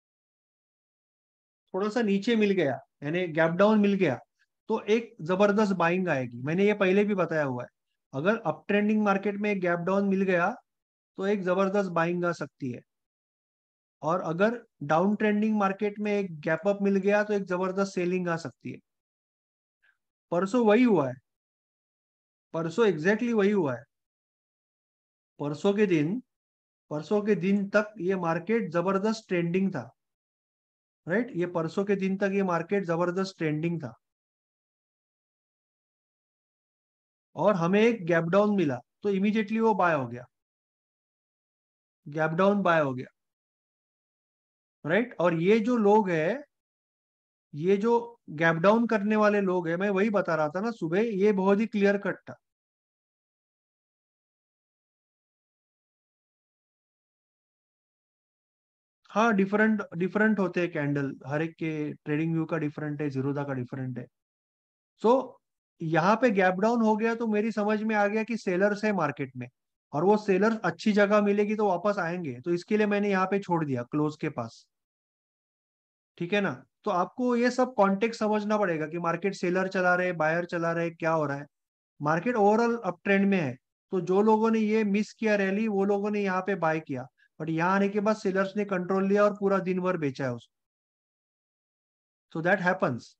थोड़ा सा नीचे मिल गया, यानी गैप डाउन मिल गया, तो एक जबरदस्त बाइंग आएगी। मैंने ये पहले भी बताया हुआ है, अगर अप ट्रेंडिंग मार्केट में एक गैप डाउन मिल गया तो एक जबरदस्त बाइंग आ सकती है, और अगर डाउन ट्रेंडिंग मार्केट में एक गैप अप मिल गया तो एक जबरदस्त सेलिंग आ सकती है। परसों वही हुआ है, परसों एग्जैक्टली वही हुआ है। परसों के दिन, परसों के दिन तक ये मार्केट जबरदस्त ट्रेंडिंग था, राइट, ये परसों के दिन तक ये मार्केट जबरदस्त ट्रेंडिंग था, और हमें एक गैप डाउन मिला तो इमीडिएटली वो बाय हो गया, गैप डाउन बाय हो गया, राइट। और ये जो लोग हैं, ये जो गैप डाउन करने वाले लोग हैं, मैं वही बता रहा था ना सुबह, ये बहुत ही क्लियर कट था। हाँ, डिफरेंट डिफरेंट होते हैं कैंडल, हर एक के ट्रेडिंग व्यू का डिफरेंट है, जीरोधा का डिफरेंट है। सो यहाँ पे गैप डाउन हो गया तो मेरी समझ में आ गया कि सेलर्स है मार्केट में, और वो सेलर्स अच्छी जगह मिलेगी तो वापस आएंगे, तो इसके लिए मैंने यहाँ पे छोड़ दिया क्लोज के पास। ठीक है ना, तो आपको ये सब कॉन्टेक्स्ट समझना पड़ेगा कि मार्केट सेलर चला रहे, बायर चला रहे, क्या हो रहा है। मार्केट ओवरऑल अप ट्रेंड में है, तो जो लोगों ने ये मिस किया रैली, वो लोगों ने यहाँ पे बाय किया, बट यहाँ आने के बाद सेलर्स ने कंट्रोल लिया और पूरा दिन भर बेचा है उसको। So that happens.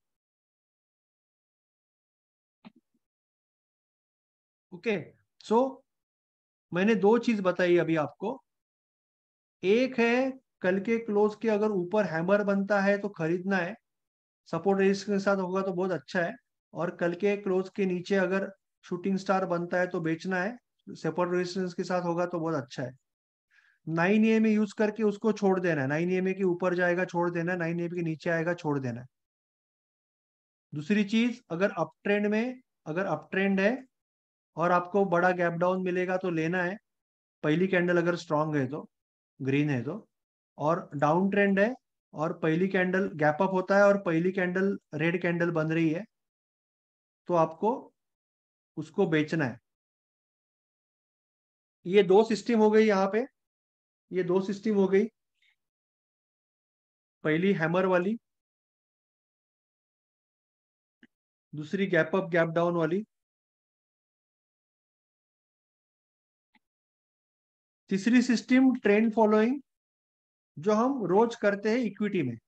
Okay, so मैंने दो चीज बताई अभी आपको। एक है, कल के क्लोज के अगर ऊपर हैमर बनता है तो खरीदना है, सपोर्ट रेजिस्टेंस के साथ होगा तो बहुत अच्छा है, और कल के क्लोज के नीचे अगर शूटिंग स्टार बनता है तो बेचना है, सपोर्ट रेजिस्टेंस के साथ होगा तो बहुत अच्छा है। 9 EMA यूज करके उसको छोड़ देना है, 9 EMA के ऊपर जाएगा छोड़ देना है, 9 EMA के नीचे आएगा छोड़ देना है। दूसरी चीज, अगर अप ट्रेंड में, अगर अप ट्रेंड है और आपको बड़ा गैप डाउन मिलेगा तो लेना है, पहली कैंडल अगर स्ट्रांग है तो, ग्रीन है तो, और डाउन ट्रेंड है और पहली कैंडल गैप अप होता है और पहली कैंडल रेड कैंडल बन रही है, तो आपको उसको बेचना है। ये दो सिस्टम हो गई यहाँ पे, ये दो सिस्टम हो गई, पहली हैमर वाली, दूसरी गैप अप गैप डाउन वाली। तीसरी सिस्टम ट्रेंड फॉलोइंग, जो हम रोज करते हैं इक्विटी में।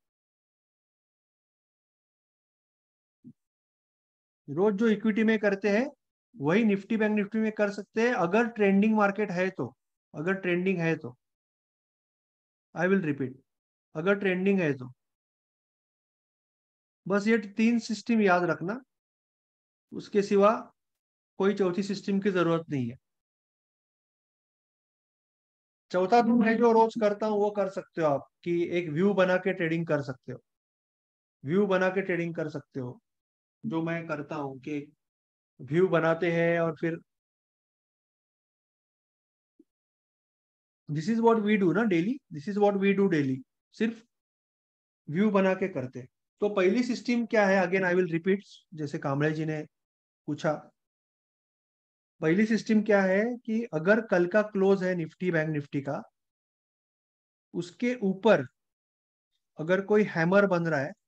रोज जो इक्विटी में करते हैं वही निफ्टी बैंक निफ्टी में कर सकते हैं, अगर ट्रेंडिंग मार्केट है तो। अगर ट्रेंडिंग है तो, आई विल रिपीट, अगर ट्रेंडिंग है तो। बस ये 3 सिस्टम याद रखना, उसके सिवा कोई चौथी सिस्टम की जरूरत नहीं है। चौथा तुम है जो रोज करता हूं वो कर सकते हो आप, कि एक व्यू बना के ट्रेडिंग कर सकते हो। व्यू बना के ट्रेडिंग कर सकते हो, जो मैं करता हूं कि व्यू बनाते हैं और फिर this is what we do ना daily, this is what we do daily, सिर्फ व्यू बना के करते हैं। तो पहली सिस्टम क्या है, अगेन आई विल रिपीट, जैसे कामड़े जी ने पूछा। पहली सिस्टम क्या है कि अगर कल का क्लोज है निफ्टी बैंक निफ्टी का, उसके ऊपर अगर कोई हैमर बन रहा है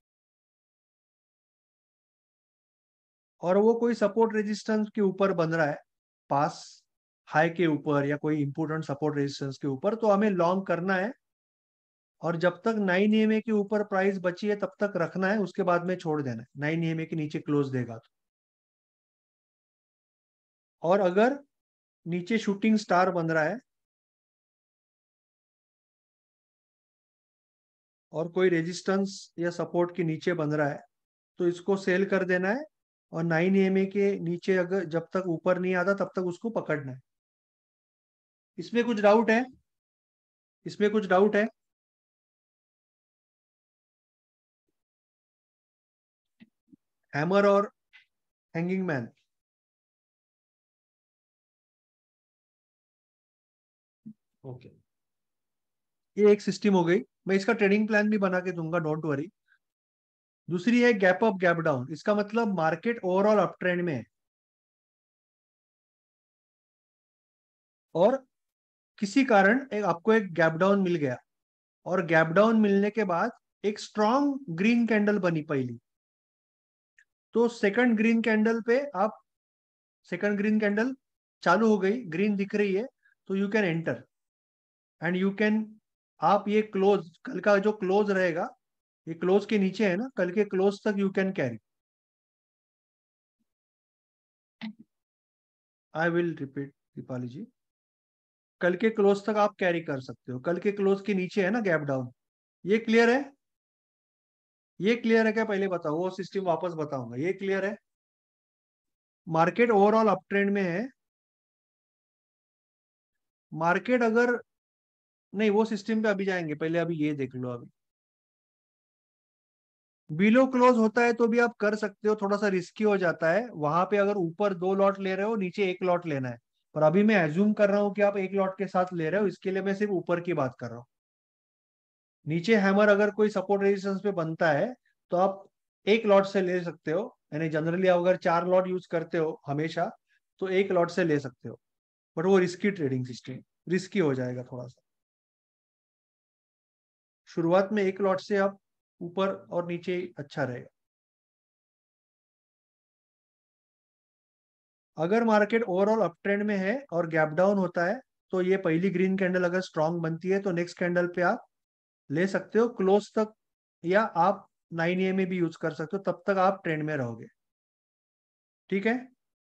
और वो कोई सपोर्ट रेजिस्टेंस के ऊपर बन रहा है, पास हाई के ऊपर या कोई इंपोर्टेंट सपोर्ट रेजिस्टेंस के ऊपर, तो हमें लॉन्ग करना है। और जब तक 9 EMA के ऊपर प्राइस बची है तब तक रखना है, उसके बाद में छोड़ देना है 9 EMA के नीचे क्लोज देगा तो। और अगर नीचे शूटिंग स्टार बन रहा है और कोई रेजिस्टेंस या सपोर्ट के नीचे बन रहा है, तो इसको सेल कर देना है। और 9 EMA के नीचे अगर जब तक ऊपर नहीं आता तब तक उसको पकड़ना है। इसमें कुछ डाउट है? इसमें कुछ डाउट है? हैमर और हैंगिंग मैन, ओके, ये एक सिस्टम हो गई। मैं इसका ट्रेडिंग प्लान भी बना के दूंगा, डोंट वरी। दूसरी है गैप अप गैप डाउन। इसका मतलब मार्केट ओवरऑल अप ट्रेंड में है और किसी कारण आपको एक गैप डाउन मिल गया, और गैप डाउन मिलने के बाद एक स्ट्रॉन्ग ग्रीन कैंडल बनी पहली, तो सेकंड ग्रीन कैंडल पे आप, सेकंड ग्रीन कैंडल चालू हो गई, ग्रीन दिख रही है, तो you can enter and you can, आप ये क्लोज, कल का जो क्लोज रहेगा, ये क्लोज के नीचे है ना, कल के क्लोज तक you can carry. I will repeat Deepali ji, कल के क्लोज तक आप कैरी कर सकते हो। कल के क्लोज के नीचे है ना गैप डाउन। ये क्लियर है? ये क्लियर है क्या पहले बताओ, वो सिस्टम वापस बताऊंगा। ये क्लियर है? मार्केट ओवरऑल अप ट्रेंड में है। मार्केट अगर नहीं, वो सिस्टम पे अभी जाएंगे, पहले अभी ये देख लो। अभी बिलो क्लोज होता है तो भी आप कर सकते हो, थोड़ा सा रिस्की हो जाता है वहां पे। अगर ऊपर 2 लॉट ले रहे हो, नीचे 1 लॉट लेना है। पर अभी मैं एज्यूम कर रहा हूं कि आप 1 लॉट के साथ ले रहे हो, इसके लिए मैं सिर्फ ऊपर की बात कर रहा हूँ। नीचे हैमर अगर कोई सपोर्ट रेजिस्टेंस पे बनता है तो आप 1 लॉट से ले सकते हो, यानी जनरली आप अगर 4 लॉट यूज करते हो हमेशा, तो 1 लॉट से ले सकते हो। बट वो रिस्की ट्रेडिंग सिस्टम, रिस्की हो जाएगा थोड़ा सा। शुरुआत में 1 लॉट से आप ऊपर और नीचे अच्छा रहेगा। अगर मार्केट ओवरऑल अप ट्रेंड में है और गैप डाउन होता है, तो ये पहली ग्रीन कैंडल अगर स्ट्रांग बनती है तो नेक्स्ट कैंडल पे आप ले सकते हो क्लोज तक, या आप 9 EMA भी यूज कर सकते हो, तब तक आप ट्रेंड में रहोगे। ठीक है?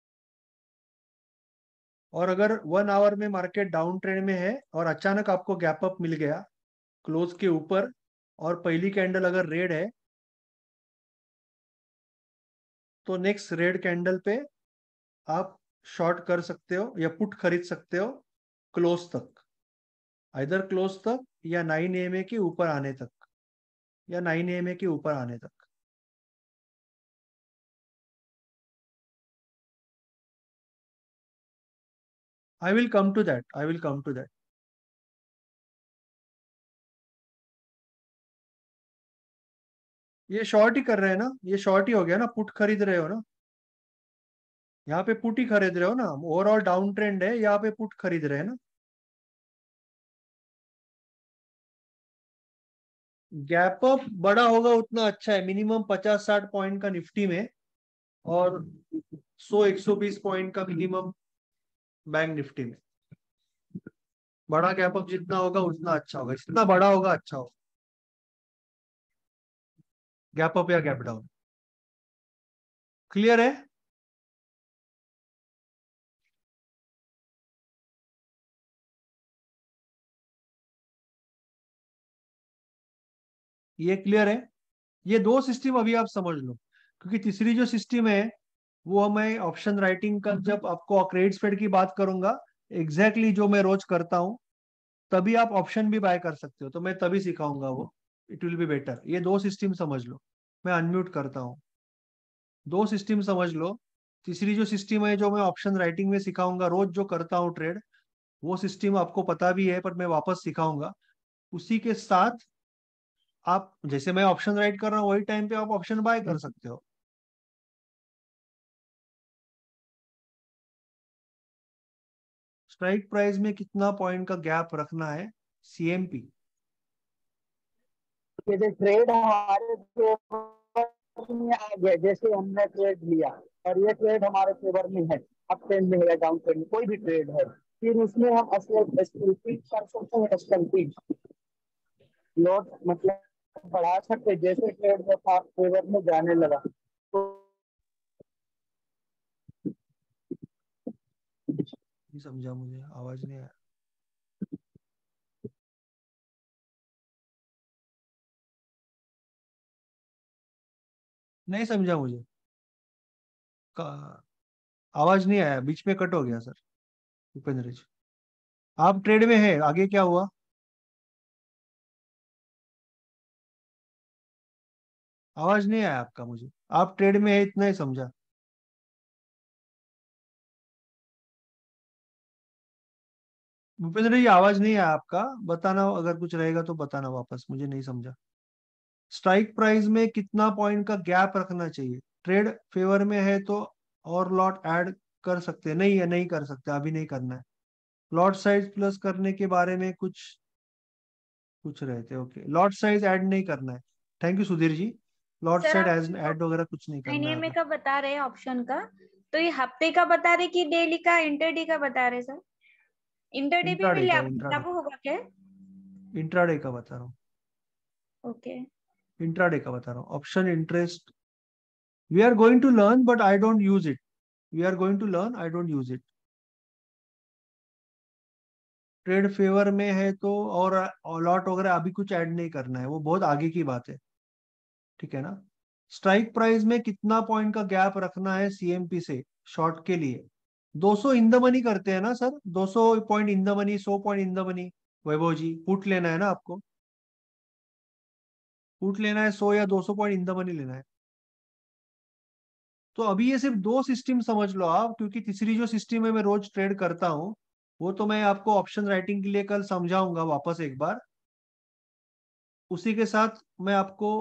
और अगर 1 आवर में मार्केट डाउन ट्रेंड में है और अचानक आपको गैप अप मिल गया क्लोज के ऊपर, और पहली कैंडल अगर रेड है, तो नेक्स्ट रेड कैंडल पे आप शॉर्ट कर सकते हो या पुट खरीद सकते हो क्लोज तक, इधर क्लोज तक या 9 EMA के ऊपर आने तक, या 9 EMA के ऊपर आने तक। I will come to that, I will come to that. ये शॉर्ट ही कर रहे हैं ना, ये शॉर्ट ही हो गया ना, पुट खरीद रहे हो ना, यहाँ पे पुट ही खरीद रहे हो ना। ओवरऑल डाउन ट्रेंड है, यहाँ पे पुट खरीद रहे हैं ना। गैप अप बड़ा होगा उतना अच्छा है, मिनिमम 50-60 पॉइंट का निफ्टी में, और 100-120 पॉइंट का मिनिमम बैंक निफ्टी में। बड़ा गैप अप जितना होगा उतना अच्छा होगा, जितना बड़ा होगा अच्छा होगा, गैप अप या गैप डाउन। क्लियर है? ये क्लियर है? ये दो सिस्टम अभी आप समझ लो, क्योंकि तीसरी जो सिस्टम है वो मैं ऑप्शन राइटिंग का जब आपको क्रेडिट स्प्रेड की बात करूंगा, एग्जैक्टली जो मैं रोज करता हूं, तभी आप ऑप्शन भी बाय कर सकते हो, तो मैं तभी सिखाऊंगा वो, इट विल बी बेटर। ये दो सिस्टम समझ लो। मैं अनम्यूट करता हूँ। दो सिस्टम समझ लो। तीसरी जो सिस्टम है जो मैं ऑप्शन राइटिंग में सिखाऊंगा, रोज जो करता हूँ ट्रेड, वो सिस्टम आपको पता भी है पर मैं वापस सिखाऊंगा। उसी के साथ आप जैसे मैं ऑप्शन राइट कर रहा हूँ वही टाइम पे आप ऑप्शन बाय कर सकते हो। स्ट्राइक प्राइस में कितना पॉइंट का गैप रखना है, सीएमपी। ये ट्रेड हमारे फेवर में आ गया, जैसे हमने ट्रेड लिया और ये ट्रेड हमारे फेवर में है, अप ट्रेंड में है या डाउन ट्रेंड में, कोई भी ट्रेड है, फिर उसमें हम रिपीट कर सकते हैं, एसएलपी लॉट मतलब बढ़ा सकते हैं, जैसे ट्रेड में फेवर में जाने लगा तो नहीं समझा, मुझे आवाज नहीं आया। नहीं समझा मुझे, आवाज नहीं आया, बीच में कट हो गया सर। भूपेंद्र जी, आप ट्रेड में है, आगे क्या हुआ? आवाज नहीं आया आपका मुझे। आप ट्रेड में है इतना ही समझा। भूपेंद्र जी आवाज नहीं आया आपका, बताना अगर कुछ रहेगा तो बताना वापस, मुझे नहीं समझा। स्ट्राइक प्राइस में कितना पॉइंट का गैप रखना चाहिए? ट्रेड फेवर में है तो और लॉट ऐड कर सकते हैं, नहीं है नहीं कर सकते, अभी नहीं करना है। लॉट साइज प्लस करने के बारे में कुछ पूछ रहे थे, ओके। लॉट साइज ऐड नहीं करना है, thank you Sudhir ji. Lot sir आप साइज ऐड वगैरह कुछ नहीं करना है INMA अभी। का बता रहे हैं ऑप्शन का, तो ये हफ्ते का बता रहे कि डेली का, इंटरडे का बता रहे सर? इंटरडे पे भी इंट्राडे का, इंट्राडे लागू होगा क्या? इंट्राडे का बता रहा हूँ, ओके। इंट्राडे का बता रहा हूँ। Option interest we are going to learn but I don't use it, we are going to learn, I don't use it. Trade favour में है तो और लॉट वगैरह अभी कुछ ऐड नहीं करना है, वो बहुत आगे की बात है, ठीक है ना। स्ट्राइक प्राइस में कितना पॉइंट का गैप रखना है सीएमपी से शॉर्ट के लिए? 200 इन द मनी करते हैं ना sir, 200 point in the money, 100 point in the money. Vaibhav ji put लेना है ना आपको, पुट लेना है 100 या 200 पॉइंट इन द मनी लेना है। तो अभी ये सिर्फ दो सिस्टम समझ लो आप, क्योंकि तीसरी जो सिस्टम है मैं रोज ट्रेड करता हूँ, वो तो मैं आपको ऑप्शन राइटिंग के लिए कल समझाऊंगा वापस एक बार। उसी के साथ मैं आपको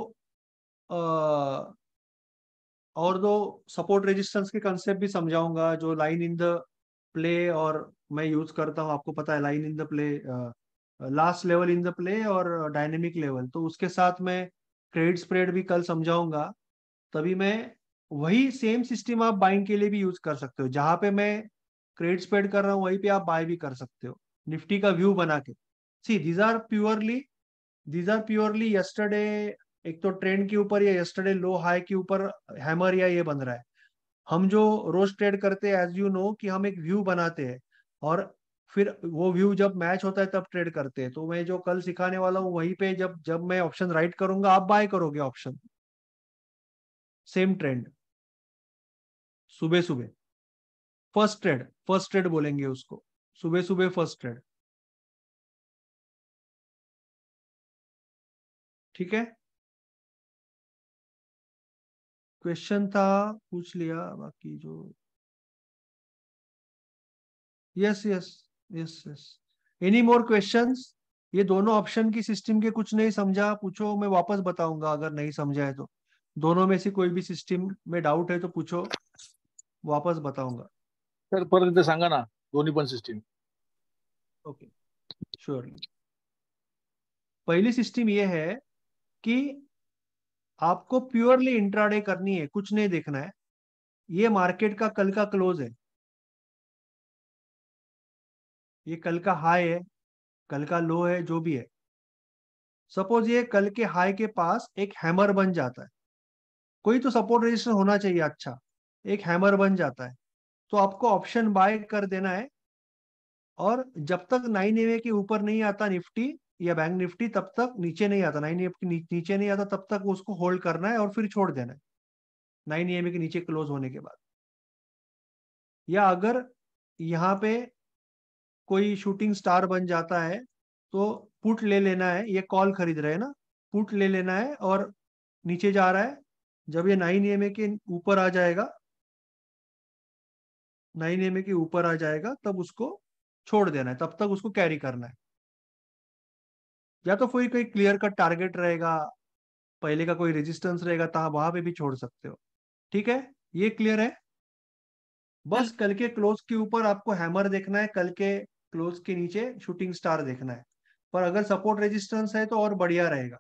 और दो सपोर्ट रेजिस्टेंस के कंसेप्ट भी समझाऊंगा, जो लाइन इन द प्ले और मैं यूज करता हूँ, आपको पता है line in the play, last level in the play और डायनेमिक लेवल, तो उसके साथ मैं क्रेडिट स्प्रेड भी कल समझाऊंगा। तभी मैं वही सेम सिस्टम आप बाइंग के लिए भी यूज कर सकते हो, जहां पे मैं क्रेडिट स्प्रेड कर रहा हूँ वहीं पे आप बाय भी कर सकते हो, निफ्टी का व्यू बना के। See these are purely yesterday, एक तो ट्रेंड के ऊपर या यस्टरडे लो हाई के ऊपर हैमर या ये बन रहा है। हम जो रोज ट्रेड करते हैं एज यू नो कि हम एक व्यू बनाते हैं, और फिर वो व्यू जब मैच होता है तब ट्रेड करते हैं। तो मैं जो कल सिखाने वाला हूँ वहीं पे जब जब मैं ऑप्शन राइट करूंगा आप बाय करोगे ऑप्शन, सेम ट्रेंड, सुबह सुबह फर्स्ट ट्रेड बोलेंगे उसको, सुबह सुबह फर्स्ट ट्रेड, ठीक है। क्वेश्चन था पूछ लिया, बाकी जो yes yes yes yes, any more questions? ये दोनों ऑप्शन की सिस्टम के कुछ नहीं समझा पूछो, मैं वापस बताऊंगा अगर नहीं समझा है तो। दोनों में से कोई भी सिस्टम में डाउट है तो पूछो, वापस बताऊंगा। सर परत एकदा सांगा ना दोन्ही पण सिस्टीम. Okay, surely. पहली सिस्टम ये है कि आपको प्योरली इंट्राडे करनी है, कुछ नहीं देखना है। ये मार्केट का कल का क्लोज है, ये कल का हाई है, कल का लो है जो भी है, सपोज ये कल के हाई के पास एक हैमर बन जाता है, कोई तो सपोर्ट रेजिस्टेंस होना चाहिए, अच्छा एक हैमर बन जाता है, तो आपको ऑप्शन बाय कर देना है, और जब तक 9 के ऊपर नहीं आता निफ्टी या बैंक निफ्टी, तब तक नीचे नहीं आता, 9 के नीचे नहीं आता तब तक उसको होल्ड करना है और फिर छोड़ देना है 9 के नीचे क्लोज होने के बाद। या अगर यहाँ पे कोई शूटिंग स्टार बन जाता है तो पुट ले लेना है, ये कॉल खरीद रहे हैं ना, पुट ले लेना है और नीचे जा रहा है, जब ये 9 के ऊपर आ जाएगा, 9 के ऊपर आ जाएगा तब उसको छोड़ देना है, तब तक उसको कैरी करना है। या तो कोई कोई क्लियर कट टारगेट रहेगा, पहले का कोई रेजिस्टेंस रहेगा, तो वहां पे भी छोड़ सकते हो। ठीक है, ये क्लियर है। बस कल के क्लोज के ऊपर आपको हैमर देखना है, कल के क्लोज के नीचे शूटिंग स्टार देखना है, पर अगर सपोर्ट रेजिस्टेंस है तो और बढ़िया रहेगा।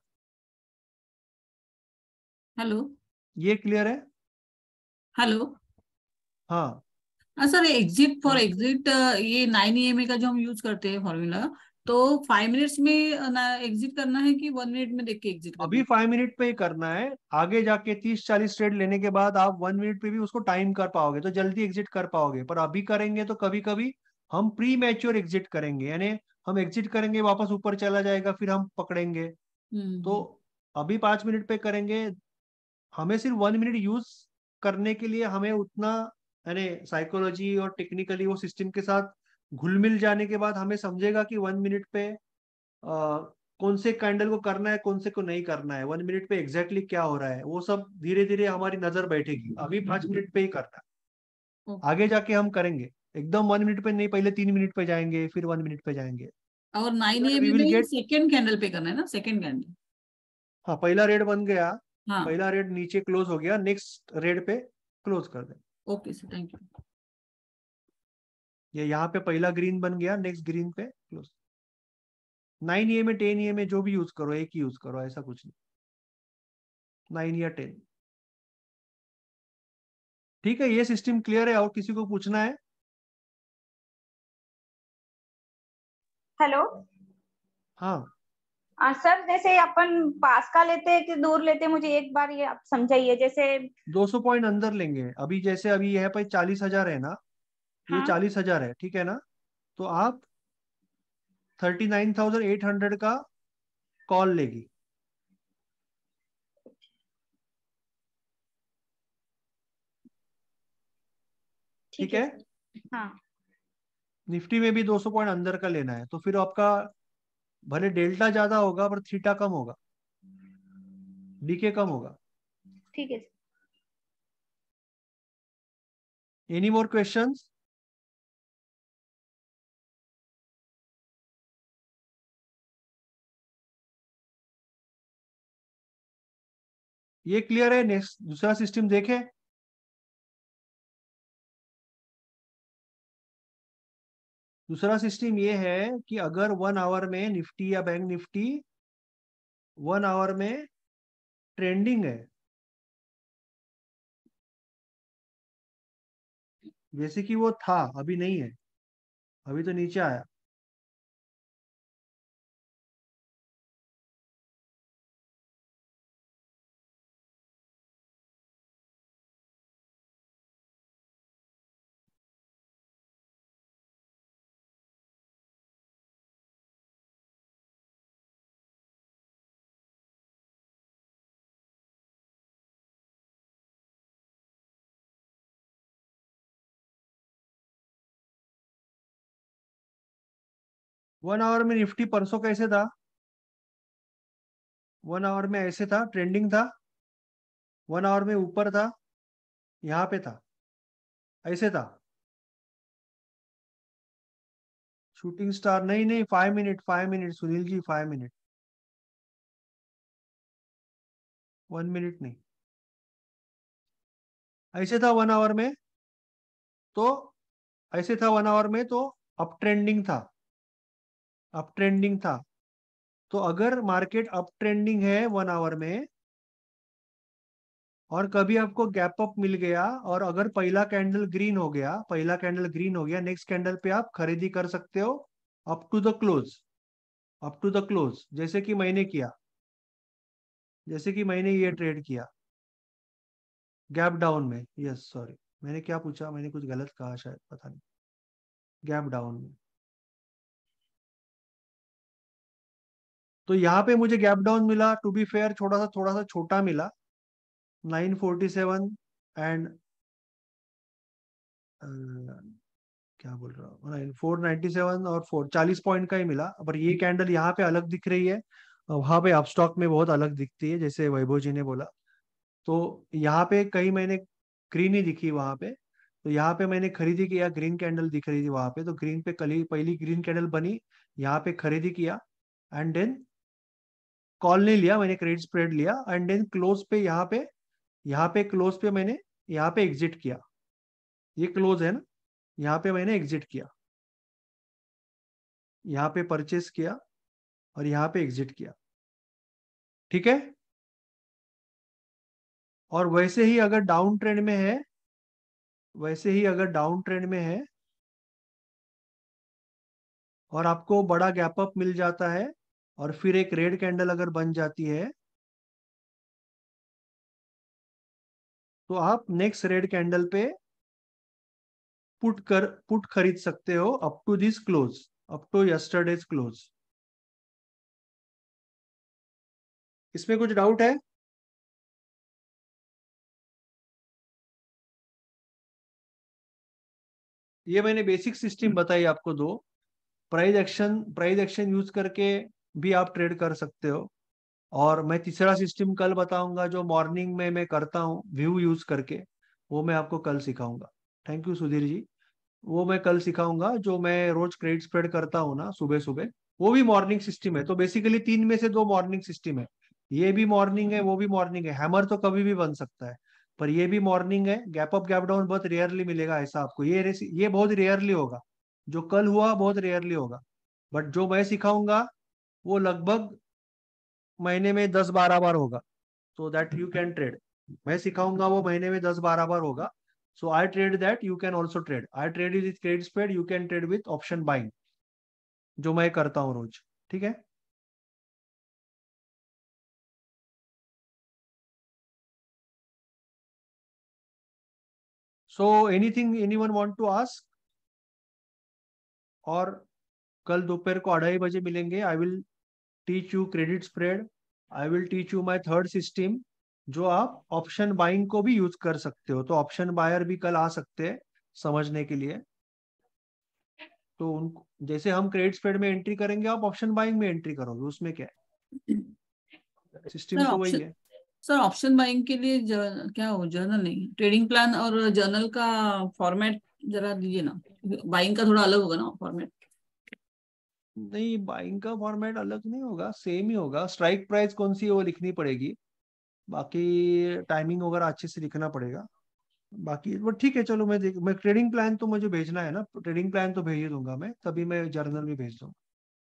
हेलो ये क्लियर है? हेलो। हाँ सर एग्जिट फॉर एग्जिट, ये 9 EMA का जो हम यूज करते हैं फॉर्मूला, तो 5 मिनट्स में एग्जिट करना है कि 1 मिनट में देख के एग्जिट करना अभी है? 5 मिनट पे ही करना है, आगे जाके 30-40 ट्रेड लेने के बाद आप 1 मिनट पे भी उसको टाइम कर पाओगे तो जल्दी एग्जिट कर पाओगे, पर अभी करेंगे तो कभी कभी हम प्री मैच्योर एग्जिट करेंगे, यानी हम एग्जिट करेंगे वापस ऊपर चला जाएगा फिर हम पकड़ेंगे। तो अभी 5 मिनट पे करेंगे, हमें सिर्फ 1 मिनट यूज करने के लिए हमें उतना, यानी साइकोलॉजी और टेक्निकली वो सिस्टम के साथ घुल मिल जाने के बाद हमें समझेगा कि 1 मिनट पे कौन से कैंडल को करना है कौन से को नहीं करना है, 1 मिनट पे एग्जैक्टली क्या हो रहा है, वो सब धीरे धीरे हमारी नजर बैठेगी। अभी 5 मिनट पे ही करना है, आगे जाके हम करेंगे एकदम 1 मिनट पे नहीं, पहले 3 मिनट पे जाएंगे फिर 1 मिनट पे जाएंगे। और 9 वी EMA विल में गेट, सेकेंड कैंडल पे करना है ना, सेकेंड कैंडल। हाँ पहला रेड बन गया, हाँ पहला रेड नीचे क्लोज हो गया, नेक्स्ट रेड पे क्लोज कर दे। Okay sir, thank you. ये यहाँ पे पहला ग्रीन बन गया, नेक्स्ट ग्रीन पे क्लोज। 9 EMA 10 EMA जो भी यूज करो, एक ही यूज करो, ऐसा कुछ नहीं, 9 या 10। ठीक है, ये सिस्टम क्लियर है, और किसी को पूछना है? हेलो हाँ सर, जैसे अपन पास का लेते हैं कि दूर लेते हैं, मुझे एक बार ये आप समझाइए। जैसे 200 पॉइंट अंदर लेंगे, अभी जैसे अभी यह पे 40,000 है ना, ये हाँ 40,000 है, ठीक है ना, तो आप 39,800 का कॉल लेगी। ठीक है, हाँ निफ्टी में भी 200 पॉइंट अंदर का लेना है, तो फिर आपका भले डेल्टा ज्यादा होगा पर थीटा कम होगा, डीके कम होगा। ठीक है। Any more questions? ये क्लियर है? नेक्स्ट दूसरा सिस्टम देखें। दूसरा सिस्टम ये है कि अगर 1 आवर में निफ्टी या बैंक निफ्टी 1 आवर में ट्रेंडिंग है, जैसे कि वो था, अभी नहीं है, अभी तो नीचे आया, वन आवर में निफ्टी परसों कैसे था? 1 आवर में ऐसे था, ट्रेंडिंग था, 1 आवर में ऊपर था, यहाँ पे था, ऐसे था, शूटिंग स्टार नहीं नहीं, 5 minute 5 minute Sunil ji, 5 minute, 1 minute नहीं, ऐसे था 1 आवर में, तो ऐसे था 1 आवर में, तो अप ट्रेंडिंग था, अप ट्रेंडिंग था। तो अगर मार्केट अप ट्रेंडिंग है 1 आवर में और कभी आपको गैप अप मिल गया, और अगर पहला कैंडल ग्रीन हो गया, पहला कैंडल ग्रीन हो गया, नेक्स्ट कैंडल पे आप खरीदी कर सकते हो up to the close. Up to the close, जैसे कि मैंने किया, जैसे कि मैंने ये ट्रेड किया गैप डाउन में। यस सॉरी, मैंने क्या पूछा, मैंने कुछ गलत कहा शायद, पता नहीं। गैप डाउन में, तो यहाँ पे मुझे गैप डाउन मिला, टू बी फेयर थोड़ा सा छोटा मिला, 947 एंड क्या बोल रहा हूँ, 497 और 440 पॉइंट का ही मिला। पर ये कैंडल यहाँ पे अलग दिख रही है, वहां पे अपस्टॉक में बहुत अलग दिखती है, जैसे वैभव जी ने बोला। तो यहाँ पे कहीं मैंने ग्रीन ही दिखी वहां पे, तो यहाँ पे मैंने खरीदी किया, ग्रीन कैंडल दिख रही थी वहां पे, तो ग्रीन पे पहली ग्रीन कैंडल बनी, यहाँ पे खरीदी किया, एंड देन कॉल नहीं लिया मैंने, क्रेडिट स्प्रेड लिया, एंड देन क्लोज पे यहाँ पे क्लोज पे मैंने यहाँ पे एग्जिट किया। ये क्लोज है ना, यहाँ पे मैंने एग्जिट किया, यहाँ पे परचेस किया और यहाँ पे एग्जिट किया, ठीक है। और वैसे ही अगर डाउन ट्रेंड में है, वैसे ही अगर डाउन ट्रेंड में है और आपको बड़ा गैप अप मिल जाता है और फिर एक रेड कैंडल अगर बन जाती है, तो आप नेक्स्ट रेड कैंडल पे पुट खरीद सकते हो up to this close, up to yesterday's close. इसमें कुछ डाउट है? ये मैंने बेसिक सिस्टम बताई आपको दो। प्राइस एक्शन यूज करके भी आप ट्रेड कर सकते हो, और मैं तीसरा सिस्टम कल बताऊंगा जो मॉर्निंग में मैं करता हूँ व्यू यूज करके, वो मैं आपको कल सिखाऊंगा। Thank you Sudhir ji. वो मैं कल सिखाऊंगा, जो मैं रोज क्रेडिट स्प्रेड करता हूँ ना सुबह सुबह, वो भी मॉर्निंग सिस्टम है। तो बेसिकली 3 में से 2 मॉर्निंग सिस्टम है, ये भी मॉर्निंग है वो भी मॉर्निंग है। हैमर तो कभी भी बन सकता है, पर ये भी मॉर्निंग है। गैप अप गैप डाउन बहुत रेयरली मिलेगा ऐसा आपको, ये बहुत रेयरली होगा, जो कल हुआ बहुत रेयरली होगा। बट जो मैं सिखाऊंगा वो लगभग महीने में 10-12 बार होगा, so that you can trade. मैं सिखाऊंगा वो महीने में 10-12 बार होगा, so I trade that, you can also trade. I trade with credit spread, you can trade with option buying, जो मैं करता हूँ रोज, ठीक है। So anything anyone want to ask? और कल दोपहर को 2:30 बजे मिलेंगे। I will teach you credit spread, I will teach you my third system, जो आप ऑप्शन बाइंग को भी यूज कर सकते हो। तो ऑप्शन बायर भी कल आ सकते हैं समझने के लिए। तो उनको, जैसे हम क्रेडिट स्प्रेड में एंट्री करेंगे, आप ऑप्शन बाइंग में एंट्री करोगे, उसमें क्या है, सिस्टम तो वही है। सर ऑप्शन बाइंग के लिए क्या हो, जर्नल नहीं, ट्रेडिंग प्लान और जर्नल का फॉर्मेट जरा दीजिए ना, बाइंग का थोड़ा अलग होगा ना फॉर्मेट। नहीं, बाइंग का फॉर्मेट अलग नहीं होगा, सेम ही होगा। स्ट्राइक प्राइस कौन सी है वो लिखनी पड़ेगी, बाकी टाइमिंग वगैरह अच्छे से लिखना पड़ेगा। बाकी वो ठीक है, चलो मैं ट्रेडिंग प्लान तो मुझे भेजना है ना, ट्रेडिंग प्लान तो भेज ही दूंगा मैं, तभी मैं जर्नल भी भेज दूंगा।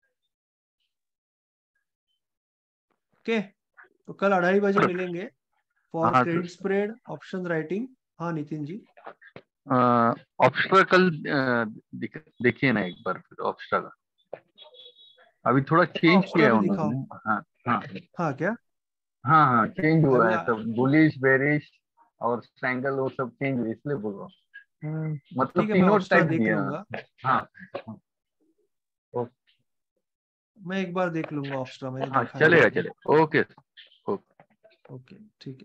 ओके, तो कल 2:30 बजे मिलेंगे फॉर हाँ क्रेडिट स्प्रेड ऑप्शन राइटिंग। हाँ नितिन जी, ऑप्शनल कल देखिए ना एक बार, फिर ऑप्शनल अभी थोड़ा चेंज किया है भी दिखाओ। उन्होंने। हाँ हाँ हाँ क्या? हाँ हाँ चेंज हुआ अभी है सब, बुलिश बेरिश और स्ट्रैंगल वो सब चेंज हुए, इसलिए बोल रहा हूँ। मतलब ठीक है, मैं तीनों ऑप्स्ट्रा टाइप देख दिया। लूंगा, हाँ मैं एक बार देख लूंगा ऑप्स्ट्रा, मैंने हाँ देखा चलेगा नहीं। चलेगा, ओके ओके ठीक है।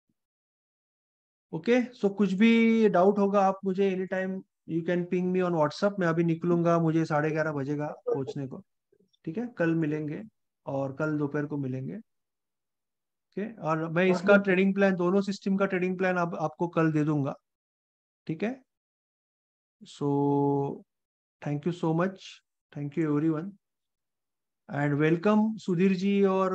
ओके, सो कुछ भी डाउट होगा आप मुझे any time you can ping me on WhatsApp. मैं अभी निकलूंगा, मुझे 11:30 बजेगा पहुंचने को, ठीक है। कल मिलेंगे और कल दोपहर को मिलेंगे, ओके। और मैं इसका ट्रेडिंग प्लान, दोनों सिस्टम का ट्रेडिंग प्लान आपको कल दे दूंगा, ठीक है। So thank you so much, thank you everyone and welcome Sudhir ji और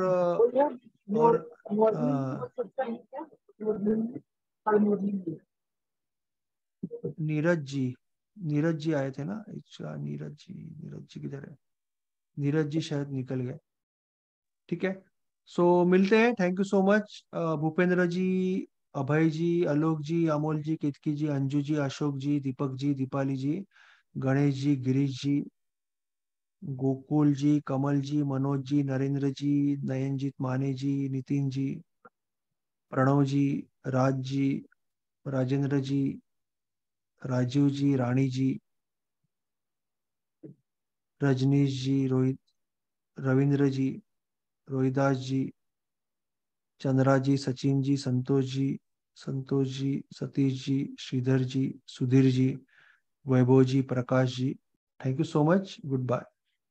नीरज जी आए थे ना। अच्छा, नीरज जी किधर है? नीरज जी शायद निकल गए, ठीक है। सो मिलते हैं, thank you so much. Bhupendra ji, Abhay ji, Alok ji, Amol ji, Ketaki ji, Anju ji, Ashok ji, Deepak ji, Deepali ji, Ganesh ji, Girish ji, Gokul ji, Kamal ji, Manoj ji, Narendra ji, Nayanjeet Mane ji, Nitin ji, Pranav ji, Raj ji, Rajendra ji, Rajeev ji, Rani ji, Rajneesh ji, Rohit, Ravindra ji, Rohidas ji, Chandra ji, Sachin ji, Santosh ji, Satish ji, Shridhar ji, Sudhir ji, Vaibhav ji, Prakash ji. Thank you so much, goodbye.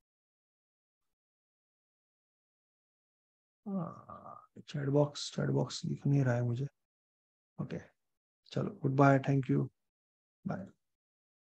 Chat box दिख नहीं रहा है मुझे। ओके, चलो goodbye, thank you, bye.